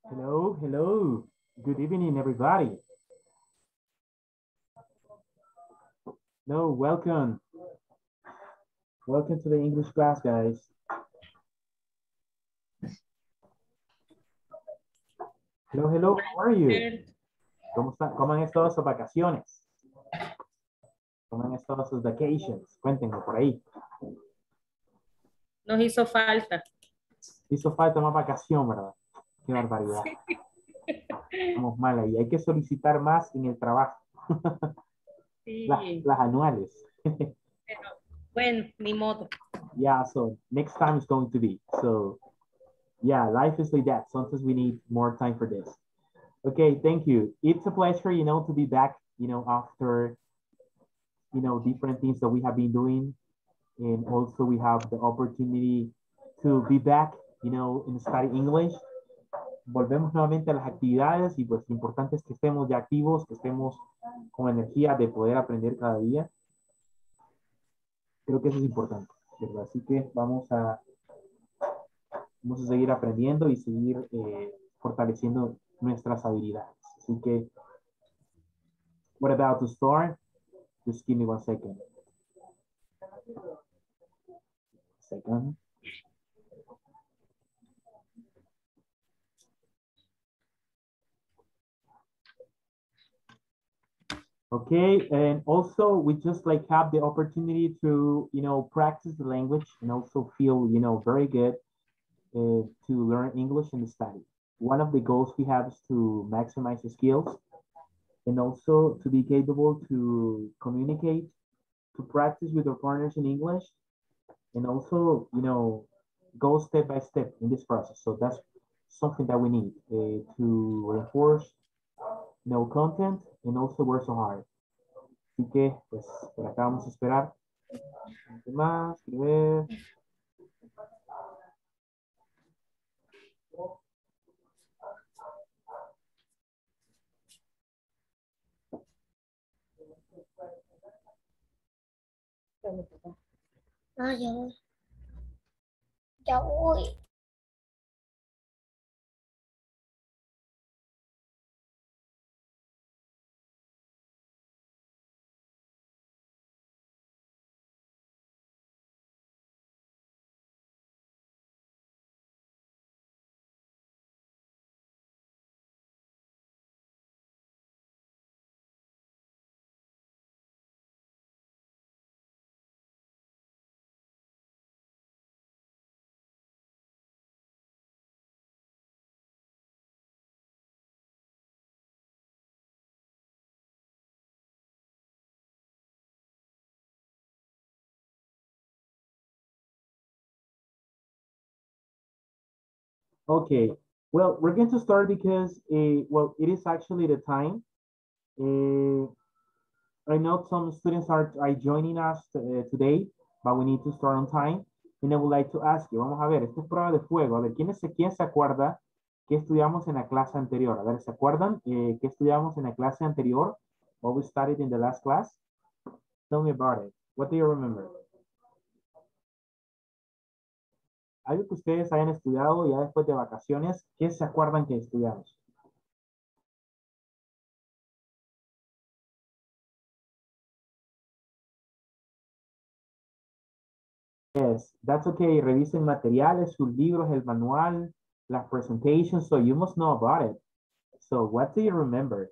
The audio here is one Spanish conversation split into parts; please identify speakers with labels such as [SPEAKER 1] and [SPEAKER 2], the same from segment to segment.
[SPEAKER 1] Hello, hello. Good evening, everybody. No, welcome. Welcome to the English class, guys. Hello, hello. How are you? ¿Cómo están? ¿Cómo han estado sus vacaciones? ¿Cómo han estado sus vacations? Cuéntenme por ahí.
[SPEAKER 2] Nos hizo falta.
[SPEAKER 1] Hizo falta más vacación, ¿verdad? Qué barbaridad. Estamos mal ahí. Hay que solicitar más en el trabajo.
[SPEAKER 2] Sí.
[SPEAKER 1] Las anuales.
[SPEAKER 2] Pero, bueno, ni modo.
[SPEAKER 1] Yeah, so next time is going to be. So yeah, life is like that. Sometimes we need more time for this. Okay, thank you. It's a pleasure, to be back, after, different things that we have been doing. And also we have the opportunity to be back, and study English. Volvemos nuevamente a las actividades y pues lo importante es que estemos ya activos, que estemos con energía de poder aprender cada día. Creo que eso es importante, ¿verdad? Así que vamos a seguir aprendiendo y seguir fortaleciendo nuestras habilidades. Así que, what about to start? Just give me 1 second. Second. Okay, and also we just like have the opportunity to, practice the language and also feel, very good to learn English and study. One of the goals we have is to maximize the skills and also to be capable to communicate, to practice with our partners in English, and also, go step by step in this process. So that's something that we need to reinforce, content and also work so hard. Así que, pues, por acá vamos a esperar. ¿Qué más? Quiero ver.
[SPEAKER 3] Ah, ya voy. Ya voy.
[SPEAKER 1] Okay, well, we're going to start because, well, it is actually the time. Uh, I know some students are joining us today, but we need to start on time. And I would like to ask you, vamos a ver, esto es prueba de fuego. A ver, ¿quién se acuerda qué estudiamos en la clase anterior? A ver, ¿se acuerdan qué estudiamos en la clase anterior? What we studied in the last class? Tell me about it. What do you remember? Algo que ustedes hayan estudiado ya después de vacaciones, ¿qué se acuerdan que estudiamos? Yes, that's okay. Revisen materiales, sus libros, el manual, las presentations, so you must know about it. So what do you remember?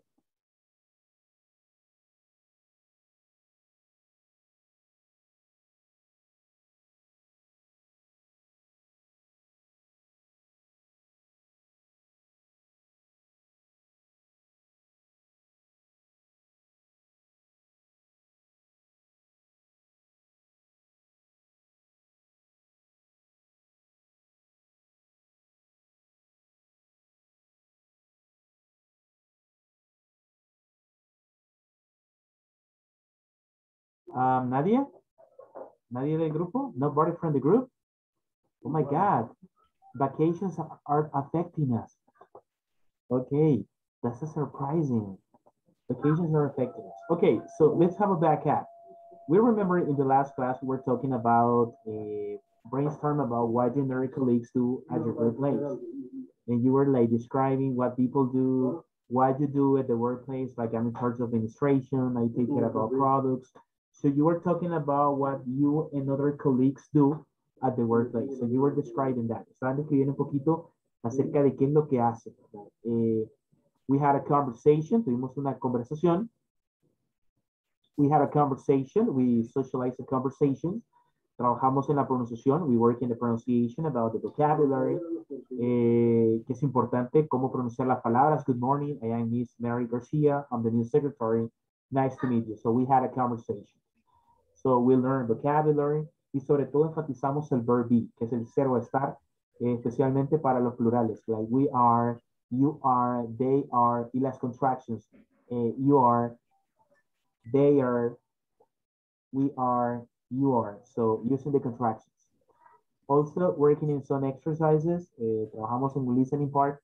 [SPEAKER 1] Nadia? Nadia del grupo? Nobody from the group? Oh my God. Vacations are affecting us. Okay, that's a surprising. Vacations are affecting us. Okay, so let's have a back up. We remember in the last class we were talking about a brainstorm about what generic colleagues do at your workplace. and you were like describing what people do, what you do at the workplace, like I'm in charge of administration, I take care about products. So you were talking about what you and other colleagues do at the workplace. So you were describing that. Estaban describiendo un poquito acerca de qué es lo que hacen. We had a conversation, tuvimos una conversación. We had a conversation, we socialized a conversation. Trabajamos en la pronunciación, we work in the pronunciation about the vocabulary, que es importante cómo pronunciar las palabras. Good morning, I am Miss Mary Garcia, I'm the new secretary. Nice to meet you. So we had a conversation. So we learned vocabulary y sobre todo enfatizamos el verb be, que es el ser o estar, especialmente para los plurales, like we are, you are, they are, y las contractions, you are, they are, we are, you are. So using the contractions. Also working in some exercises, trabajamos en el listening part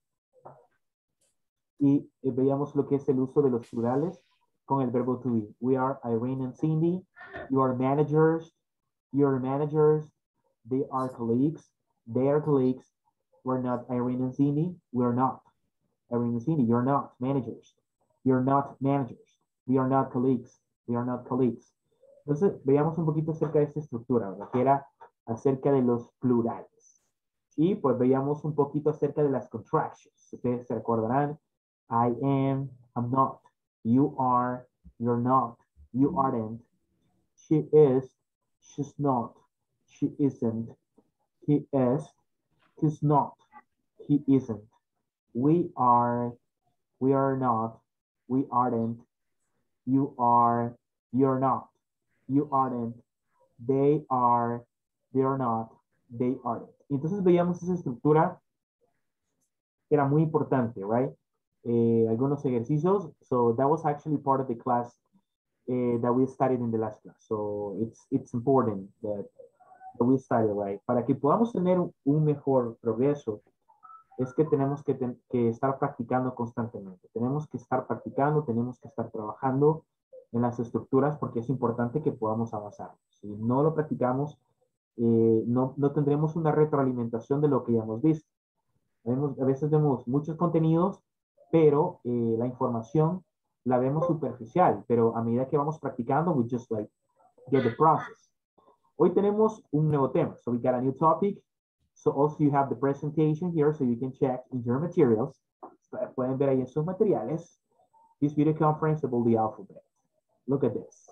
[SPEAKER 1] y veíamos lo que es el uso de los plurales con el verbo to be. We are Irene and Cindy. You are managers. You're managers. They are colleagues. They are colleagues. We're not Irene and Cindy. We're not Irene and Cindy. You're not managers. You're not managers. We are not colleagues. We are not colleagues. Entonces, veamos un poquito acerca de esta estructura, ¿verdad? Que era acerca de los plurales. Y pues veíamos un poquito acerca de las contractions. Ustedes se recordarán. I am, I'm not. You are, you're not. You aren't. She is, she's not. She isn't. He is, he's not. He isn't. We are not. We aren't. You are, you're not. You aren't. They are not. They aren't. Entonces veíamos esa estructura que era muy importante, right? Algunos ejercicios. So that was actually part of the class that we studied in the last class. So it's important that we study, right? Para que podamos tener un mejor progreso, es que tenemos que estar practicando constantemente. Tenemos que estar practicando, tenemos que estar trabajando en las estructuras porque es importante que podamos avanzar. Si no lo practicamos, no tendremos una retroalimentación de lo que ya hemos visto. A veces vemos muchos contenidos, pero la información la vemos superficial, pero a medida que vamos practicando, we just like get the process. Hoy tenemos un nuevo tema, so we got a new topic. So also you have the presentation here, so you can check in your materials. Pueden ver ahí en sus materiales. This video conference about the alphabet. Look at this.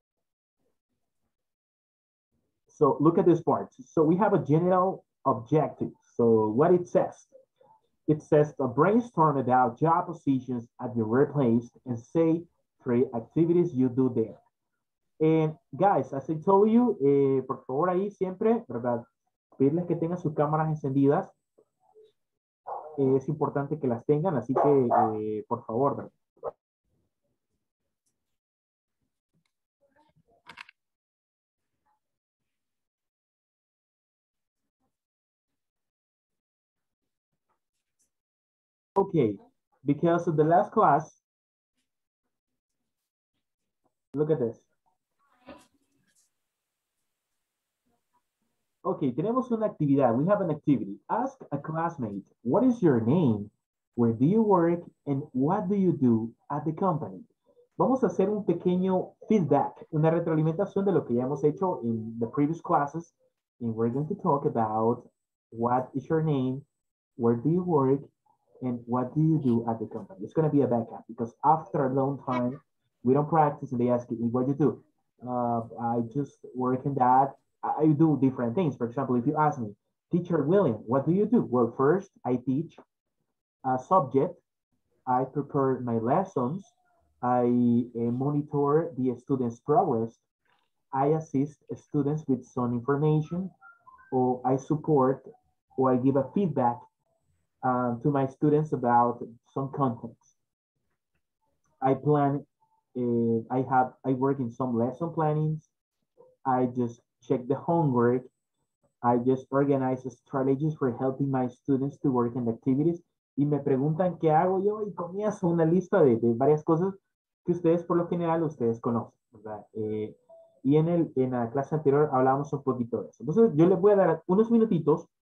[SPEAKER 1] So look at this part. So we have a general objective. So what it says to brainstorm about job positions at your workplace and say 3 activities you do there. And guys, as I told you, por favor ahí siempre, ¿verdad? Pedirles que tengan sus cámaras encendidas. Es importante que las tengan, así que por favor, ¿verdad? Okay, because of the last class, look at this. Okay, tenemos una actividad. We have an activity. Ask a classmate, what is your name? Where do you work? And what do you do at the company? Vamos a hacer un pequeño feedback, una retroalimentación de lo que ya hemos hecho in the previous classes. And we're going to talk about what is your name? Where do you work? And what do you do at the company? It's going to be a backup because after a long time, we don't practice and they ask you, what do you do? I just work in that. I do different things. For example, if you ask me, Teacher William, what do you do? Well, first, I teach a subject. I prepare my lessons. I monitor the students' progress. I assist students with some information, or I support, or I give a feedback to my students about some content. I plan, I work in some lesson plannings. I just check the homework. I just organize strategies for helping my students to work in activities. Y me preguntan qué hago yo y comienzo una lista de varias cosas que ustedes por lo general ustedes conocen, ¿verdad? Y en la clase anterior hablábamos un poquito de eso. Entonces yo les voy a dar unos minutitos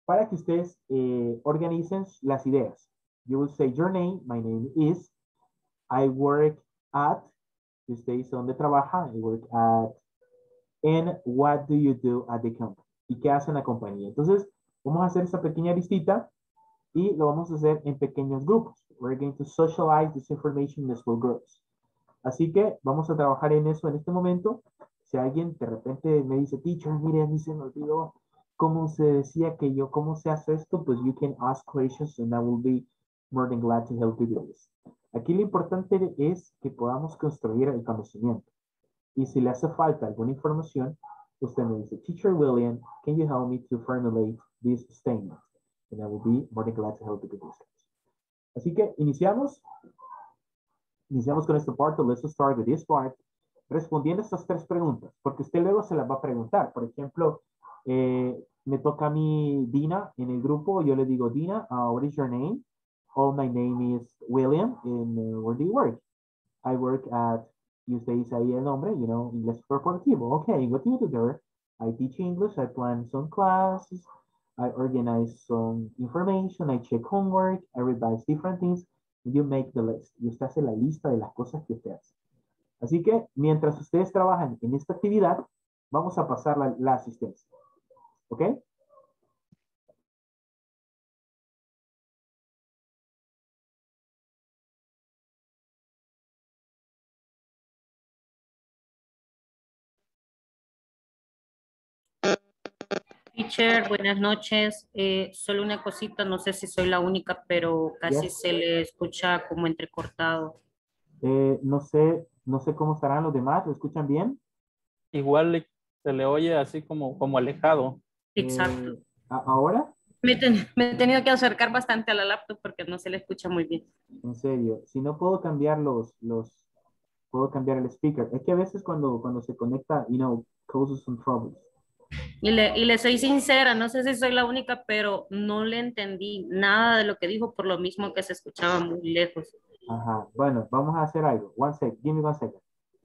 [SPEAKER 1] para que ustedes organicen las ideas. You will say your name, my name is, I work at, usted dice dónde trabaja, I work at, and what do you do at the company? ¿Y qué hace en la compañía? Entonces, vamos a hacer esa pequeña listita y lo vamos a hacer en pequeños grupos. We're going to socialize this information in small groups. Así que vamos a trabajar en eso en este momento. Si alguien de repente me dice, teacher, mire, a mí se me olvidó cómo se decía que yo, cómo se hace esto, pues you can ask questions and I will be more than glad to help you do this. Aquí lo importante es que podamos construir el conocimiento. Y si le hace falta alguna información, usted me dice, Teacher William, can you help me to formulate this statement? And I will be more than glad to help you do this. Así que iniciamos. Iniciamos con esta parte. Let's start with this part. Respondiendo estas tres preguntas, porque usted luego se las va a preguntar. Por ejemplo, me toca a mí Dina en el grupo. Yo le digo, Dina, what is your name? Oh, my name is William. And where do you work? I work at, y usted dice ahí el nombre, you know, inglés corporativo. Okay, what do you do there? I teach English, I plan some classes, I organize some information, I check homework, I revise different things, and you make the list. Y usted hace la lista de las cosas que usted hace. Así que, mientras ustedes trabajan en esta actividad, vamos a pasar la asistencia. ¿Ok?
[SPEAKER 2] Teacher, buenas noches. Solo una cosita, no sé si soy la única, pero casi
[SPEAKER 1] Yes.
[SPEAKER 2] se le escucha como entrecortado.
[SPEAKER 1] No sé cómo estarán los demás. ¿Lo escuchan bien?
[SPEAKER 4] Igual se le oye así como alejado.
[SPEAKER 2] Exacto.
[SPEAKER 1] ¿Ahora?
[SPEAKER 2] Me he tenido que acercar bastante a la laptop porque no se le escucha muy bien.
[SPEAKER 1] En serio. Si no puedo cambiar puedo cambiar el speaker. Es que a veces cuando se conecta, you know, causes some troubles.
[SPEAKER 2] Y le soy sincera, no sé si soy la única, pero no le entendí nada de lo que dijo por lo mismo que se escuchaba muy lejos.
[SPEAKER 1] Ajá. Bueno, vamos a hacer algo. One sec. Give me one second.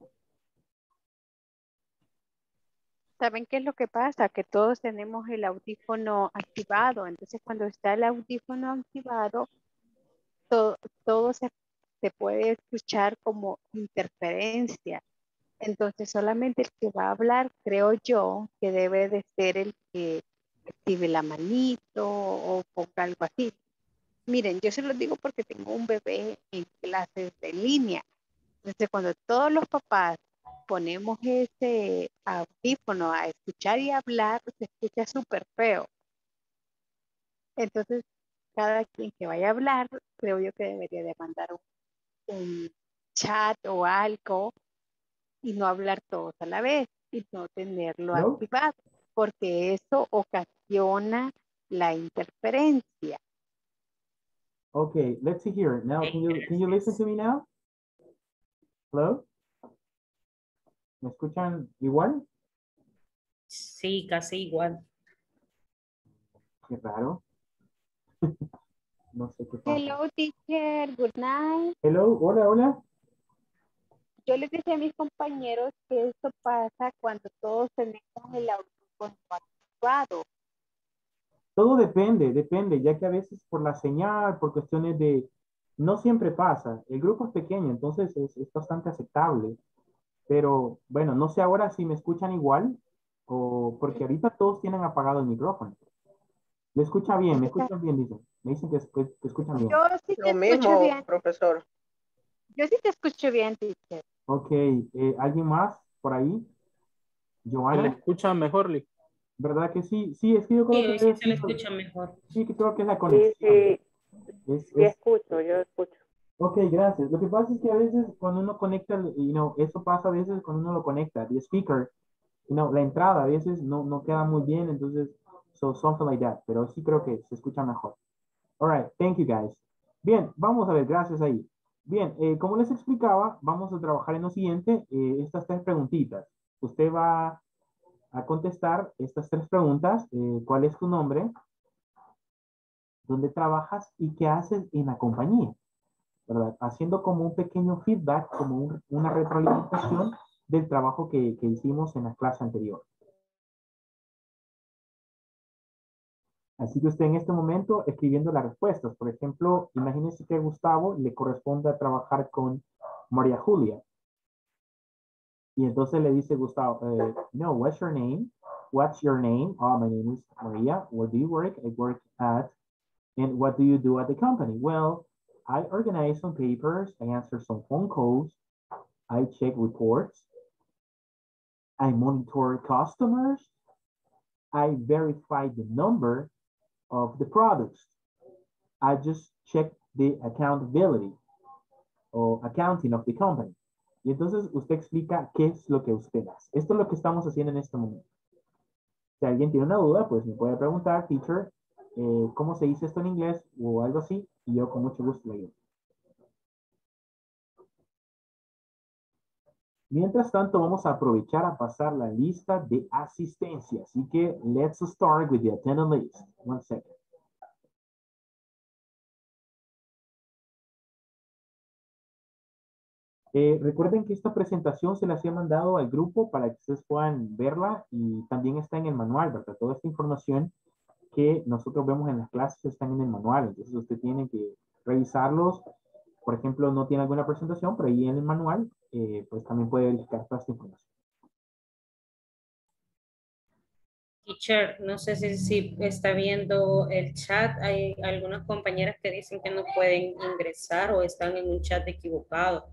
[SPEAKER 5] ¿Saben qué es lo que pasa? Que todos tenemos el audífono activado. Entonces, cuando está el audífono activado, todo se puede escuchar como interferencia. Entonces, solamente el que va a hablar, creo yo, que debe de ser el que active la manito o ponga algo así. Miren, yo se los digo porque tengo un bebé en clases de línea. Entonces, cuando todos los papás ponemos ese audífono a escuchar y hablar, se escucha súper feo. Entonces, cada quien que vaya a hablar, creo yo que debería de mandar un chat o algo y no hablar todos a la vez y no tenerlo
[SPEAKER 1] Hello?
[SPEAKER 5] activado, porque eso ocasiona la interferencia.
[SPEAKER 1] Okay, let's see here. Now, can you listen to me now? Hello? ¿Me escuchan igual?
[SPEAKER 2] Sí, casi igual.
[SPEAKER 1] Qué raro. No sé qué pasa.
[SPEAKER 5] Hello, teacher. Good night.
[SPEAKER 1] Hello, hola, hola.
[SPEAKER 5] Yo les decía a mis compañeros que esto pasa cuando todos tenemos el audífono activado.
[SPEAKER 1] Todo depende, ya que a veces por la señal, por cuestiones de... No siempre pasa. El grupo es pequeño, entonces es bastante aceptable. Pero bueno, no sé ahora si me escuchan igual o porque ahorita todos tienen apagado el micrófono. ¿Me escucha bien? ¿Me escuchan bien? Dicen. Me dicen que escuchan bien.
[SPEAKER 5] Yo sí te
[SPEAKER 6] Lo
[SPEAKER 5] escucho
[SPEAKER 6] mismo,
[SPEAKER 5] bien.
[SPEAKER 6] profesor.
[SPEAKER 5] Yo sí te escucho bien, teacher.
[SPEAKER 1] Ok, ¿alguien más por ahí?
[SPEAKER 4] Se le
[SPEAKER 1] Joana,
[SPEAKER 4] escucha mejor.
[SPEAKER 1] ¿verdad que sí? Sí, es que yo
[SPEAKER 2] Sí,
[SPEAKER 1] creo
[SPEAKER 2] hoy
[SPEAKER 1] que
[SPEAKER 2] sí
[SPEAKER 1] es,
[SPEAKER 2] se le escucha mejor.
[SPEAKER 1] sí, que creo que es la
[SPEAKER 6] Sí,
[SPEAKER 1] conexión.
[SPEAKER 6] sí,
[SPEAKER 1] Es,
[SPEAKER 6] sí
[SPEAKER 1] es,
[SPEAKER 6] escucho, yo escucho.
[SPEAKER 1] ok, gracias. Lo que pasa es que a veces cuando uno conecta, eso pasa a veces cuando uno lo conecta, the speaker, la entrada a veces no queda muy bien, entonces, so something like that, pero sí creo que se escucha mejor. All right, thank you guys. Bien, vamos a ver, gracias ahí. Bien, como les explicaba, vamos a trabajar en lo siguiente, estas tres preguntitas. Usted va a contestar estas tres preguntas. ¿Cuál es tu nombre? ¿Dónde trabajas? ¿Y qué haces en la compañía? ¿Verdad? Haciendo como un pequeño feedback, como una retroalimentación del trabajo que hicimos en la clase anterior. Así que usted en este momento escribiendo las respuestas. Por ejemplo, imagínese que a Gustavo le corresponde a trabajar con María Julia. Y entonces le dice Gustavo, no, what's your name? What's your name? Oh, my name is Maria. Where do you work? I work at, and what do you do at the company? Well, I organize some papers. I answer some phone calls. I check reports. I monitor customers. I verify the number of the products. I just check the accountability o accounting of the company. Y entonces usted explica qué es lo que usted hace. Esto es lo que estamos haciendo en este momento. Si alguien tiene una duda, pues me puede preguntar, teacher, ¿cómo se dice esto en inglés? O algo así, y yo con mucho gusto le digo. Mientras tanto, vamos a aprovechar a pasar la lista de asistencia. Así que, let's start with the attendance list. One second. Recuerden que esta presentación se las he mandado al grupo para que ustedes puedan verla y también está en el manual, ¿verdad? Toda esta información que nosotros vemos en las clases están en el manual, entonces usted tiene que revisarlos. Por ejemplo, no tiene alguna presentación, pero ahí en el manual, pues también puede verificar toda esta información.
[SPEAKER 2] Teacher, no sé si está viendo el chat. Hay algunas compañeras que dicen que no pueden ingresar o están en un chat equivocado.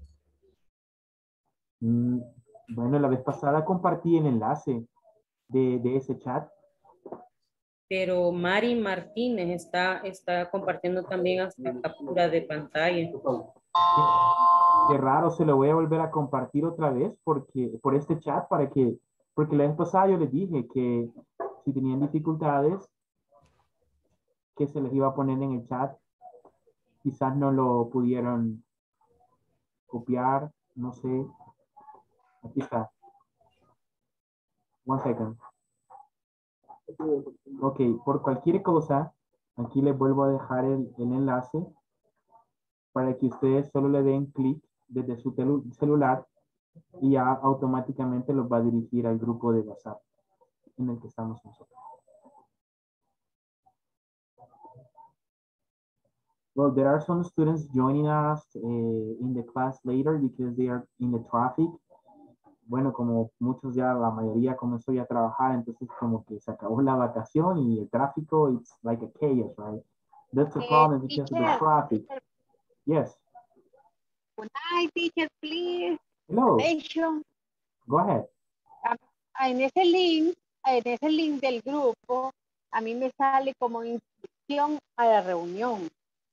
[SPEAKER 1] Mm, bueno, la vez pasada compartí el enlace de ese chat.
[SPEAKER 2] Pero Mari Martínez está compartiendo también hasta captura de pantalla.
[SPEAKER 1] Qué raro, se lo voy a volver a compartir otra vez porque, por este chat porque la vez pasada yo les dije que si tenían dificultades, que se les iba a poner en el chat. Quizás no lo pudieron copiar, no sé. Aquí está. One second. Ok, por cualquier cosa, aquí les vuelvo a dejar el enlace para que ustedes solo le den clic desde su celular y ya automáticamente los va a dirigir al grupo de WhatsApp en el que estamos nosotros. Well, there are some students joining us in the class later because they are in the traffic. Bueno, como muchos ya, la mayoría comenzó ya a trabajar, entonces como que se acabó la vacación y el tráfico, it's like a chaos, right? That's the problem because of the
[SPEAKER 5] Teacher,
[SPEAKER 1] traffic. Yes.
[SPEAKER 5] good night, teacher, please.
[SPEAKER 1] Hello.
[SPEAKER 5] Attention.
[SPEAKER 1] Go ahead.
[SPEAKER 5] En ese link del grupo, a mí me sale como inscripción a la reunión.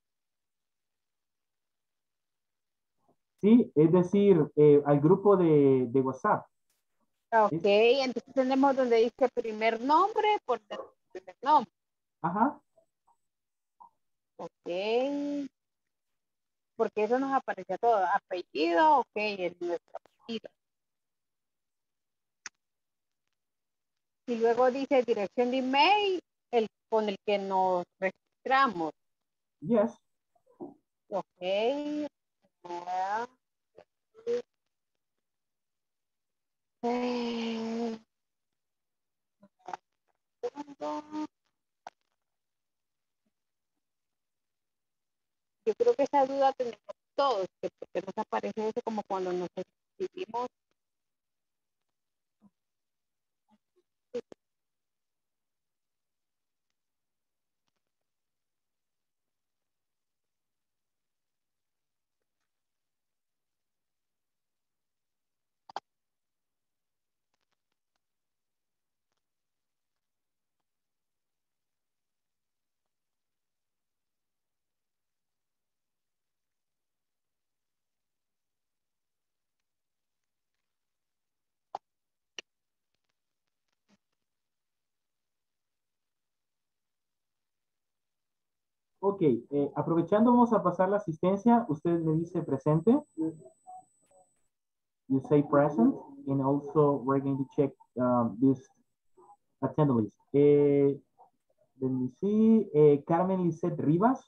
[SPEAKER 1] Sí, es decir, al grupo de WhatsApp.
[SPEAKER 5] Ok, entonces tenemos donde dice primer nombre por primer nombre.
[SPEAKER 1] Ajá.
[SPEAKER 5] Ok. Porque eso nos aparece a todo. Apellido, ok, es nuestro apellido. Y luego dice dirección de email, con el que nos registramos.
[SPEAKER 1] Yes.
[SPEAKER 5] Ok. Yo creo que esa duda tenemos todos, que porque nos aparece eso como cuando nos escribimos.
[SPEAKER 1] Ok, aprovechando vamos a pasar la asistencia. Usted me dice presente. You say present. And also we're going to check this attendance list. Let me see. Carmen Lisette Rivas.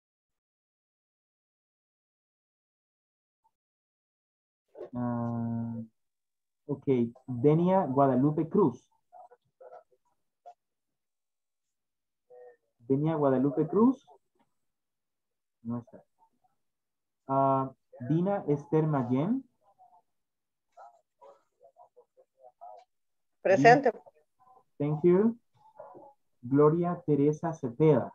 [SPEAKER 1] Ok, Denia Guadalupe Cruz. Denia Guadalupe Cruz. No está. Dina Esther Mayen.
[SPEAKER 6] Presente.
[SPEAKER 1] Thank you. Gloria Teresa Cepeda.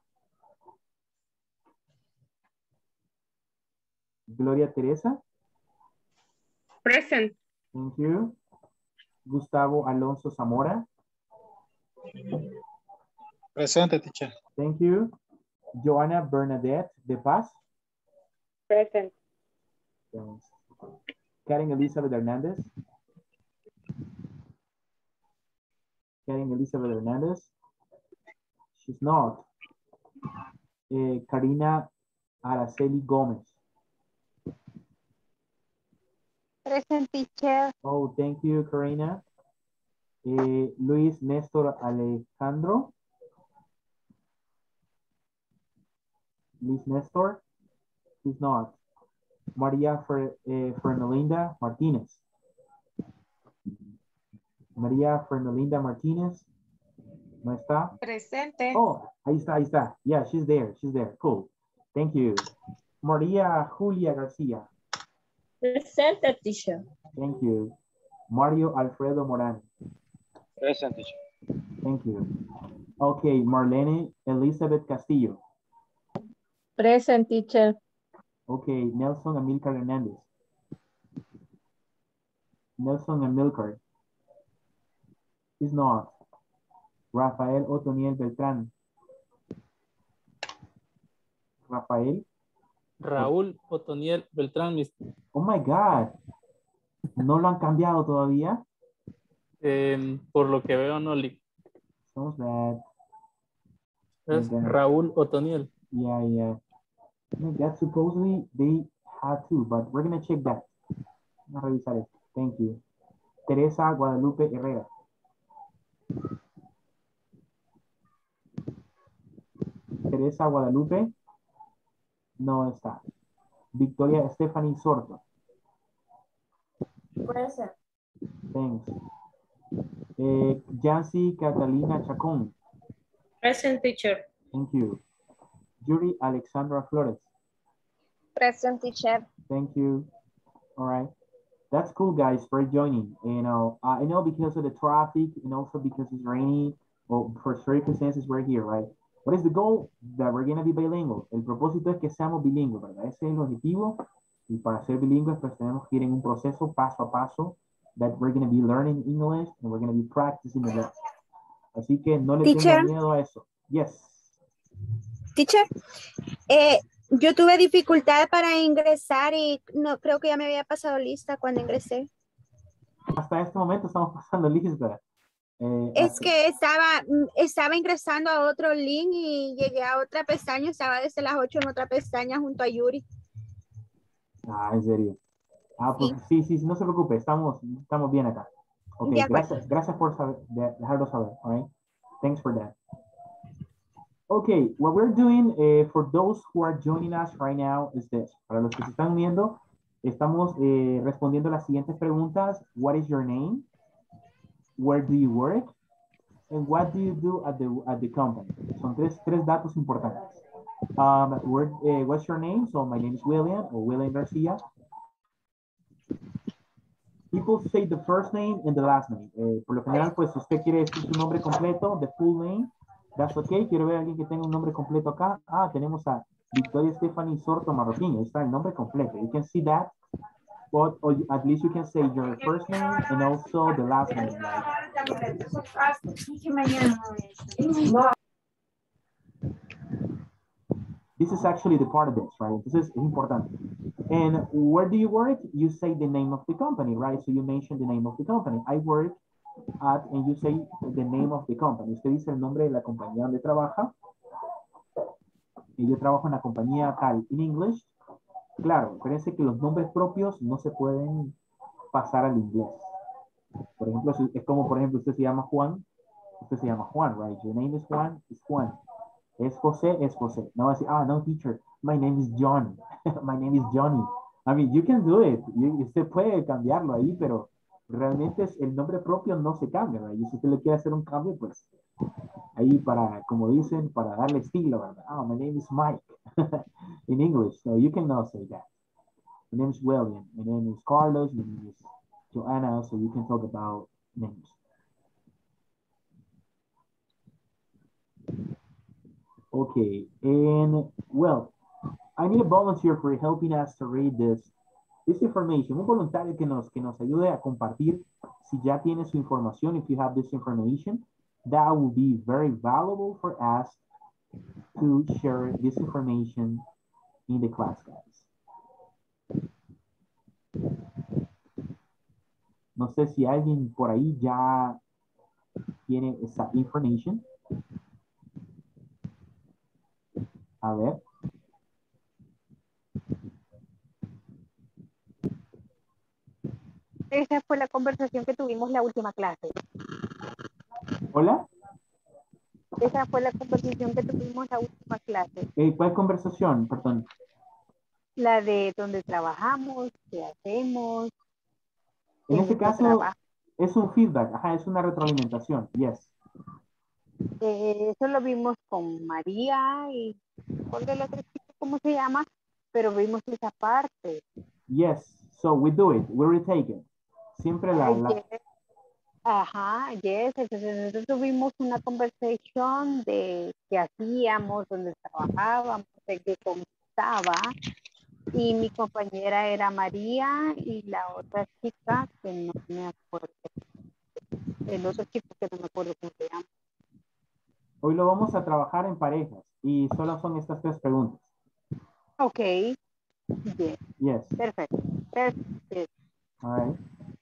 [SPEAKER 1] Gloria Teresa.
[SPEAKER 7] Present.
[SPEAKER 1] Thank you. Gustavo Alonso Zamora.
[SPEAKER 8] Presente, teacher.
[SPEAKER 1] Thank you. Joana Bernadette de Paz.
[SPEAKER 7] Present.
[SPEAKER 1] Thanks. Karen Elizabeth Hernandez. Karen Elizabeth Hernandez. She's not. Karina Araceli Gomez.
[SPEAKER 5] Present, teacher.
[SPEAKER 1] Oh, thank you, Karina. Luis Néstor Alejandro. Luis Néstor. He's not. María Fernalinda Martínez. María Fernalinda Martínez. ¿No está?
[SPEAKER 7] Presente.
[SPEAKER 1] Oh, ahí está, ahí está. Yeah, she's there. She's there. Cool. Thank you. María Julia García.
[SPEAKER 3] Presente, teacher.
[SPEAKER 1] Thank you. Mario Alfredo Morán.
[SPEAKER 8] Present, teacher.
[SPEAKER 1] Thank you. Okay, Marlene Elizabeth Castillo.
[SPEAKER 3] Present, teacher.
[SPEAKER 1] Okay, Nelson Amilcar Hernández. Nelson Amilcar. He's not. Rafael Otoniel Beltrán. Rafael.
[SPEAKER 4] Raúl Otoniel Beltrán,
[SPEAKER 1] Oh my God. ¿No lo han cambiado todavía?
[SPEAKER 4] por lo que veo no le
[SPEAKER 1] So bad.
[SPEAKER 4] es
[SPEAKER 1] Okay.
[SPEAKER 4] Raúl Otoniel.
[SPEAKER 1] Yeah, yeah. No, that supposedly they had to, but we're gonna check that. Vamos a revisar esto. Thank you. Teresa Guadalupe Herrera. Teresa Guadalupe. No está. Victoria Stephanie Sorto.
[SPEAKER 3] Present.
[SPEAKER 1] Thanks. Yancy Catalina Chacón.
[SPEAKER 2] Present, teacher.
[SPEAKER 1] Thank you. Yuri Alexandra Flores.
[SPEAKER 3] Present, teacher.
[SPEAKER 1] Thank you. All right. That's cool, guys, for joining. You know, I know because of the traffic and also because it's rainy, or for circumstances, we're here, right? What is the goal? That we're going to be bilingual. El propósito es que seamos bilingües, ¿verdad? Ese es el objetivo. Y para ser bilingües, pues tenemos que ir en un proceso paso a paso that we're going to be learning English and we're going to be practicing the lesson. Así que no le tengan miedo a eso. Yes.
[SPEAKER 9] Teacher, yo tuve dificultad para ingresar y no creo que ya me había pasado lista cuando ingresé.
[SPEAKER 1] Hasta este momento estamos pasando lista.
[SPEAKER 9] Es que estaba ingresando a otro link y llegué a otra pestaña, estaba desde las 8 en otra pestaña junto a Yuri.
[SPEAKER 1] Ah, en serio. Ah, pues sí, no se preocupe, estamos bien acá. Ok, gracias por dejarlo saber, all right? Thanks for that. Okay, what we're doing for those who are joining us right now is this. Para los que se están uniendo, estamos respondiendo las siguientes preguntas. What is your name? Where do you work? And what do you do at the company? Son tres datos importantes. What's your name? So my name is William, or William Garcia. People say the first name and the last name. Por lo general, pues, si usted quiere decir su nombre completo, the full name, that's okay. Quiero ver a alguien que tenga un nombre completo acá. Ah, tenemos a Victoria Stephanie Sorto Marroquín. Ahí está el nombre completo. You can see that. But, or at least you can say your first name and also the last name. This is actually the part of this, right? Entonces es importante. And where do you work? You say the name of the company, right? So you mention the name of the company. I work at, and you say the name of the company. Usted dice el nombre de la compañía donde trabaja. Y yo trabajo en la compañía tal. In English, claro, fíjense que los nombres propios no se pueden pasar al inglés. Por ejemplo, es como, por ejemplo, usted se llama Juan, right? Your name is Juan, es Juan. Es José. No va a decir, no, teacher, my name is John. My name is Johnny. I mean, you can do it. Usted puede cambiarlo ahí, pero realmente el nombre propio no se cambia, right? Y si usted le quiere hacer un cambio, pues Ahí para, como dicen, para darle estilo, ¿verdad? Oh, my name is Mike in English, so you cannot say that. My name is William, my name is Carlos, my name is Joanna, so you can talk about names. Okay, and well, I need a volunteer for helping us to read this information. Un voluntario que nos ayude a compartir si ya tiene su información, if you have this information, that will be very valuable for us to share this information in the class, guys. No sé si alguien por ahí ya tiene esa information. A ver.
[SPEAKER 5] Esa fue la conversación que tuvimos la última clase.
[SPEAKER 1] Hola.
[SPEAKER 5] Esa fue la conversación que tuvimos la última clase.
[SPEAKER 1] ¿Cuál conversación? Perdón.
[SPEAKER 5] La de donde trabajamos, qué hacemos.
[SPEAKER 1] En este caso es un feedback, ajá, es una retroalimentación, yes.
[SPEAKER 5] Eso lo vimos con María y con el otro chico, ¿cómo se llama? Pero vimos esa parte.
[SPEAKER 1] Yes, so we do it, we retake it. Siempre
[SPEAKER 5] Yes. Ajá, yes. Entonces nosotros tuvimos una conversación de qué hacíamos, dónde trabajábamos, de qué constaba. Y mi compañera era María y la otra chica que no me acuerdo. El otro chico que no me acuerdo cómo se llama.
[SPEAKER 1] Hoy lo vamos a trabajar en parejas y solo son estas 3 preguntas.
[SPEAKER 5] Ok. Yes.
[SPEAKER 1] Yes.
[SPEAKER 5] Perfecto. Perfecto.
[SPEAKER 1] All right.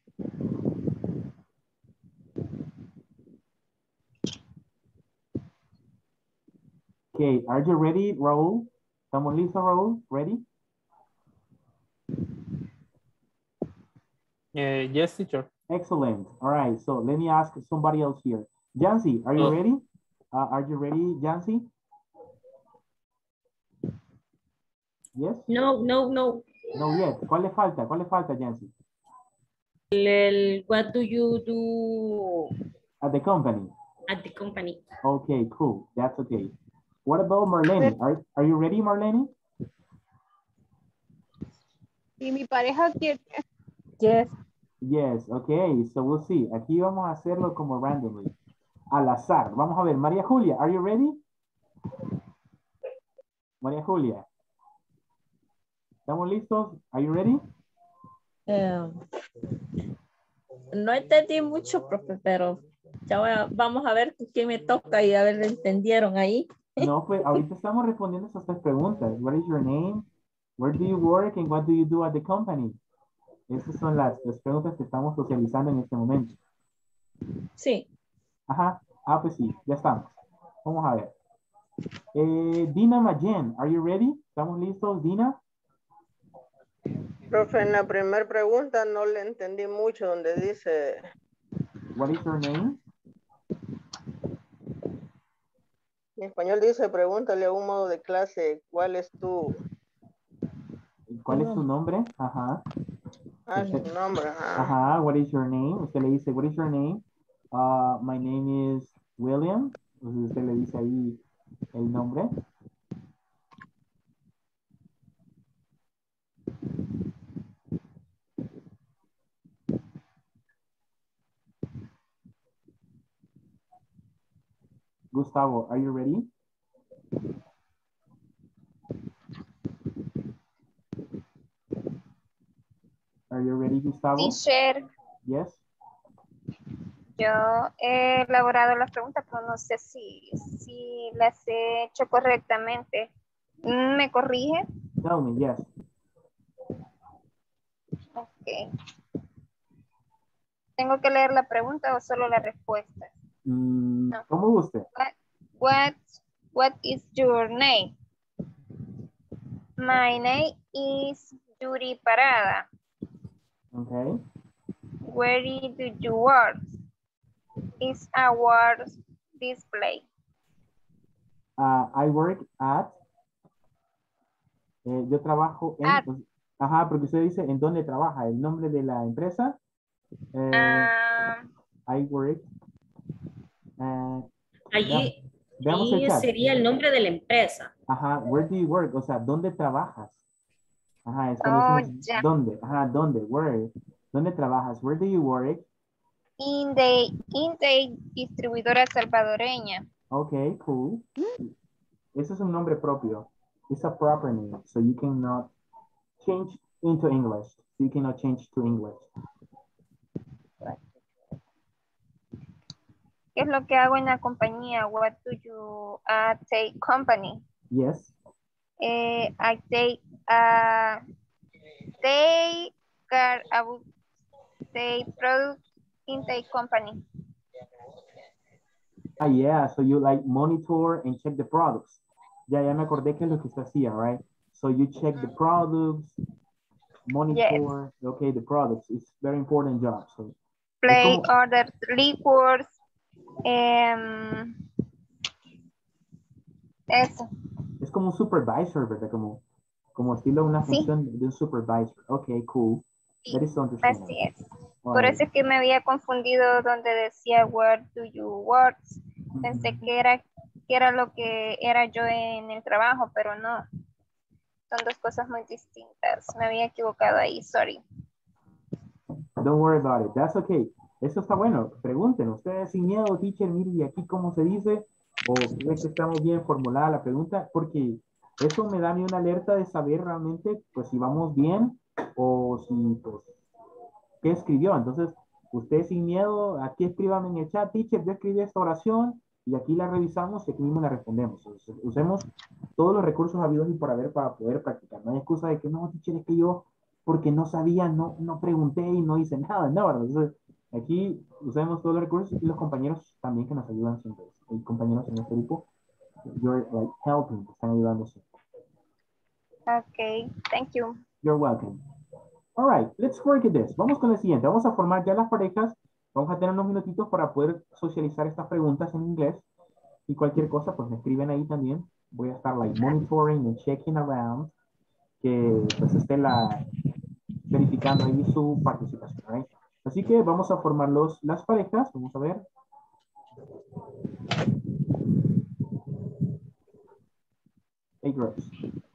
[SPEAKER 1] Okay, are you ready, Raúl? ¿Estamos listos, Raúl? Ready?
[SPEAKER 4] Yes, teacher.
[SPEAKER 1] Excellent. All right, so let me ask somebody else here. Jancy, are you ready? Are you ready, Jancy? Yes?
[SPEAKER 2] No.
[SPEAKER 1] No yet. ¿Cuál le falta? ¿Cuál le falta, Jancy?
[SPEAKER 2] What do you do
[SPEAKER 1] At the company.
[SPEAKER 2] at the company?
[SPEAKER 1] Okay, cool. That's okay. What about Marlene? Are you ready, Marlene?
[SPEAKER 5] Y mi pareja quiere.
[SPEAKER 7] Yes.
[SPEAKER 1] Yes, okay. So we'll see. Aquí vamos a hacerlo como randomly. Al azar. Vamos a ver. María Julia, are you ready? María Julia. ¿Estamos listos? Are you ready?
[SPEAKER 7] No entendí mucho, profe, pero ya vamos a ver qué me toca y a ver, ¿entendieron ahí?
[SPEAKER 1] No, pues ahorita estamos respondiendo esas 3 preguntas. What is your name? Where do you work? And what do you do at the company? Esas son las preguntas que estamos socializando en este momento.
[SPEAKER 7] Sí.
[SPEAKER 1] Ajá. Ah, pues sí, ya estamos. Vamos a ver. Dina Mayen, are you ready? ¿Estamos listos, Dina?
[SPEAKER 6] Profe, en la primera pregunta no le entendí mucho donde dice...
[SPEAKER 1] What is your name?
[SPEAKER 6] En español dice, pregúntale a un modo de clase, ¿cuál es tu...?
[SPEAKER 1] ¿Cuál es su nombre? Ajá.
[SPEAKER 6] Ah, su nombre.
[SPEAKER 1] Ajá, what is your name? Usted le dice, what is your name? My name is William. Entonces usted le dice ahí el nombre. Gustavo, are you ready? Are you ready, Gustavo?
[SPEAKER 3] Teacher,
[SPEAKER 1] Yes.
[SPEAKER 3] yo he elaborado las preguntas, pero no sé si las he hecho correctamente. ¿Me corrige?
[SPEAKER 1] Tell me, yes.
[SPEAKER 3] Ok. ¿Tengo que leer la pregunta o solo la respuesta? No.
[SPEAKER 1] ¿Cómo guste?
[SPEAKER 3] What is your name? My name is Yuri Parada.
[SPEAKER 1] Okay.
[SPEAKER 3] Where do you work? Is our display.
[SPEAKER 1] I work at. Yo trabajo en.
[SPEAKER 3] At.
[SPEAKER 1] Ajá, porque usted dice en dónde trabaja, el nombre de la empresa. I work
[SPEAKER 2] Allí
[SPEAKER 1] Veamos el
[SPEAKER 2] y
[SPEAKER 1] chat.
[SPEAKER 2] sería el nombre de la empresa.
[SPEAKER 1] Ajá, where do you work? O sea, ¿dónde trabajas? Ajá, es cuando
[SPEAKER 3] Oh,
[SPEAKER 1] decimos,
[SPEAKER 3] ya.
[SPEAKER 1] ¿dónde? Ajá, ¿dónde? Where? ¿Dónde trabajas? Where do you work?
[SPEAKER 3] In the distribuidora salvadoreña.
[SPEAKER 1] Okay, cool. Ese es un nombre propio. It's a proper name, so you cannot change into English. You cannot change to English.
[SPEAKER 3] ¿Qué es lo que hago en la compañía? What do you take company?
[SPEAKER 1] Yes.
[SPEAKER 3] I take they care about the product in the company.
[SPEAKER 1] Ah, yeah, so you like monitor and check the products. Ya me acordé que es lo que usted hacía, right? So you check the products, monitor, okay, the products. It's very important job. So,
[SPEAKER 3] Play orders, reports, eso.
[SPEAKER 1] es como un supervisor, ¿verdad? Como estilo una
[SPEAKER 3] Sí.
[SPEAKER 1] función de un supervisor. Okay, cool. That is understandable.
[SPEAKER 3] Así es.
[SPEAKER 1] All
[SPEAKER 3] Por
[SPEAKER 1] right.
[SPEAKER 3] eso es que me había confundido donde decía where do you work. Pensé que era lo que era yo en el trabajo, pero no. Son dos cosas muy distintas. Me había equivocado ahí, sorry.
[SPEAKER 1] Don't worry about it. That's okay. Eso está bueno. Pregunten. Ustedes sin miedo, teacher, mire, y aquí cómo se dice, o cree que estamos bien formulada la pregunta, porque eso me da a mí una alerta de saber realmente, pues, si vamos bien, o si, pues, qué escribió. Entonces, ustedes sin miedo, aquí escriban en el chat, teacher, yo escribí esta oración, y aquí la revisamos y aquí mismo la respondemos. Usemos todos los recursos habidos y por haber para poder practicar. No hay excusa de que no, teacher, es que yo, porque no sabía, no pregunté y no hice nada, no, ¿verdad? Entonces, aquí usemos todos los recursos y los compañeros también que nos ayudan siempre. Hay compañeros en este grupo, you're like helping, que están ayudando siempre.
[SPEAKER 3] Ok, thank you.
[SPEAKER 1] You're welcome. All right, let's work at this. Vamos con el siguiente. Vamos a formar ya las parejas. Vamos a tener unos minutitos para poder socializar estas preguntas en inglés. Y cualquier cosa, pues me escriben ahí también. Voy a estar like monitoring and checking around. Que pues esté verificando ahí su participación. Right? Así que vamos a formar las parejas. Vamos a ver. Hey, groups.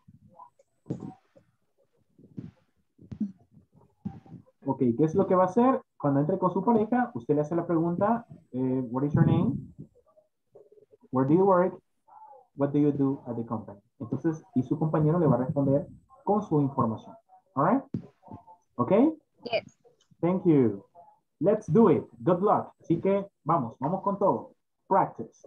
[SPEAKER 1] Ok, ¿qué es lo que va a hacer? Cuando entre con su pareja, usted le hace la pregunta, what is your name? Where do you work? What do you do at the company? Entonces, y su compañero le va a responder con su información. All right? Okay?
[SPEAKER 3] Yes.
[SPEAKER 1] Thank you. Let's do it. Good luck. Así que vamos con todo. Practice.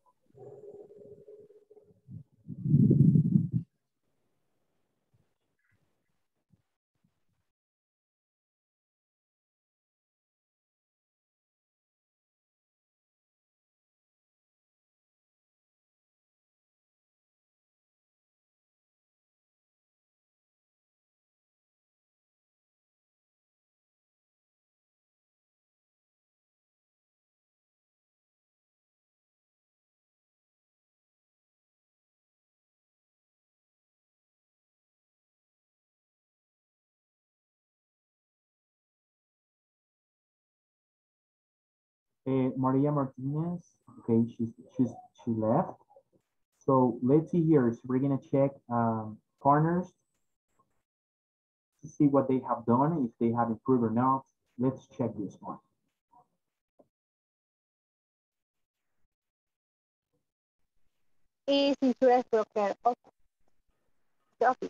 [SPEAKER 1] Maria Martinez. Okay, she left. So let's see here. So we're gonna check partners to see what they have done, if they have improved or not. Let's check this one.
[SPEAKER 5] Is insurance broker office.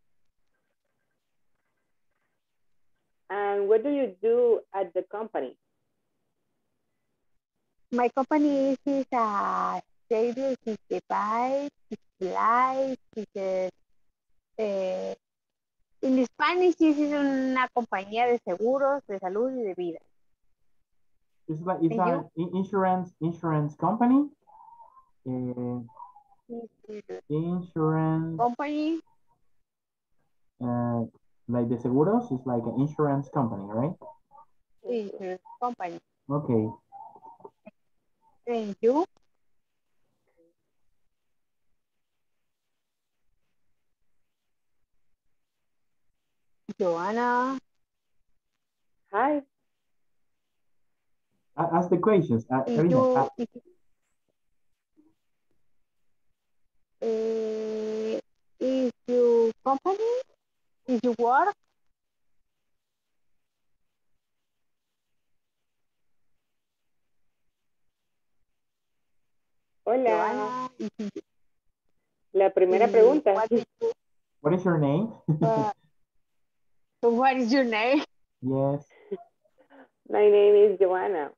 [SPEAKER 10] And what do you do at the company?
[SPEAKER 5] My company is a service, is device, is life, is in Spanish es una compañía de seguros, de salud y de vida.
[SPEAKER 1] It's like it's an insurance company. Insurance
[SPEAKER 5] company.
[SPEAKER 1] Like the seguros is like an insurance company, right?
[SPEAKER 5] Insurance company.
[SPEAKER 1] Okay.
[SPEAKER 5] Thank you. Joanna.
[SPEAKER 10] Hi.
[SPEAKER 1] Ask the questions. Karina,
[SPEAKER 5] Is your company? Is your work?
[SPEAKER 10] Hola.
[SPEAKER 5] Joanna,
[SPEAKER 10] La primera pregunta.
[SPEAKER 1] What is your name?
[SPEAKER 5] So what is your name?
[SPEAKER 1] Yes.
[SPEAKER 10] My name is Joanna.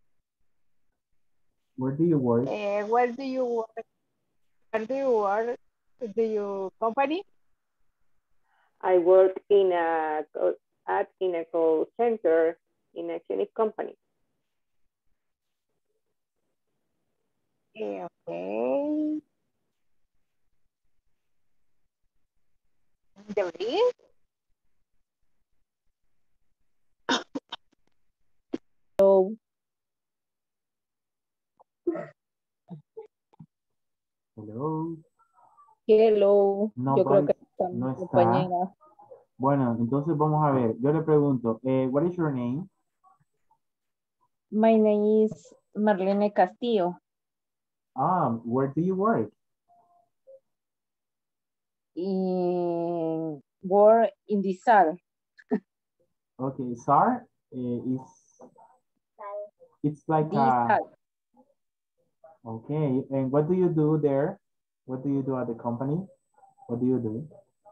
[SPEAKER 1] Where do you work?
[SPEAKER 5] Where do you work? Where do you work? Do you company?
[SPEAKER 10] I work in a call center in a clinic company.
[SPEAKER 5] Okay. Debería.
[SPEAKER 1] Hello.
[SPEAKER 7] Hello.
[SPEAKER 1] No,
[SPEAKER 7] Yo creo que
[SPEAKER 1] no
[SPEAKER 7] mi
[SPEAKER 1] está.
[SPEAKER 7] compañera.
[SPEAKER 1] Bueno, entonces vamos a ver. Yo le pregunto, what is your name?
[SPEAKER 7] My name is Marlene Castillo.
[SPEAKER 1] Where do you work?
[SPEAKER 7] In work in the SAR.
[SPEAKER 1] Okay, SAR it's like a, okay, and what do you do there? What do you do at the company? What do you do?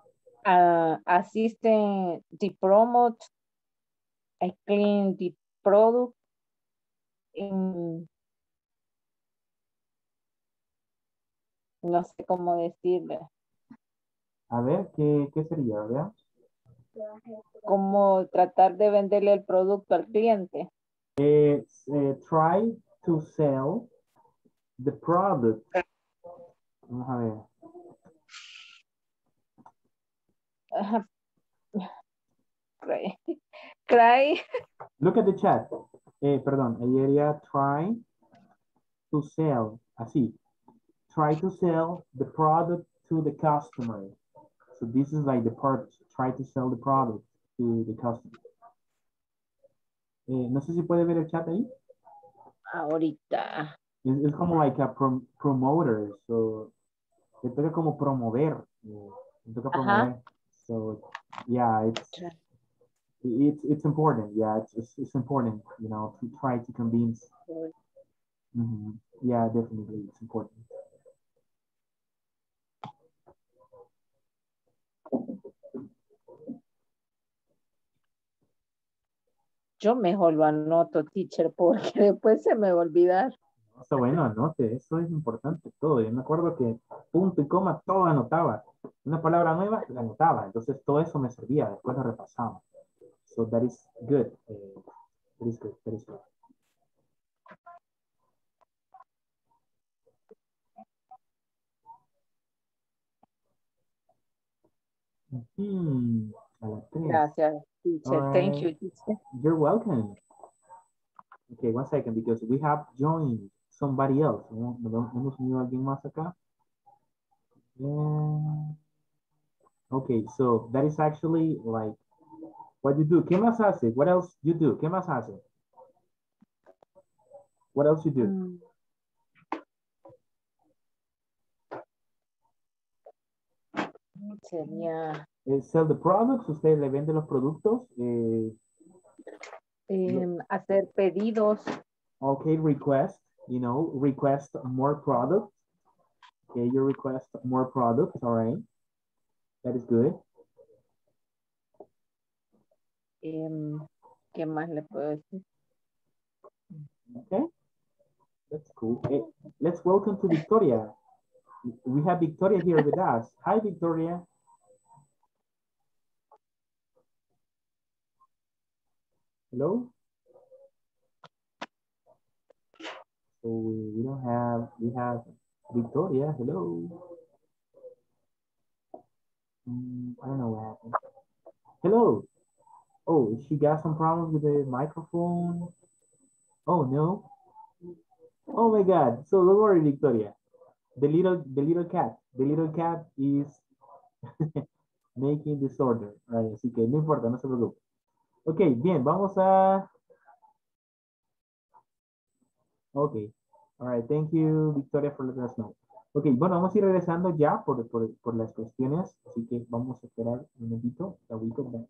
[SPEAKER 7] Assistant the promote. I clean the product. No sé cómo decirle.
[SPEAKER 1] A ver, ¿qué sería, verdad?
[SPEAKER 7] Cómo tratar de venderle el producto al cliente.
[SPEAKER 1] Try to sell the product. Vamos a ver.
[SPEAKER 7] Cry.
[SPEAKER 1] Look at the chat. Perdón, ahí diría try to sell. Así. Try to sell the product to the customer. So this is like the part, try to sell the product to the customer. No sé si puede ver el chat ahí.
[SPEAKER 7] Ahorita.
[SPEAKER 1] Es como like a promoter. So, le toca como promover. Le toca promover. So, yeah, it's important. Yeah, it's important, you know, to try to convince. Yeah, definitely, it's important.
[SPEAKER 7] Yo mejor lo anoto, teacher, porque después se me va a olvidar.
[SPEAKER 1] Está bueno, anote, eso es importante todo. Yo me acuerdo que punto y coma, todo anotaba. Una palabra nueva, la anotaba. Entonces todo eso me servía, después lo repasaba. So that is good. That is good, that is good. A las 3.
[SPEAKER 7] Gracias, teacher.
[SPEAKER 1] All
[SPEAKER 7] Thank
[SPEAKER 1] right.
[SPEAKER 7] you, teacher.
[SPEAKER 1] You're welcome. Okay, one second, because we have joined somebody else. ¿Hemos unido a alguien más acá? Yeah. Okay, so that is actually like what you do. ¿Qué más hace? What else you do? ¿Qué más hace? What else you do?
[SPEAKER 7] Sería
[SPEAKER 1] Sell the products. Usted le vende los productos.
[SPEAKER 7] hacer pedidos.
[SPEAKER 1] Okay, request. You know, request more products. Okay, you request more products. All right. That is good.
[SPEAKER 7] ¿Qué más le puedo decir?
[SPEAKER 1] Okay. That's cool. Hey, let's welcome to Victoria. We have Victoria here with us. Hi, Victoria. Hello? So we have Victoria. Hello. I don't know what happened. Hello. Oh, she got some problems with the microphone. Oh, no. Oh my God. So don't worry, Victoria. The little cat is making disorder. Right, así que no importa, no se preocupe. Ok, bien, vamos a... Ok. All right, thank you, Victoria, for letting us know. Ok, bueno, vamos a ir regresando ya por las cuestiones, así que vamos a esperar un momentito. A we go back.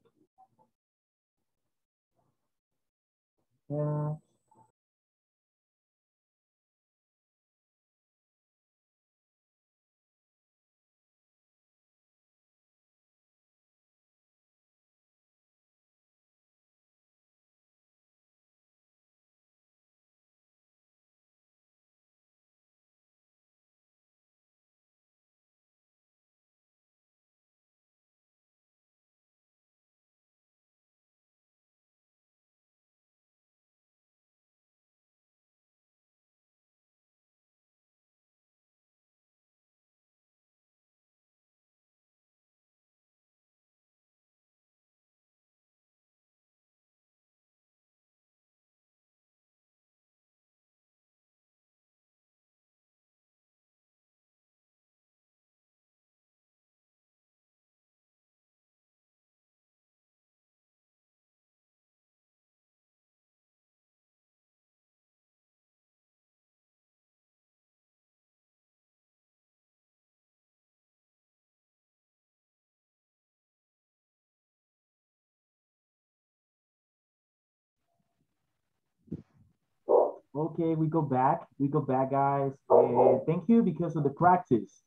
[SPEAKER 1] Okay, we go back. We go back, guys. Thank you because of the practice.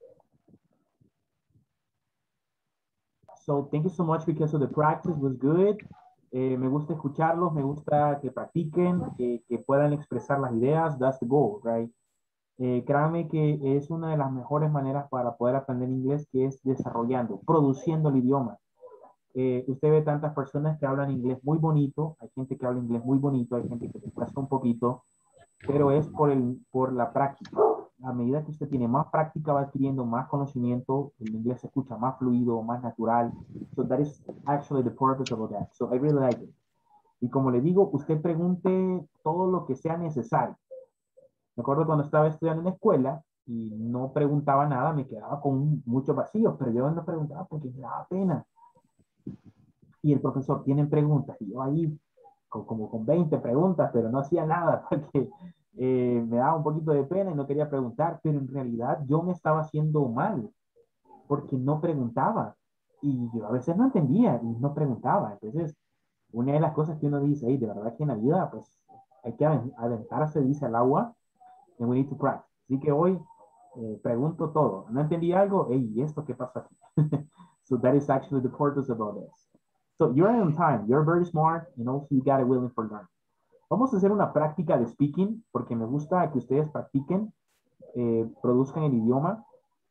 [SPEAKER 1] So thank you so much because of the practice was good. Me gusta escucharlos, me gusta que practiquen, que puedan expresar las ideas. That's the goal, right? Créanme que es una de las mejores maneras para poder aprender inglés, que es desarrollando, produciendo el idioma. Usted ve tantas personas que hablan inglés muy bonito, hay gente que habla inglés muy bonito, hay gente que le cuesta un poquito, pero es por la práctica. A medida que usted tiene más práctica, va adquiriendo más conocimiento, el inglés se escucha más fluido, más natural. So that is actually the purpose of that. So I really like it. Y como le digo, usted pregunte todo lo que sea necesario. Me acuerdo cuando estaba estudiando en la escuela y no preguntaba nada, me quedaba con muchos vacíos, pero yo no preguntaba porque me daba pena. Y el profesor, ¿tienen preguntas? Y yo ahí, como con 20 preguntas, pero no hacía nada porque me daba un poquito de pena y no quería preguntar, pero en realidad yo me estaba haciendo mal porque no preguntaba. Y yo a veces no entendía y no preguntaba. Entonces, una de las cosas que uno dice, de verdad que en la vida, pues hay que aventarse, dice al agua, and we need to practice. Así que hoy pregunto todo. ¿No entendí algo? Hey, ¿y esto qué pasa aquí? So that is actually the purpose about this. So you're on time, you're very smart, and also you got a willing for learning. Vamos a hacer una práctica de speaking, porque me gusta que ustedes practiquen, produzcan el idioma.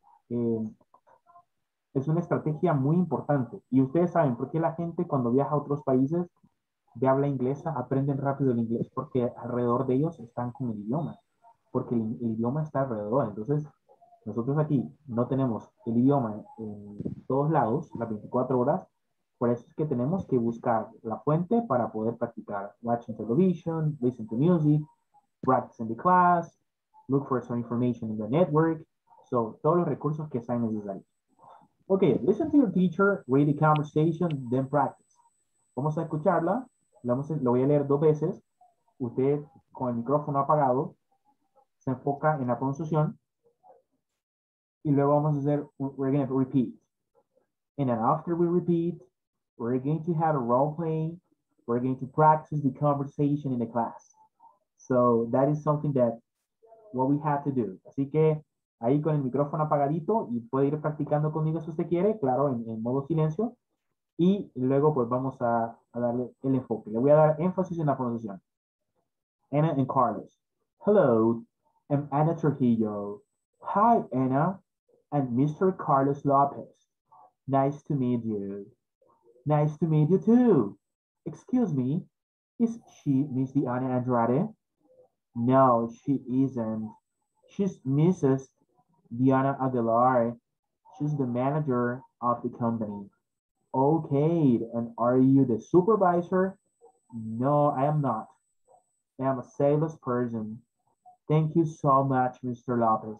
[SPEAKER 1] Es una estrategia muy importante. Y ustedes saben por qué la gente cuando viaja a otros países de habla inglesa aprenden rápido el inglés, porque alrededor de ellos están con el idioma, porque el idioma está alrededor. Entonces, nosotros aquí no tenemos el idioma en todos lados, las 24 horas, por eso es que tenemos que buscar la fuente para poder practicar. Watching television, listen to music, practice in the class, look for some information in the network. So, todos los recursos que sean necesarios. Okay, listen to your teacher, read the conversation, then practice. Vamos a escucharla, lo voy a leer 2 veces. Usted con el micrófono apagado se enfoca en la pronunciación y luego vamos a hacer, we're going to repeat. And then after we repeat, we're going to have a role play. We're going to practice the conversation in the class. So that is something that what we have to do. Así que ahí con el micrófono apagadito y puede ir practicando conmigo si usted quiere, claro, en modo silencio. Y luego pues vamos a darle el enfoque. Le voy a dar énfasis en la pronunciación. Anna and Carlos. Hello, I'm Ana Trujillo. Hi, Anna. And Mr. Carlos Lopez. Nice to meet you. Nice to meet you too. Excuse me, is she Miss Diana Andrade? No, she isn't. She's Mrs. Diana Aguilar. She's the manager of the company. Okay, and are you the supervisor? No, I am not. I am a salesperson. Thank you so much, Mr. Lopez.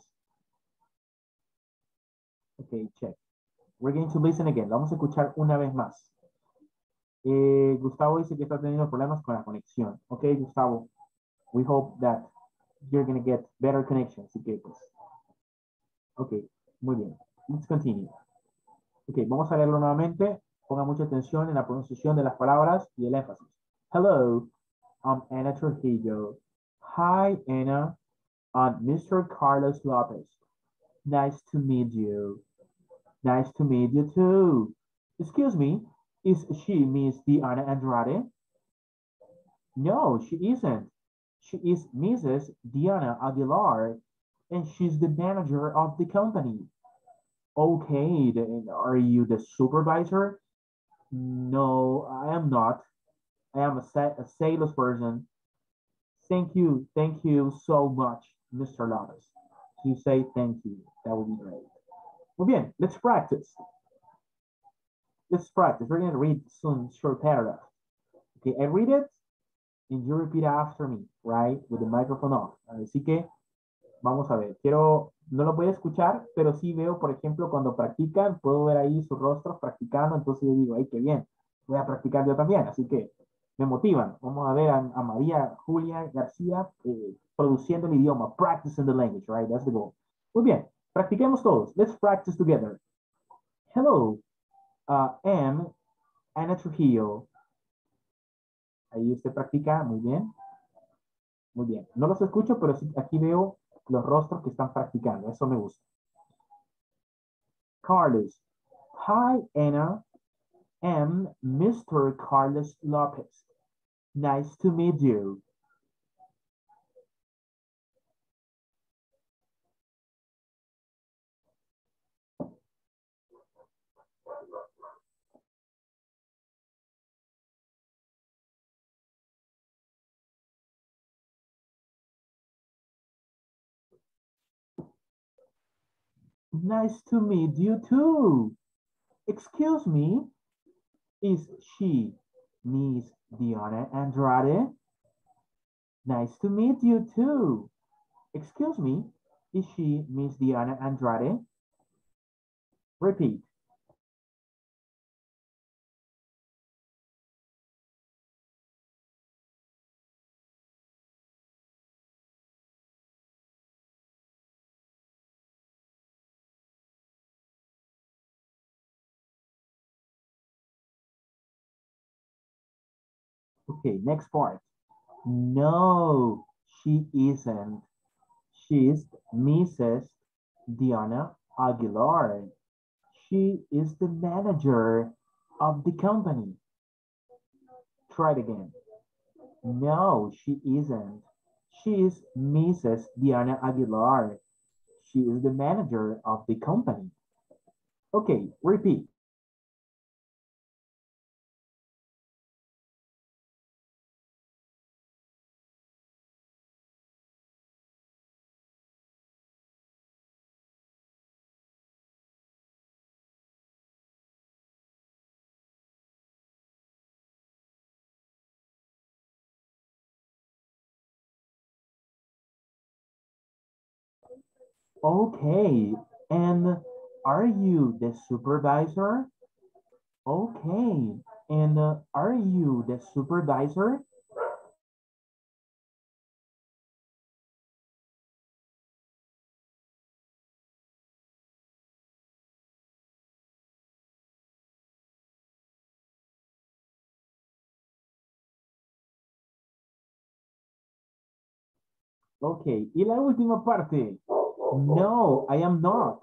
[SPEAKER 1] Okay, check. We're going to listen again. Vamos a escuchar una vez más. Gustavo dice que está teniendo problemas con la conexión. Okay, Gustavo. We hope that you're going to get better connection. Así que, pues, Ok, muy bien. Let's continue. Ok, vamos a leerlo nuevamente. Ponga mucha atención en la pronunciación de las palabras y el énfasis. Hello, I'm Ana Trujillo. Hi, Anna. I'm Mr. Carlos Lopez. Nice to meet you. Nice to meet you too. Excuse me, is she Miss Diana Andrade? No, she isn't. She is Mrs. Diana Aguilar, and she's the manager of the company. Okay, then are you the supervisor? No, I am not. I am a salesperson. Thank you so much, Mr. Lopez. You say thank you. That would be great. Muy bien, let's practice. Let's practice. We're going to read some short paragraph. Okay, I read it and you repeat after me, right? With the microphone off. Así que vamos a ver. No lo voy a escuchar, pero sí veo, por ejemplo, cuando practican, puedo ver ahí sus rostros practicando, entonces yo digo, ay, qué bien, voy a practicar yo también. Así que me motivan. Vamos a ver a María Julia García produciendo el idioma, practicing the language, right? That's the goal. Muy bien, practiquemos todos. Let's practice together. Hello, I'm Ana Trujillo. Ahí usted practica, muy bien. Muy bien. No los escucho, pero sí, aquí veo los rostros que están practicando. Eso me gusta. Carlos. Hi, Anna. I'm Mr. Carlos Lopez. Nice to meet you. Nice to meet you too. Excuse me, is she Miss Diana Andrade? Nice to meet you too. Excuse me, is she Miss Diana Andrade? Repeat. Okay, next part. No, she isn't. She's Mrs. Diana Aguilar. She is the manager of the company. Try it again. No, she isn't. She is Mrs. Diana Aguilar. She is the manager of the company. Okay, repeat. Okay, and are you the supervisor? Okay, and are you the supervisor? Okay, y la última parte. No, I am not.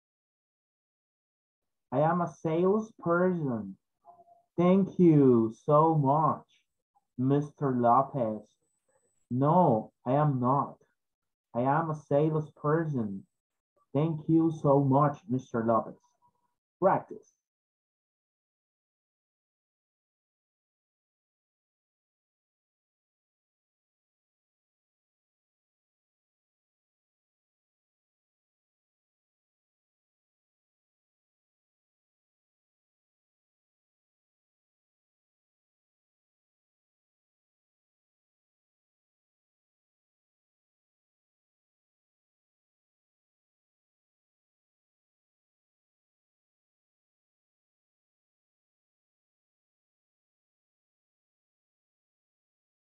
[SPEAKER 1] I am a salesperson. Thank you so much, Mr. Lopez. No, I am not. I am a salesperson. Thank you so much, Mr. Lopez. Practice.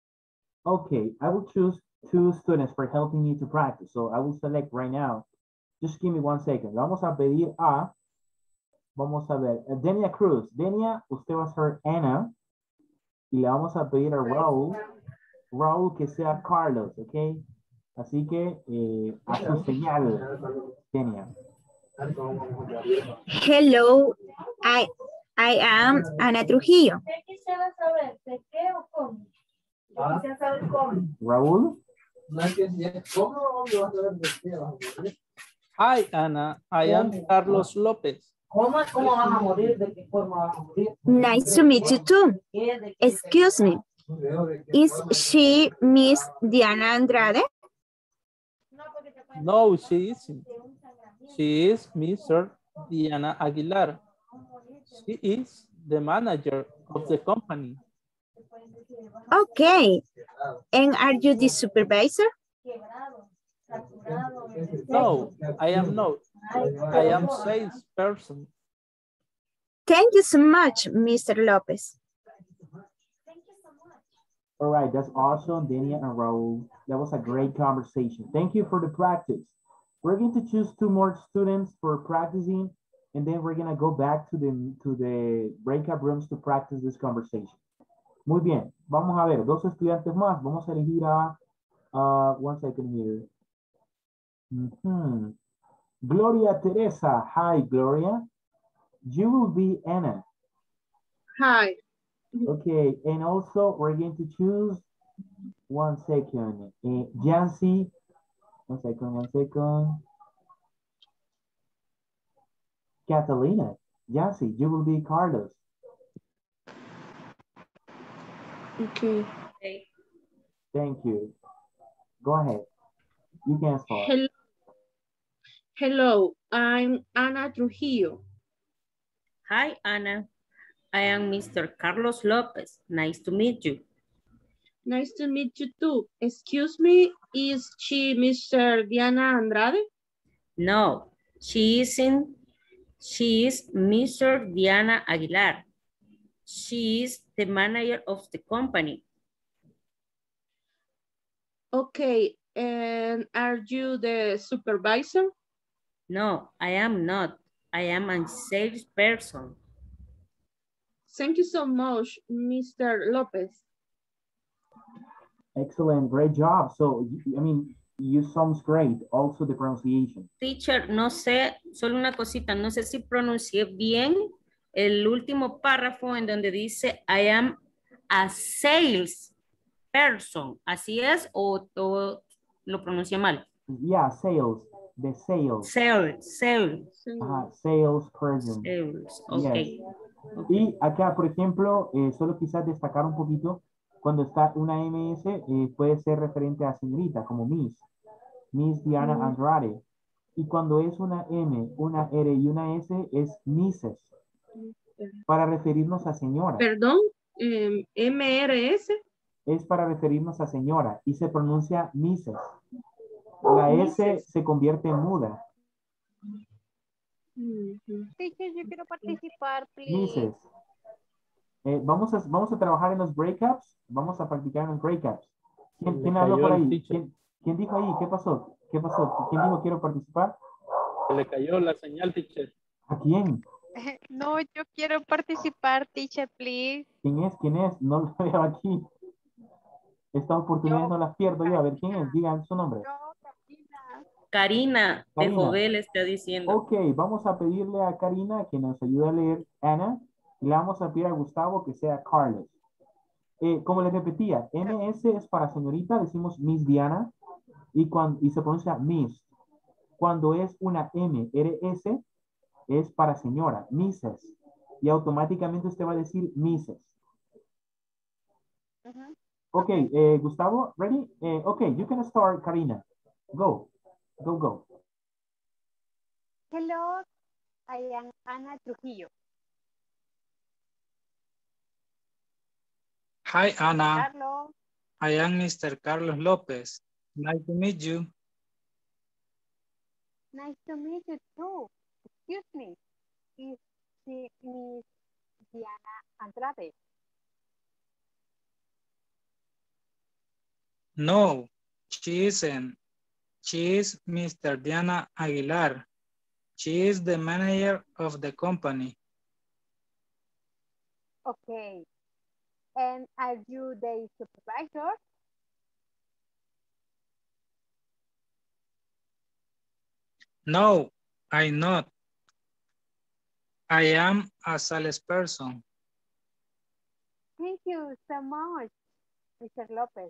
[SPEAKER 1] Okay, I will choose two students for helping me to practice. So I will select right now Just give me 1 second. Vamos a pedir a, vamos a ver, Denia Cruz. Denia, usted va a ser Ana. Y le vamos a pedir a Raúl que sea Carlos, ¿ok? Así que a su señal, Denia.
[SPEAKER 9] Hello, I am Ana Trujillo.
[SPEAKER 1] Raúl.
[SPEAKER 4] Hi, Ana. I am Carlos López.
[SPEAKER 9] Nice to meet you too. Excuse me. Is she Miss Diana Andrade?
[SPEAKER 4] No, she isn't. She is Mr. Diana Aguilar. She is the manager of the company.
[SPEAKER 9] Okay. And are you the supervisor?
[SPEAKER 4] No, I am not. I am salesperson.
[SPEAKER 9] Thank you so much, Mr. Lopez.
[SPEAKER 1] All right, that's awesome, Denia and Raul. That was a great conversation. Thank you for the practice. We're going to choose 2 more students for practicing, and then we're going to go back to the breakout rooms to practice this conversation. Muy bien, vamos a ver, 2 estudiantes más. Vamos a elegir a, 1 second here. Gloria Teresa. Hi, Gloria. You will be Anna.
[SPEAKER 11] Hi.
[SPEAKER 1] Okay, and also we're going to choose 1 second. Jancy. 1 second. Catalina. Jancy, you will be Carlos.
[SPEAKER 11] Okay.
[SPEAKER 1] Thank you. Go ahead. You can start.
[SPEAKER 11] Hello, I'm Ana Trujillo.
[SPEAKER 2] Hi, Ana. I am Mr. Carlos Lopez. Nice to meet you.
[SPEAKER 11] Nice to meet you too. Excuse me, is she Mr. Diana Andrade?
[SPEAKER 2] No, she isn't. She is Mr. Diana Aguilar. She is the manager of the company.
[SPEAKER 11] Okay, and are you the supervisor?
[SPEAKER 2] No, I am not. I am a salesperson.
[SPEAKER 11] Thank you so much, Mr. Lopez.
[SPEAKER 1] Excellent, great job. So, I mean, you sounds great. Also the pronunciation.
[SPEAKER 2] Teacher, no sé, solo una cosita, no sé si pronuncié bien el último párrafo en donde dice I am a sales person. ¿Así es o lo pronuncié mal?
[SPEAKER 1] Yeah, sales. The sales.
[SPEAKER 2] Sales.
[SPEAKER 1] Sales person.
[SPEAKER 2] Sales, ok.
[SPEAKER 1] Yes. Y acá, por ejemplo, solo quizás destacar un poquito, cuando está una MS, puede ser referente a señorita, como Miss Diana Andrade. Y cuando es una M, una R y una S, es Mrs. Para referirnos a señora.
[SPEAKER 11] Perdón, MRS.
[SPEAKER 1] Es para referirnos a señora y se pronuncia Mrs. La S se convierte en muda.
[SPEAKER 5] Teacher, yo quiero participar, please.
[SPEAKER 1] Mrs. Vamos a trabajar en los breakups. Vamos a practicar en los breakups. ¿Quién habló por ahí? ¿Quién dijo ahí? ¿Qué pasó? ¿Qué pasó? ¿Quién dijo quiero participar?
[SPEAKER 4] Se le cayó la señal, teacher.
[SPEAKER 1] ¿A quién?
[SPEAKER 5] No, yo quiero participar, teacher, please.
[SPEAKER 1] ¿Quién es? ¿Quién es? No lo veo aquí. Estas oportunidades no las pierdo yo. A ver, ¿quién es? Digan su nombre.
[SPEAKER 2] Karina de Jovel está diciendo.
[SPEAKER 1] Ok, vamos a pedirle a Karina que nos ayude a leer Ana. Y le vamos a pedir a Gustavo que sea Carlos. Como les repetía, MS es para señorita, decimos Miss Diana. Y se pronuncia Miss. Cuando es una M, RS, es para señora, Mrs. Y automáticamente usted va a decir Mrs. Ok, Gustavo, ready? Ok, you can start, Karina. Go.
[SPEAKER 5] Hello, I am Ana Trujillo.
[SPEAKER 8] Hi, Ana.
[SPEAKER 5] Carlos.
[SPEAKER 8] I am Mr. Carlos Lopez. Nice to meet you.
[SPEAKER 5] Nice to meet you too. Excuse me. Is she Miss Diana Andrade?
[SPEAKER 8] No, she isn't. She is Mr. Diana Aguilar. She is the manager of the company.
[SPEAKER 5] Okay. And are you the supervisor?
[SPEAKER 8] No, I'm not. I am a salesperson.
[SPEAKER 5] Thank you so much, Mr. Lopez.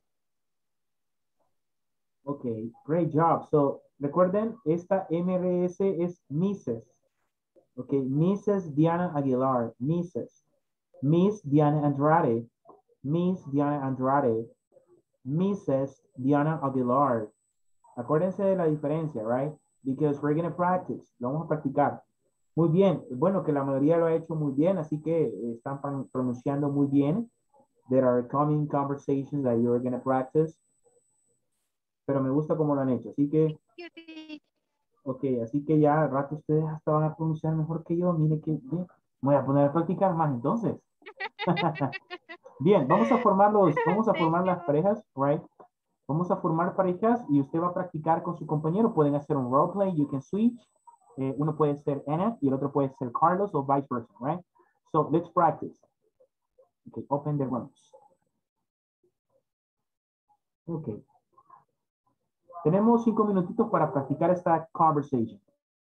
[SPEAKER 1] Ok, great job. So, recuerden, esta MRS es Mrs. Ok, Mrs. Diana Aguilar, Mrs. Miss Diana Andrade, Miss Diana Andrade, Mrs. Diana Aguilar. Acuérdense de la diferencia, right? Because we're going to practice. Lo vamos a practicar. Muy bien. Bueno, que la mayoría lo ha hecho muy bien, así que están pronunciando muy bien. There are coming conversations that you're going to practice. Pero me gusta cómo lo han hecho. Así que, ok, así que ya al rato ustedes hasta van a pronunciar mejor que yo. Mire que bien. Voy a poner a practicar más entonces. Bien, vamos a formar las parejas, right? Vamos a formar parejas y usted va a practicar con su compañero. Pueden hacer un roleplay, you can switch. Uno puede ser Anna y el otro puede ser Carlos o vice versa, right? So let's practice. Okay, open the rooms. Okay. Tenemos 5 minutitos para practicar esta conversation.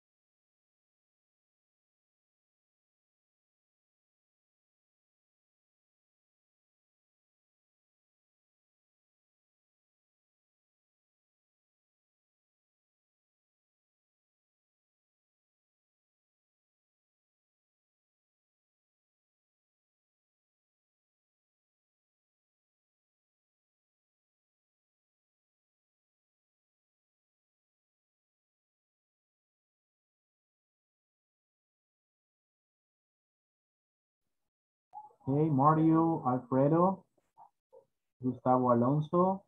[SPEAKER 1] Okay, Mario, Alfredo, Gustavo Alonso,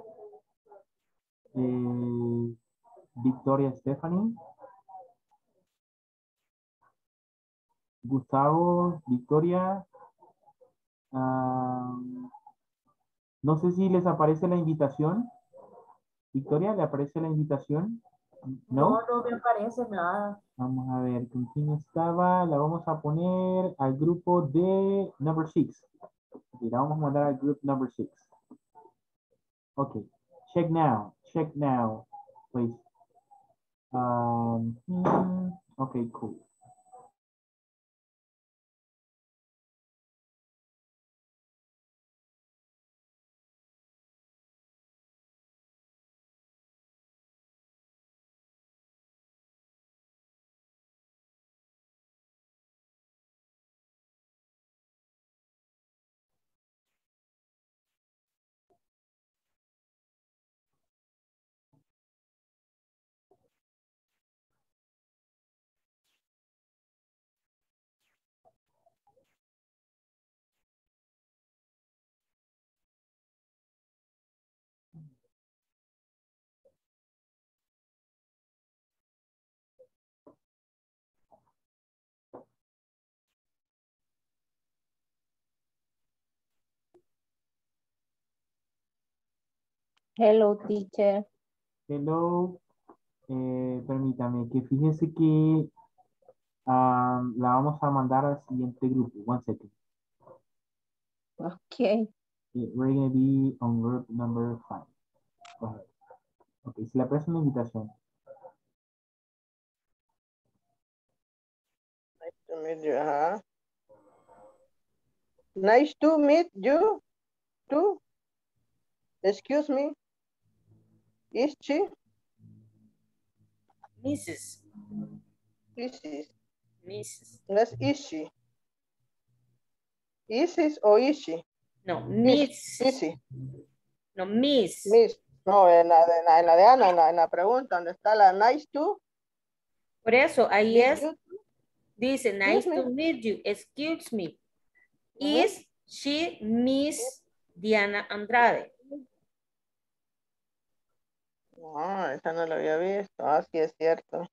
[SPEAKER 1] Victoria Stephanie, Gustavo, Victoria. No sé si les aparece la invitación. Victoria, ¿le aparece la invitación? ¿No?
[SPEAKER 7] No me aparece nada.
[SPEAKER 1] Vamos a ver, ¿con quién estaba? La vamos a poner al grupo de number 6. La vamos a mandar al grupo number 6. Ok. Check now, please. Okay, cool.
[SPEAKER 7] Hello, teacher.
[SPEAKER 1] Hello. Permítame que fíjese que la vamos a mandar al siguiente grupo. One second.
[SPEAKER 7] Okay.
[SPEAKER 1] We're going to be on group number 5. Go ahead. Okay, si le aparece una invitación.
[SPEAKER 6] Nice to meet you, Nice to meet you, too. Excuse me. Is she?
[SPEAKER 2] Mrs.
[SPEAKER 6] Mrs. That's is she. Is it or is she?
[SPEAKER 2] No, Miss.
[SPEAKER 6] Is she?
[SPEAKER 2] No, Miss.
[SPEAKER 6] Miss. No, en la de Ana, en la pregunta, donde está la nice to.
[SPEAKER 2] Por eso, ahí
[SPEAKER 6] Meet
[SPEAKER 2] es.
[SPEAKER 6] you.
[SPEAKER 2] Dice, nice to meet you. Excuse me. Is she Miss Diana Andrade?
[SPEAKER 6] No, esa no la había visto. Ah, sí, es cierto.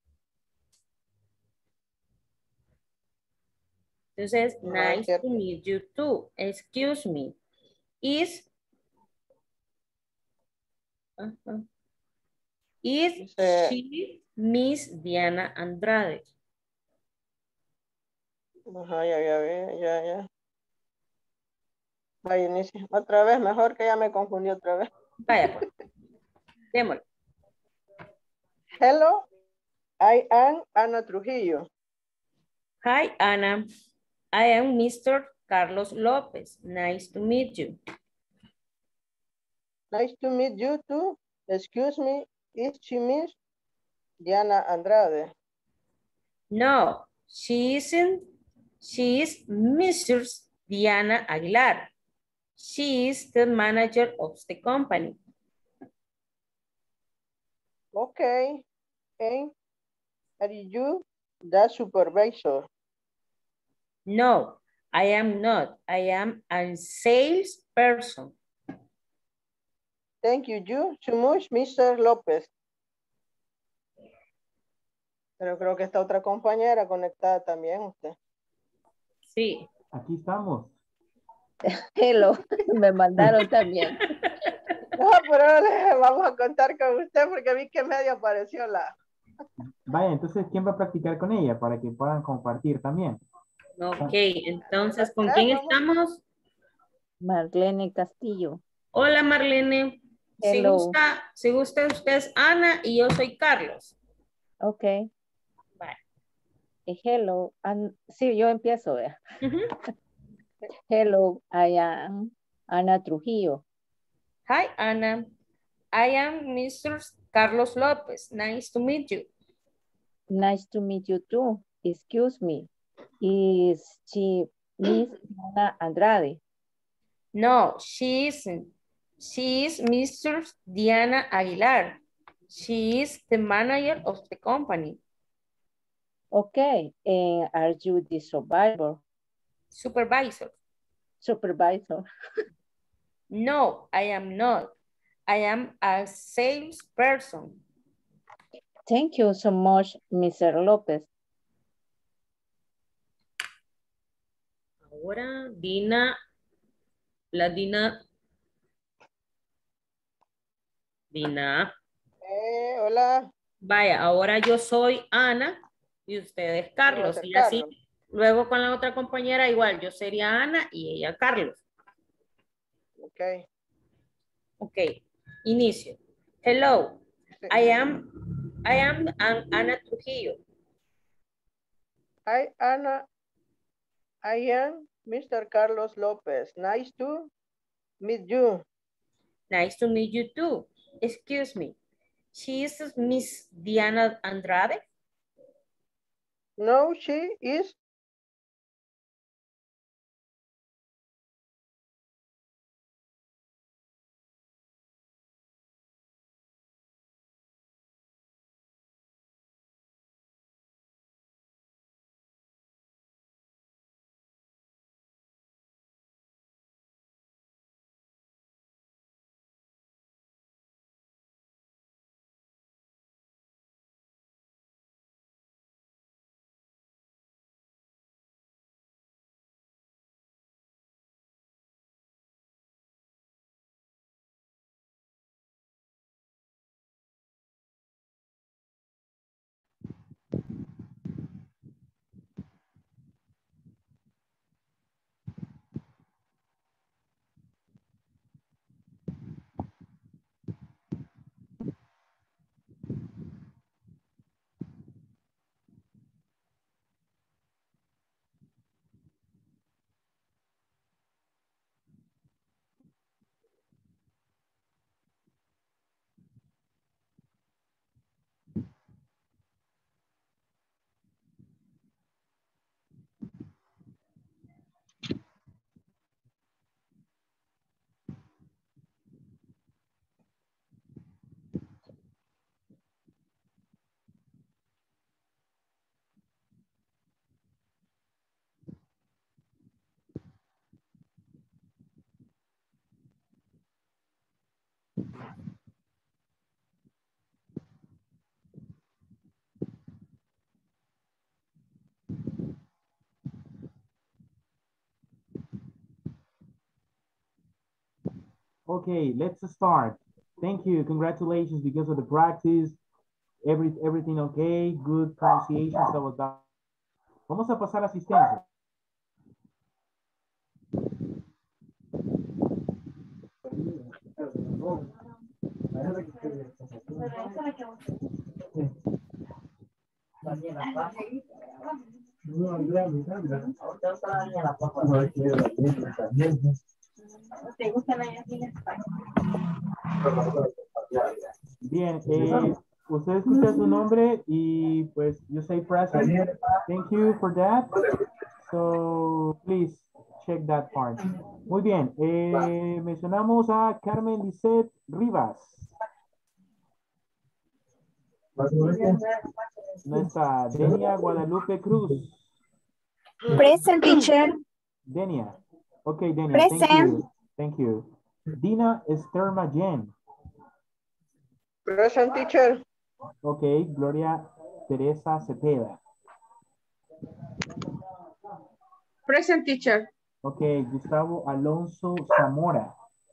[SPEAKER 2] Entonces,
[SPEAKER 6] No,
[SPEAKER 2] nice
[SPEAKER 6] es cierto.
[SPEAKER 2] to meet you too. Excuse me. Is Is
[SPEAKER 6] Dice,
[SPEAKER 2] she Miss Diana Andrade?
[SPEAKER 6] ajá, ya. Vaya, inicia. Otra vez, mejor que ya me confundí otra vez.
[SPEAKER 2] Vaya pues, démosle.
[SPEAKER 6] Hello, I am Ana Trujillo.
[SPEAKER 2] Hi, Anna. I am Mr. Carlos Lopez. Nice to meet you.
[SPEAKER 6] Nice to meet you too. Excuse me, is she Miss Diana Andrade?
[SPEAKER 2] No, she isn't. She is Mrs. Diana Aguilar. She is the manager of the company.
[SPEAKER 6] Okay, and are you the supervisor?
[SPEAKER 2] No, I am not. I am a salesperson.
[SPEAKER 6] Thank you so much, Mr. López. Pero creo que está otra compañera conectada también, usted.
[SPEAKER 2] Sí.
[SPEAKER 1] Aquí estamos.
[SPEAKER 7] Hello, me mandaron también.
[SPEAKER 6] No, pero vamos a contar con usted porque vi que medio apareció la...
[SPEAKER 1] Vaya, entonces, ¿quién va a practicar con ella para que puedan compartir también?
[SPEAKER 2] Ok, entonces, ¿con quién estamos?
[SPEAKER 7] Marlene Castillo.
[SPEAKER 2] Hola, Marlene.
[SPEAKER 7] Hello.
[SPEAKER 2] Si gusta, usted es Ana y yo soy Carlos.
[SPEAKER 7] Ok.
[SPEAKER 2] Vale.
[SPEAKER 7] Hello. Sí, yo empiezo. Hello, I am Ana Trujillo.
[SPEAKER 2] Hi, Ana. I am Mr. Carlos Lopez. Nice to meet you.
[SPEAKER 7] Nice to meet you too. Excuse me. Is she Miss Diana Andrade?
[SPEAKER 2] No, she isn't. She is Mr. Diana Aguilar. She is the manager of the company.
[SPEAKER 7] Okay. And are you the survivor?
[SPEAKER 2] Supervisor.
[SPEAKER 7] Supervisor.
[SPEAKER 2] No, I am not. I am a salesperson.
[SPEAKER 7] Thank you so much, Mr. Lopez.
[SPEAKER 2] Ahora, Dina. Dina.
[SPEAKER 6] Hola.
[SPEAKER 2] Vaya, ahora yo soy Ana y usted es Carlos. Y así, luego con la otra compañera igual, yo sería Ana y ella Carlos.
[SPEAKER 6] Ok.
[SPEAKER 2] Ok, inicio. Hello, I am Ana Trujillo.
[SPEAKER 6] Hi, Ana. I am Mr. Carlos Lopez. Nice to meet you.
[SPEAKER 2] Nice to meet you too. Excuse me. She is Miss Diana Andrade?
[SPEAKER 6] No, she is.
[SPEAKER 1] Okay, let's start. Thank you. Congratulations because of the practice. Everything okay. Good pronunciation. So that. Vamos a pasar a asistencia. Bien, usted escucha su nombre y pues you say present. Thank you for that. So please check that part. Muy bien, mencionamos a Carmen Lisette Rivas. Nuestra Denia Guadalupe Cruz.
[SPEAKER 9] Present, teacher.
[SPEAKER 1] Denia. Okay, Denia.
[SPEAKER 9] Present.
[SPEAKER 1] Thank you. Thank you. Dina Esther Mayen.
[SPEAKER 6] Present, teacher.
[SPEAKER 1] Okay, Gloria Teresa Cepeda.
[SPEAKER 11] Present, teacher.
[SPEAKER 1] Okay, Gustavo Alonso Zamora.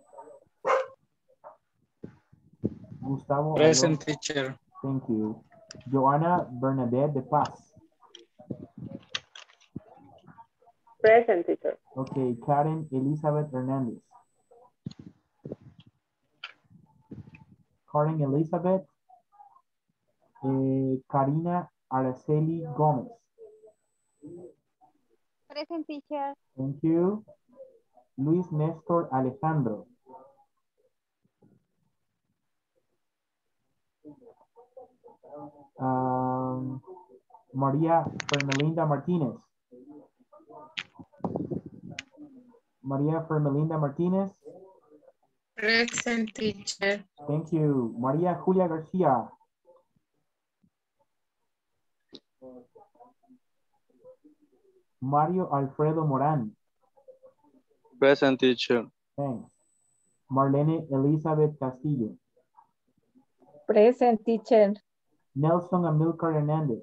[SPEAKER 1] Gustavo
[SPEAKER 8] Present,
[SPEAKER 1] Alonso.
[SPEAKER 8] teacher.
[SPEAKER 1] Thank you. Joana Bernadette de Paz.
[SPEAKER 10] Present, teacher.
[SPEAKER 1] Okay, Karen Elizabeth Hernandez. Karen Elizabeth. Karina Araceli Gómez.
[SPEAKER 3] Present, teacher.
[SPEAKER 1] Thank you. Luis Néstor Alejandro. María Fermelinda Martínez. María Fermelinda Martínez.
[SPEAKER 12] Present, teacher.
[SPEAKER 1] Thank you. María Julia García. Mario Alfredo Morán.
[SPEAKER 13] Present, teacher.
[SPEAKER 1] Thanks. Marlene Elizabeth Castillo.
[SPEAKER 7] Present, teacher.
[SPEAKER 1] Nelson Amilcar Hernández.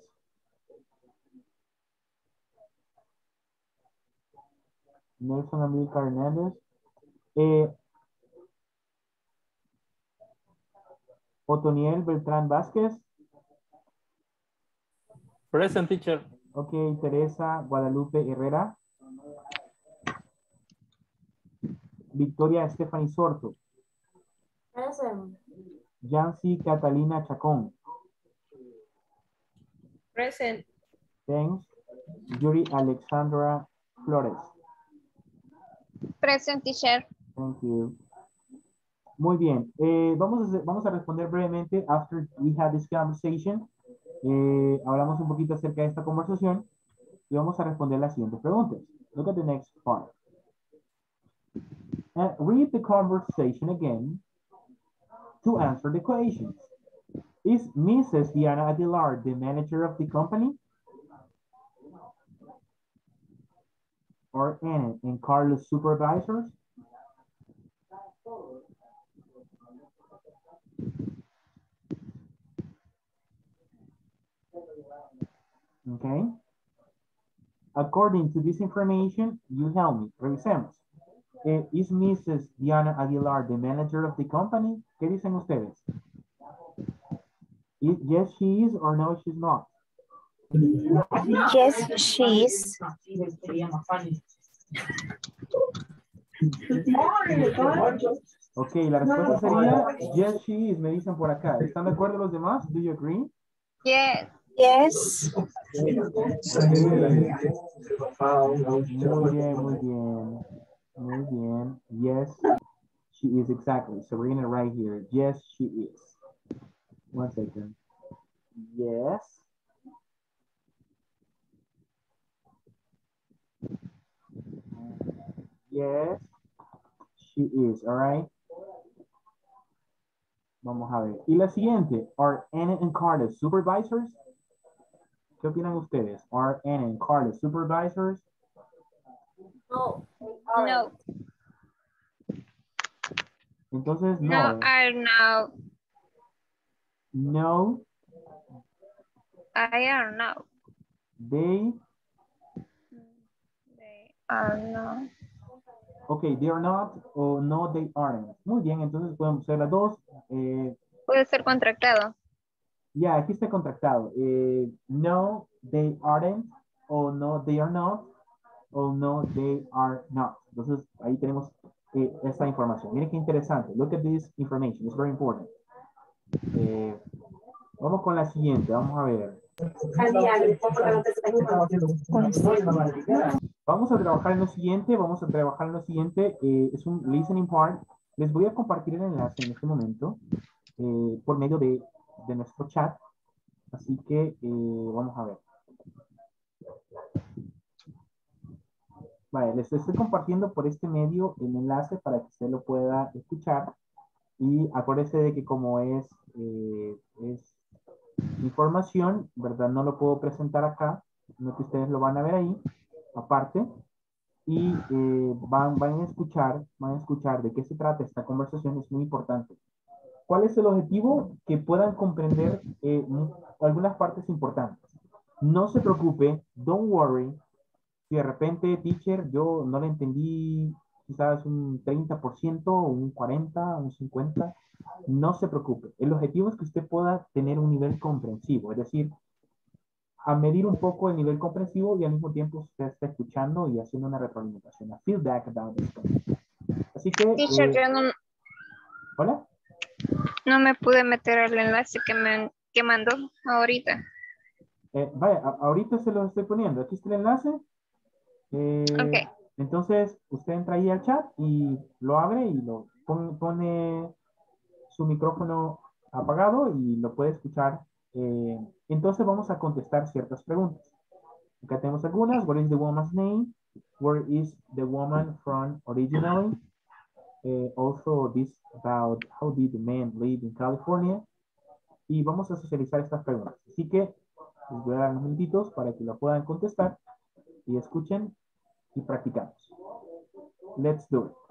[SPEAKER 1] Nelson Amilcar Hernández. Otoniel Beltrán Vázquez.
[SPEAKER 4] Present, teacher.
[SPEAKER 1] Ok, Teresa Guadalupe Herrera. Victoria Stephanie Sorto.
[SPEAKER 2] Present.
[SPEAKER 1] Yancy Catalina Chacón.
[SPEAKER 2] Present.
[SPEAKER 1] Thanks. Yuri Alexandra Flores.
[SPEAKER 3] Present, teacher.
[SPEAKER 1] Thank you. Muy bien. Vamos a responder brevemente after we had this conversation. Hablamos un poquito acerca de esta conversación y vamos a responder las siguientes preguntas. Look at the next part. Read the conversation again to answer the questions. Is Mrs. Diana Aguilar the manager of the company? Are Anna and Carlos supervisors? Okay. According to this information, you help me. Revisemos. Is Mrs. Diana Aguilar the manager of the company? ¿Qué dicen ustedes? Yes, she is, or no, she's not?
[SPEAKER 9] Yes, she is.
[SPEAKER 1] Ok, la respuesta sería yes, she is, me dicen por acá. ¿Están de acuerdo los demás? Do you agree?
[SPEAKER 3] Yes.
[SPEAKER 9] Yes.
[SPEAKER 1] Okay. Muy bien, muy bien. Muy bien. Yes, she is exactly. So we're going to write here. Yes, she is. One second. Yes. Yes, she is. All right. Vamos a ver. Y la siguiente. Are Anna and Carlos supervisors? ¿Qué opinan ustedes? Are Anna and Carlos supervisors?
[SPEAKER 2] No.
[SPEAKER 3] No.
[SPEAKER 1] Entonces, no.
[SPEAKER 3] No are now.
[SPEAKER 1] No.
[SPEAKER 3] I are now.
[SPEAKER 1] They
[SPEAKER 3] They are not.
[SPEAKER 1] Ok, they are not o no, they aren't. Muy bien, entonces podemos hacer las dos.
[SPEAKER 3] Puede ser contractado.
[SPEAKER 1] Ya, aquí está contractado. No, they aren't o no, they are not o no, they are not. Entonces, ahí tenemos esta información. Miren qué interesante. Look at this information. It's very important. Vamos con la siguiente. Vamos a ver. Vamos a trabajar en lo siguiente. Vamos a trabajar en lo siguiente. Es un listening part. Les voy a compartir el enlace en este momento por medio de nuestro chat. Así que vamos a ver. Vale, les estoy compartiendo por este medio el enlace para que usted lo pueda escuchar. Y acuérdese de que como es información, ¿verdad? No lo puedo presentar acá, sino que ustedes lo van a ver ahí, aparte. Y van a escuchar de qué se trata esta conversación, es muy importante. ¿Cuál es el objetivo? Que puedan comprender algunas partes importantes. No se preocupe, don't worry. Si de repente, teacher, yo no le entendí quizás un 30%, un 40%, un 50%, no se preocupe. El objetivo es que usted pueda tener un nivel comprensivo, es decir, a medir un poco el nivel comprensivo y al mismo tiempo usted está escuchando y haciendo una retroalimentación, a feedback about this content. Así que...
[SPEAKER 3] Teacher, yo no,
[SPEAKER 1] ¿Hola?
[SPEAKER 3] no me pude meter al enlace que mandó ahorita.
[SPEAKER 1] Vaya, ahorita se lo estoy poniendo. Aquí está el enlace.
[SPEAKER 3] Ok.
[SPEAKER 1] Entonces, usted entra ahí al chat y lo abre y lo pone su micrófono apagado y lo puede escuchar. Entonces vamos a contestar ciertas preguntas. Acá tenemos algunas. What is the woman's name? Where is the woman from originally? Also this about how did the man live in California? Y vamos a socializar estas preguntas. Así que les voy a dar unos minutitos para que lo puedan contestar y escuchen y practicamos. Let's do it.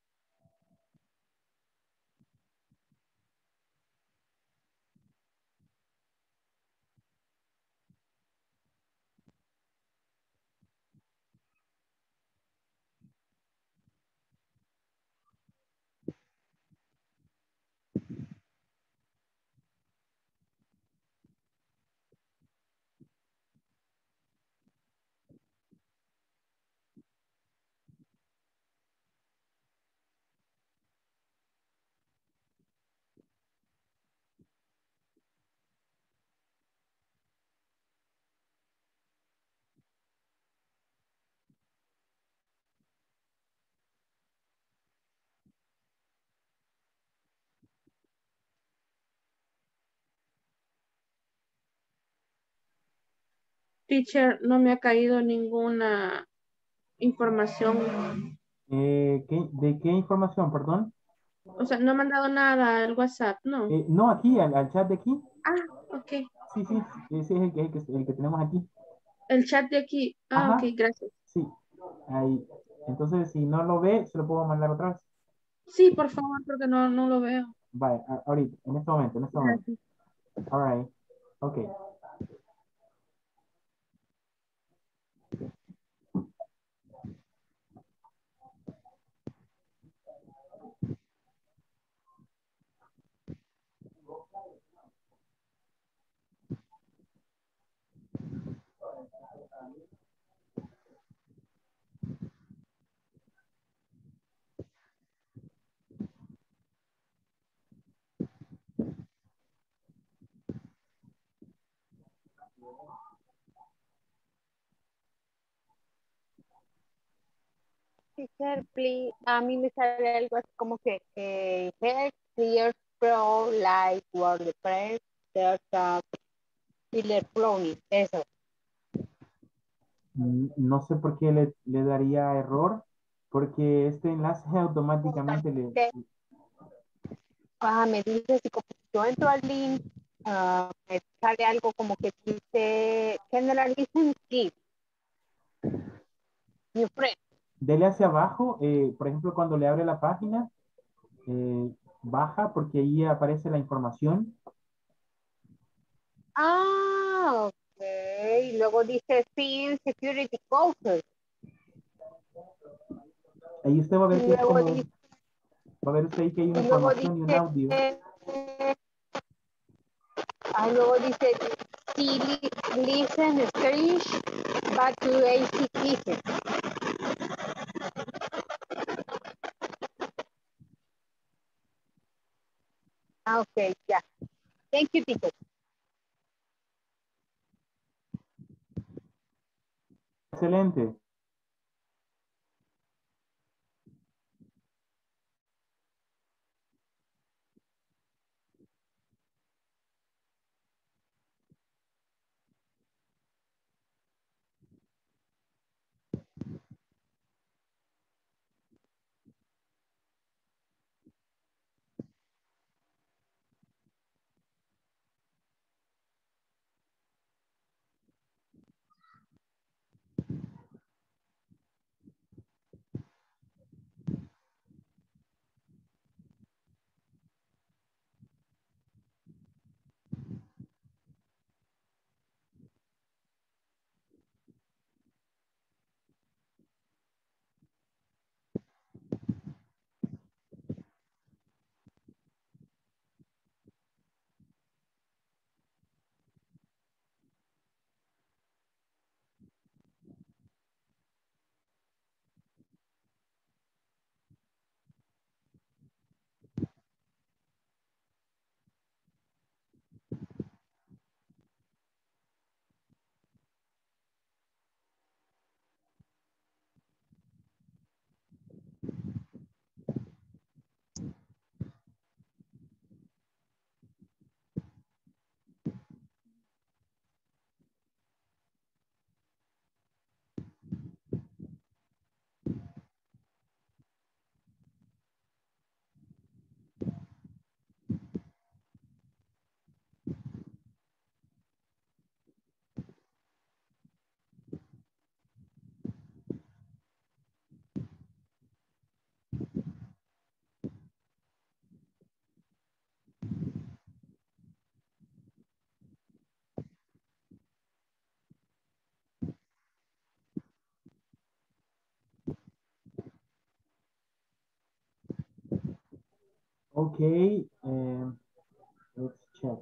[SPEAKER 11] Teacher, no me ha caído ninguna información.
[SPEAKER 1] ¿De qué información, perdón?
[SPEAKER 11] O sea, no me han dado nada al WhatsApp, ¿no?
[SPEAKER 1] No, aquí, al chat de aquí.
[SPEAKER 11] Ah, ok.
[SPEAKER 1] Sí, sí, ese es el que tenemos aquí.
[SPEAKER 11] El chat de aquí. Ah,
[SPEAKER 1] Ajá.
[SPEAKER 11] ok, gracias.
[SPEAKER 1] Sí, ahí. Entonces, si no lo ve, se lo puedo mandar otra vez.
[SPEAKER 11] Sí, por favor, porque no lo veo.
[SPEAKER 1] Vale, ahorita, en este momento,
[SPEAKER 11] Gracias.
[SPEAKER 1] All right. Ok.
[SPEAKER 5] Teacher, please, a mí me sale algo así como que head, clear, pro, light, WordPress, search, filler, plugin, eso.
[SPEAKER 1] No sé por qué le daría error, porque este enlace automáticamente le...
[SPEAKER 5] Me dice, si como yo entro al link, me sale algo como que dice General Listen Key. New friend.
[SPEAKER 1] Dele hacia abajo, por ejemplo, cuando le abre la página, baja porque ahí aparece la información.
[SPEAKER 5] Ah, ok. Luego dice Field Security Courses.
[SPEAKER 1] Ahí usted va a ver que es
[SPEAKER 5] Luego
[SPEAKER 1] como,
[SPEAKER 5] dice,
[SPEAKER 1] va a ver usted ahí que hay una
[SPEAKER 5] luego
[SPEAKER 1] información y un
[SPEAKER 5] dice,
[SPEAKER 1] audio.
[SPEAKER 5] luego dice, sí, listen, Spanish, but today sí listen. Ah, ok, ya. Thank you, teacher.
[SPEAKER 1] Excelente. Okay, let's check.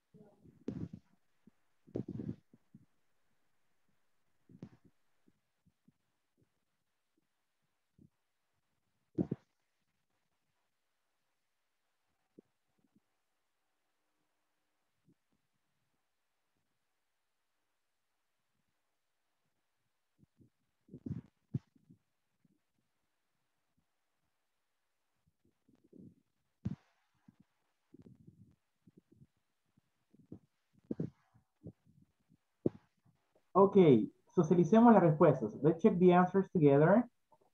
[SPEAKER 1] Okay, socialicemos las respuestas. Let's check the answers together.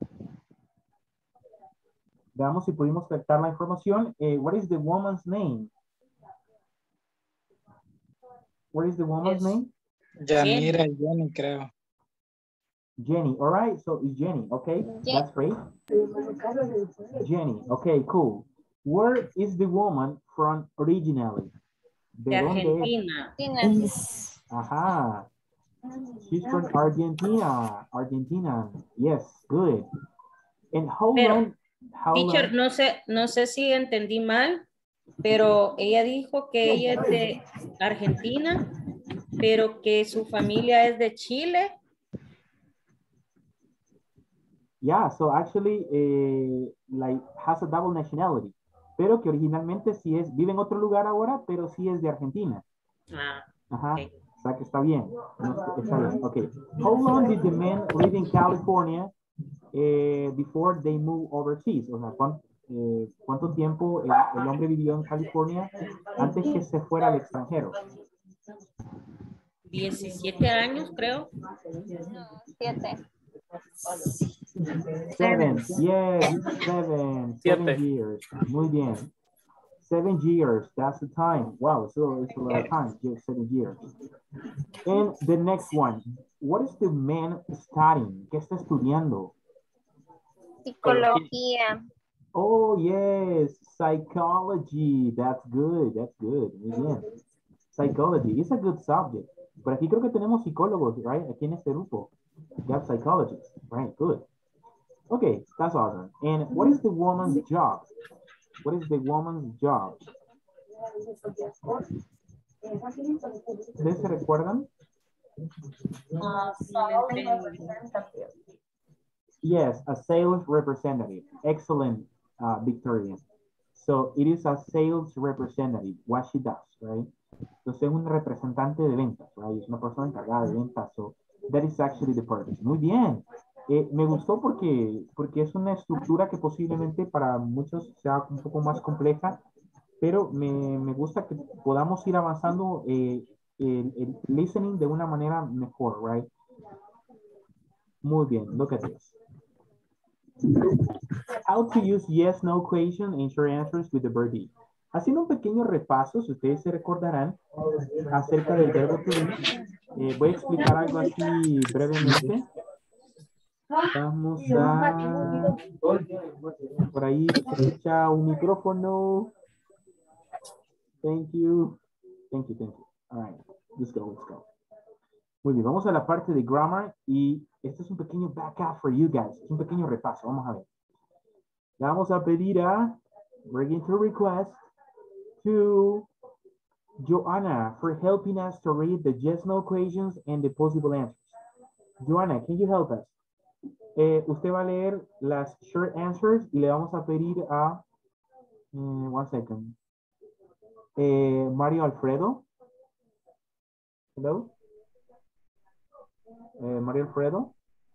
[SPEAKER 1] Veamos si pudimos captar la información. What is the woman's name? What is the woman's name?
[SPEAKER 8] Yanira y Jenny, creo.
[SPEAKER 1] Jenny, all right, so it's Jenny, okay, that's great. Jenny, okay, cool. Where is the woman from originally?
[SPEAKER 2] De Argentina.
[SPEAKER 1] Ajá. She's from Argentina. Argentina. Yes, good. And how long?
[SPEAKER 2] Teacher, no sé si entendí mal, pero ella dijo que ella es de Argentina, pero que su familia es de Chile.
[SPEAKER 1] Yeah, so actually, like, has a double nationality. Pero que originalmente sí es, vive en otro lugar ahora, pero sí es de Argentina.
[SPEAKER 2] Ah,
[SPEAKER 1] Ajá.
[SPEAKER 2] okay.
[SPEAKER 1] O sea que está bien. Está bien. Okay. How long did the men live in California before they moved overseas? O sea, ¿cuánto tiempo el hombre vivió en California antes que se fuera al extranjero?
[SPEAKER 2] 17 años, creo.
[SPEAKER 3] No, 7.
[SPEAKER 1] 7. Yes, 7. 7 years. Muy bien. 7 years. That's the time. Wow, so it's a lot of time. Just 7 years. And the next one. What is the man studying? ¿Qué está estudiando?
[SPEAKER 3] Psicología.
[SPEAKER 1] Oh, yes. Psychology. That's good. That's good. Muy bien. Psychology is a good subject. Pero aquí creo que tenemos psicólogos, right? Aquí en este grupo. We have psychologists. Right, good. Okay, that's awesome. And what is the woman's job? What is the woman's job? ¿Ustedes se recuerdan? Yes, a sales representative. Excellent, Victoria. So it is a sales representative, what she does, right? Entonces es un representante de ventas, right? Es una persona encargada de ventas. So that is actually the purpose. Muy bien. Me gustó porque es una estructura que posiblemente para muchos sea un poco más compleja, pero me gusta que podamos ir avanzando el listening de una manera mejor, right? Muy bien, look at this. How to use yes, no question and short answers with the verb be. Haciendo un pequeño repaso, si ustedes se recordarán, acerca del verbo to be, voy a explicar algo así brevemente. Vamos a... Por ahí se escucha un micrófono. Thank you. Thank you, thank you. All right, let's go, let's go. Muy bien, vamos a la parte de grammar y este es un pequeño backup for you guys. Es un pequeño repaso, vamos a ver. Le vamos a pedir a, we're going to request to Joanna for helping us to read the yes, no questions and the possible answers. Joanna, can you help us? Usted va a leer las short answers y le vamos a pedir a, one second, Mario Alfredo. Hello? Mario Alfredo.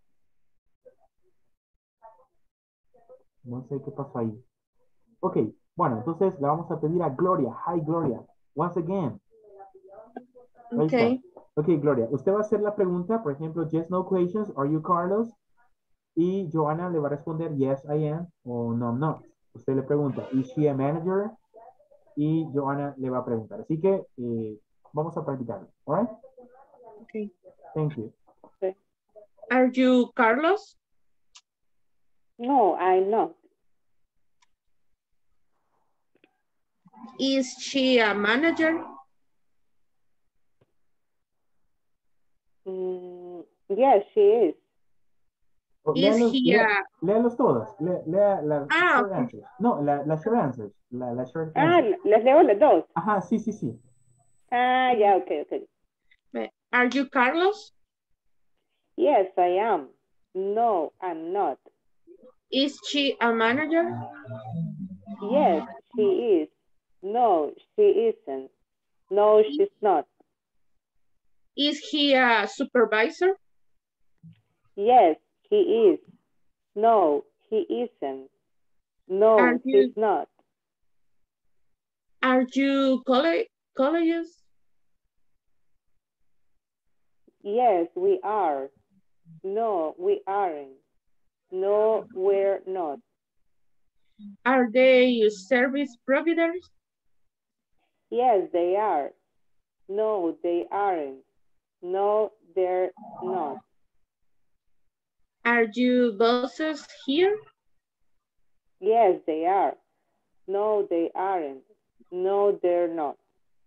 [SPEAKER 1] No sé qué pasó ahí. Ok, bueno, entonces le vamos a pedir a Gloria. Hi, Gloria. Once again.
[SPEAKER 11] Okay.
[SPEAKER 1] Ok, Gloria. Usted va a hacer la pregunta, por ejemplo, yes, no questions. Are you Carlos? Y Joanna le va a responder, yes, I am, o no, I'm not. Usted le pregunta, is she a manager? Y Joanna le va a preguntar. Así que vamos a practicarlo. All right?
[SPEAKER 11] Okay.
[SPEAKER 1] Thank you.
[SPEAKER 10] Okay.
[SPEAKER 11] Are you Carlos?
[SPEAKER 10] No, I'm not.
[SPEAKER 11] Is she a manager?
[SPEAKER 10] Yes, she is.
[SPEAKER 11] Is he a...
[SPEAKER 1] Léalos todas. Lea las short
[SPEAKER 11] okay.
[SPEAKER 1] answers. No, las short answers. La short
[SPEAKER 10] Ah,
[SPEAKER 1] answers.
[SPEAKER 10] ¿les leo las dos?
[SPEAKER 1] Ajá, sí, sí, sí.
[SPEAKER 10] Ah, ya, okay, okay.
[SPEAKER 11] Are you Carlos?
[SPEAKER 10] Yes, I am. No, I'm not.
[SPEAKER 11] Is she a manager?
[SPEAKER 10] Yes, she is. No, she isn't. No, she's not.
[SPEAKER 11] Is he a supervisor?
[SPEAKER 10] Yes, he is. No, he isn't. No, he's not.
[SPEAKER 11] Are you colleagues?
[SPEAKER 10] Yes, we are. No, we aren't. No, we're not.
[SPEAKER 11] Are they service providers?
[SPEAKER 10] Yes, they are. No, they aren't. No, they're not.
[SPEAKER 11] Are you bosses here?
[SPEAKER 10] Yes, they are. No, they aren't. No, they're not.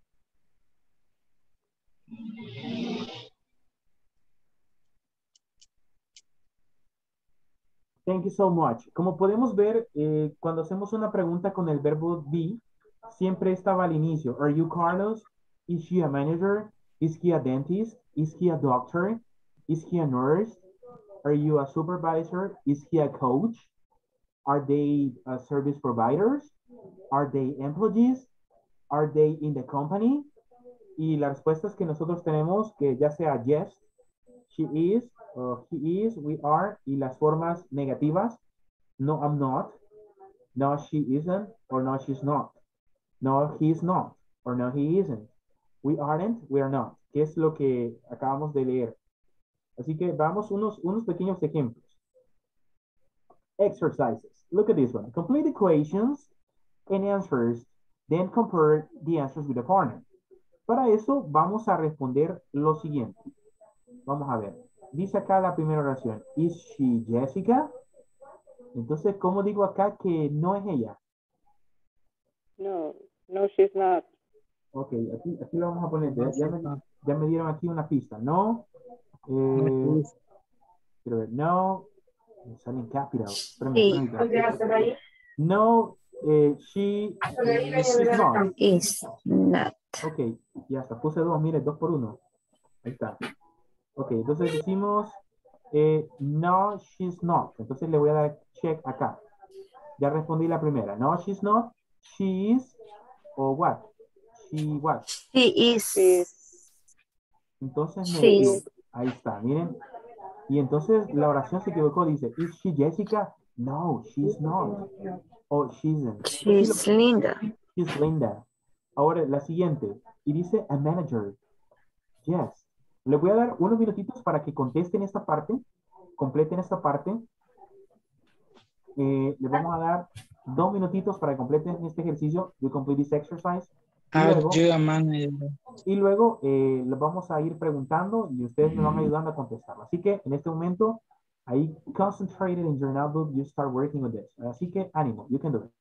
[SPEAKER 1] Thank you so much. Como podemos ver, cuando hacemos una pregunta con el verbo be, siempre estaba al inicio. Are you Carlos? Is she a manager? Is he a dentist? Is he a doctor? Is he a nurse? Are you a supervisor? Is he a coach? Are they service providers? Are they employees? Are they in the company? Y las respuestas que nosotros tenemos, que ya sea yes, she is, he is, we are, y las formas negativas, no, I'm not, no, she isn't, or no, she's not, no, he's not, or no, he isn't, we aren't, we are not, que es lo que acabamos de leer. Así que vamos unos pequeños ejemplos. Exercises. Look at this one. Complete equations and answers, then compare the answers with a partner. Para eso vamos a responder lo siguiente. Vamos a ver. Dice acá la primera oración. Is she Jessica? Entonces, ¿cómo digo acá que no es ella?
[SPEAKER 10] No, no, she's not.
[SPEAKER 1] Ok, aquí lo vamos a poner. Ya me dieron aquí una pista. No. Quiero ver. No. Salen capital.
[SPEAKER 9] Sí.
[SPEAKER 1] No, she's not.
[SPEAKER 9] Is not.
[SPEAKER 1] Ok, ya está. Puse dos, mire, 2 por 1. Ahí está. Ok, entonces decimos, no, she's not. Entonces le voy a dar check acá. Ya respondí la primera. No, she's not. She is, o what? She what?
[SPEAKER 9] She is.
[SPEAKER 1] Entonces
[SPEAKER 9] She
[SPEAKER 1] negativo.
[SPEAKER 9] is.
[SPEAKER 1] Ahí está, miren. Y entonces la oración se equivocó. Dice, is she Jessica? No, she's not. O she isn't.
[SPEAKER 9] She's Linda.
[SPEAKER 1] She's Linda. Ahora la siguiente. Y dice a manager. Yes. Le voy a dar unos minutitos para que contesten esta parte. Completen esta parte. Le vamos a dar 2 minutitos para que completen este ejercicio. You complete this exercise.
[SPEAKER 8] Are you a manager?
[SPEAKER 1] Y luego les vamos a ir preguntando y ustedes me van ayudando a contestarlo. Así que en este momento, ahí concentrated in your notebook, you start working with this. Así que ánimo, you can do it.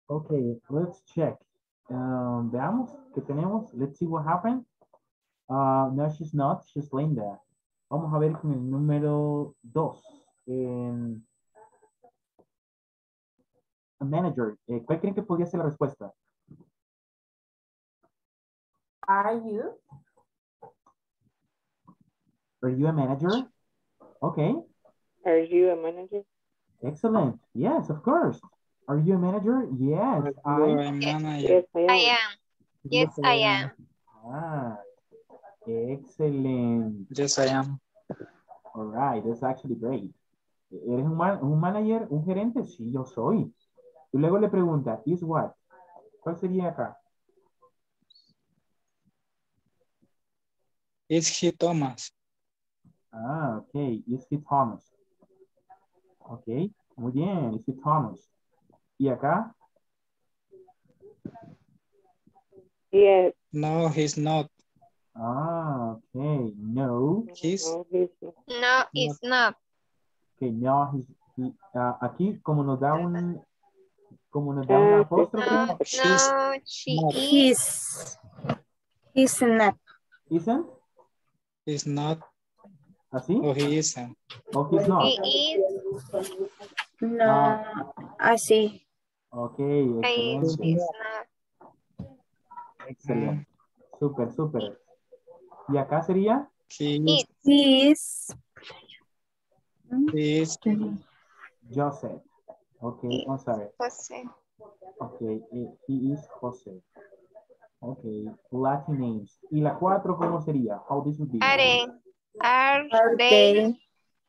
[SPEAKER 1] Okay, let's check. Veamos qué tenemos. Let's see what happened. No, she's not. She's Linda. Vamos a ver con el número 2. Manager. ¿Cuál creen que podría ser la respuesta?
[SPEAKER 14] Are you?
[SPEAKER 1] Are you a manager? Okay.
[SPEAKER 10] Are you a manager?
[SPEAKER 1] Excellent. Yes, of course. Are you a manager? Yes,
[SPEAKER 10] Yes, I am.
[SPEAKER 3] I am. Yes, I am.
[SPEAKER 1] Ah, excellent.
[SPEAKER 8] Yes, I am.
[SPEAKER 1] All right, that's actually great. ¿Eres un manager, un gerente? Sí, yo soy. Y luego le pregunta, is what? ¿Cuál sería acá?
[SPEAKER 8] Is he Thomas?
[SPEAKER 1] Ah, ok. Is he Thomas? Ok, muy bien. Is he Thomas? ¿Y acá?
[SPEAKER 10] Yes.
[SPEAKER 8] No, he's not.
[SPEAKER 1] Ah, ok. No.
[SPEAKER 8] He's
[SPEAKER 3] No, it's not.
[SPEAKER 1] Ok, no. Aquí, como nos da un apóstrofe.
[SPEAKER 3] No, she is.
[SPEAKER 9] He's not.
[SPEAKER 1] Isn't?
[SPEAKER 8] He's not.
[SPEAKER 1] ¿Así?
[SPEAKER 8] Oh, he isn't.
[SPEAKER 1] Oh, he's not.
[SPEAKER 3] He is.
[SPEAKER 9] No, así.
[SPEAKER 1] Ok,
[SPEAKER 3] He is
[SPEAKER 1] excelente.
[SPEAKER 3] not.
[SPEAKER 1] Excelente. Súper, súper. ¿Y acá sería?
[SPEAKER 8] He
[SPEAKER 9] is.
[SPEAKER 1] Joseph. Ok, vamos a ver.
[SPEAKER 3] Jose.
[SPEAKER 1] Ok, he is Jose. Ok, Latin names. ¿Y la 4 cómo sería? How this would be?
[SPEAKER 3] Are they?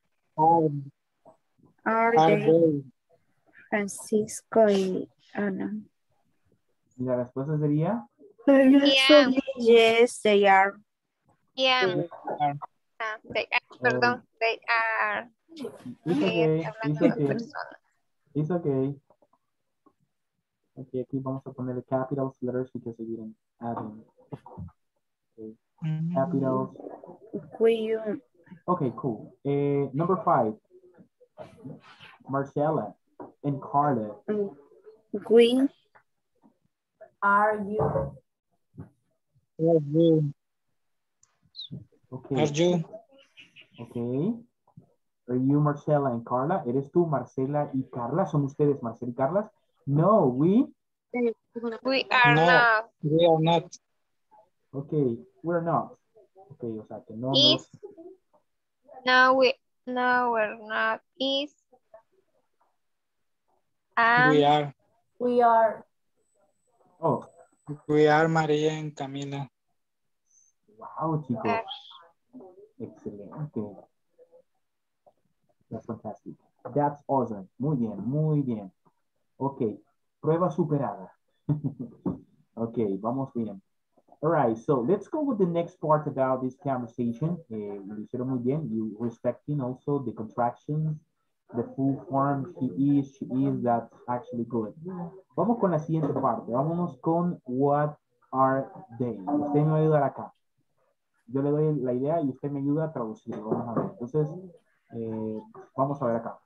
[SPEAKER 9] Are they? Francisco y Ana.
[SPEAKER 1] ¿Y la respuesta sería?
[SPEAKER 3] Yeah.
[SPEAKER 9] Yes, they are.
[SPEAKER 3] Yeah. They are, perdón, they are.
[SPEAKER 1] It's okay, it's
[SPEAKER 3] Hablando de
[SPEAKER 1] okay.
[SPEAKER 3] personas.
[SPEAKER 1] It's okay. Ok, aquí vamos a poner capitals letters because I didn't add them. Okay. Capitals. Okay, cool. Number 5. Marcella and Carla.
[SPEAKER 9] We.
[SPEAKER 14] Are you?
[SPEAKER 1] Okay.
[SPEAKER 8] Are you?
[SPEAKER 1] Okay. Are you Marcela and Carla? ¿Eres tú Marcela y Carla? ¿Son ustedes Marcela y Carla? No, we
[SPEAKER 3] are
[SPEAKER 8] no,
[SPEAKER 3] not.
[SPEAKER 8] we are not.
[SPEAKER 1] Okay, we're not. Okay, o sea que no.
[SPEAKER 3] Is. No, we're not. Is.
[SPEAKER 8] We are.
[SPEAKER 14] We are.
[SPEAKER 1] Oh.
[SPEAKER 8] We are Maria and Camila.
[SPEAKER 1] Wow, chicos. Excelente. That's fantastic. That's awesome. Muy bien, muy bien. Ok, prueba superada. Ok, vamos bien. All right, so let's go with the next part about this conversation. Lo hicieron muy bien. You respecting also the contractions, the full form, he is, she is, that's actually good. Vamos con la siguiente parte. Vámonos con what are they. Usted me va a ayudar acá. Yo le doy la idea y usted me ayuda a traducirlo. Vamos a ver. Entonces, vamos a ver acá.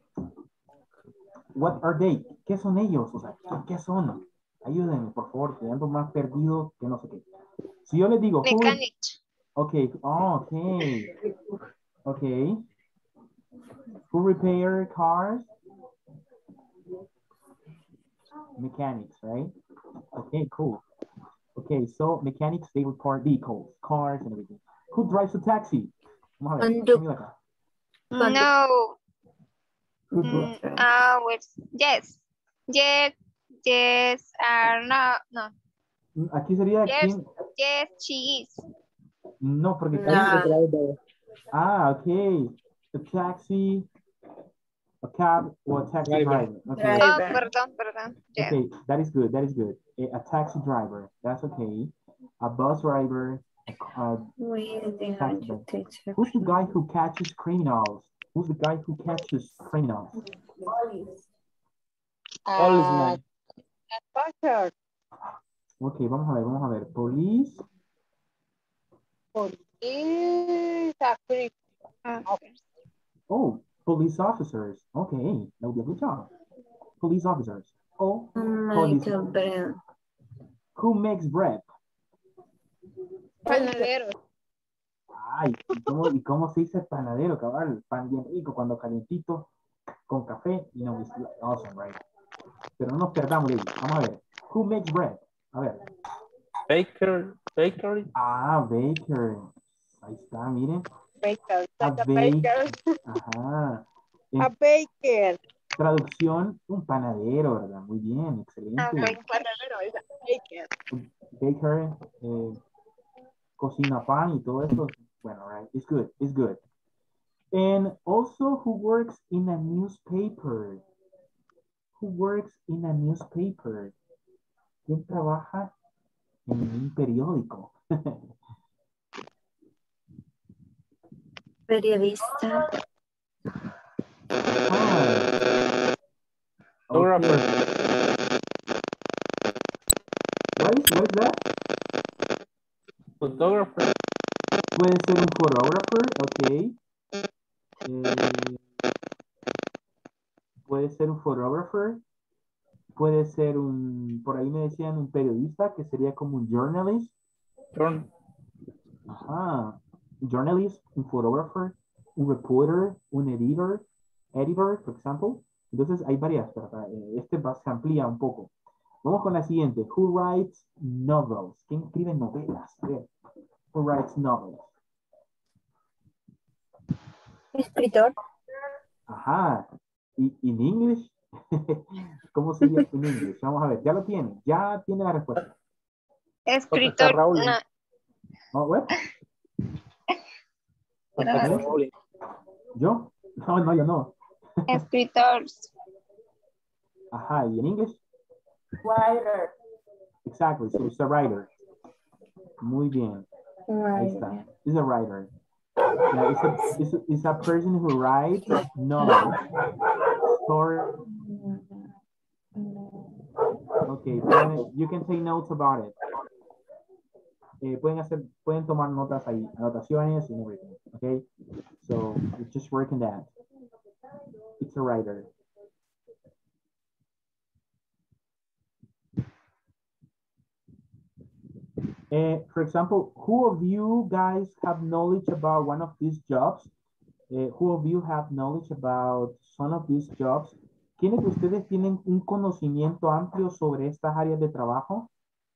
[SPEAKER 1] What are they? ¿Qué son ellos? O sea, ¿qué son? Ayúdenme, por favor, que ando más perdido que no sé qué. Si yo les digo...
[SPEAKER 3] Mechanic.
[SPEAKER 1] Okay, oh, okay. Okay. Who repair cars? Mechanics, right? Okay, cool. Okay, so mechanics, they repair vehicles, cars, and everything. Who drives a taxi?
[SPEAKER 3] No. Yes. Yes. Yes. No.
[SPEAKER 1] Aquí sería
[SPEAKER 3] yes,
[SPEAKER 1] quién.
[SPEAKER 3] Yes, she is.
[SPEAKER 1] No, porque okay. A taxi, a cab, or a taxi driver. Okay.
[SPEAKER 3] Oh, perdón. Yes.
[SPEAKER 1] Okay, that is good. That is good. A taxi driver. That's okay. A bus driver. Who's the guy who catches criminals? Who's the guy who catches criminals?
[SPEAKER 6] Policeman.
[SPEAKER 1] Okay, vamos a ver. Police. Oh, police officers. Okay, that would be a good job. Police officers. O,
[SPEAKER 9] Michael Bread.
[SPEAKER 1] who makes bread?
[SPEAKER 5] Panadero.
[SPEAKER 1] Ay, ¿y cómo se dice panadero, cabal? Pan bien rico, cuando calientito, con café, you know, it's awesome, right? Pero no nos perdamos, Lady. Vamos a ver. Who makes bread? A ver.
[SPEAKER 4] Bakery.
[SPEAKER 1] Ah, baker. Ahí está, miren.
[SPEAKER 5] Baker.
[SPEAKER 1] A
[SPEAKER 5] Baker.
[SPEAKER 1] Ajá.
[SPEAKER 5] A baker.
[SPEAKER 1] Traducción, un panadero, ¿verdad? Muy bien, excelente.
[SPEAKER 5] Panadero es a baker.
[SPEAKER 1] Baker, cocina pan y todo eso. Bueno, right? It's good, it's good. And also, who works in a newspaper? Who works in a newspaper? ¿Quién trabaja en un periódico?
[SPEAKER 9] Periodista.
[SPEAKER 1] Okay. What is that?
[SPEAKER 4] Photographer.
[SPEAKER 1] Puede ser un photographer, ok. Puede ser un photographer. Puede ser un, por ahí me decían un periodista, que sería como un journalist. Ajá. Journalist, un photographer, un reporter, un editor, for example. Entonces hay varias, ¿verdad? Se amplía un poco. Vamos con la siguiente. Who writes novels? ¿Quién escribe novelas? A ver. Who writes novels?
[SPEAKER 9] Escritor.
[SPEAKER 1] Ajá. ¿Y en English? ¿Cómo sería en English? Vamos a ver. Ya lo tiene. Ya tiene la respuesta.
[SPEAKER 3] Escritor. No.
[SPEAKER 1] Oh, what? ¿Yo? No, yo no.
[SPEAKER 3] Escritores.
[SPEAKER 1] Ajá. ¿Y en English?
[SPEAKER 14] Writer.
[SPEAKER 1] Exactly. So it's a writer. Muy bien. Ahí está. It's a writer. Yeah, it's a person who writes novels. Story. Okay, you can take notes about it. Pueden tomar notas ahí, anotaciones and everything. Okay, so just work on that. It's a writer. For example, who of you guys have knowledge about one of these jobs? Who of you have knowledge about some of these jobs? ¿Quiénes de ustedes tienen un conocimiento amplio sobre estas áreas de trabajo?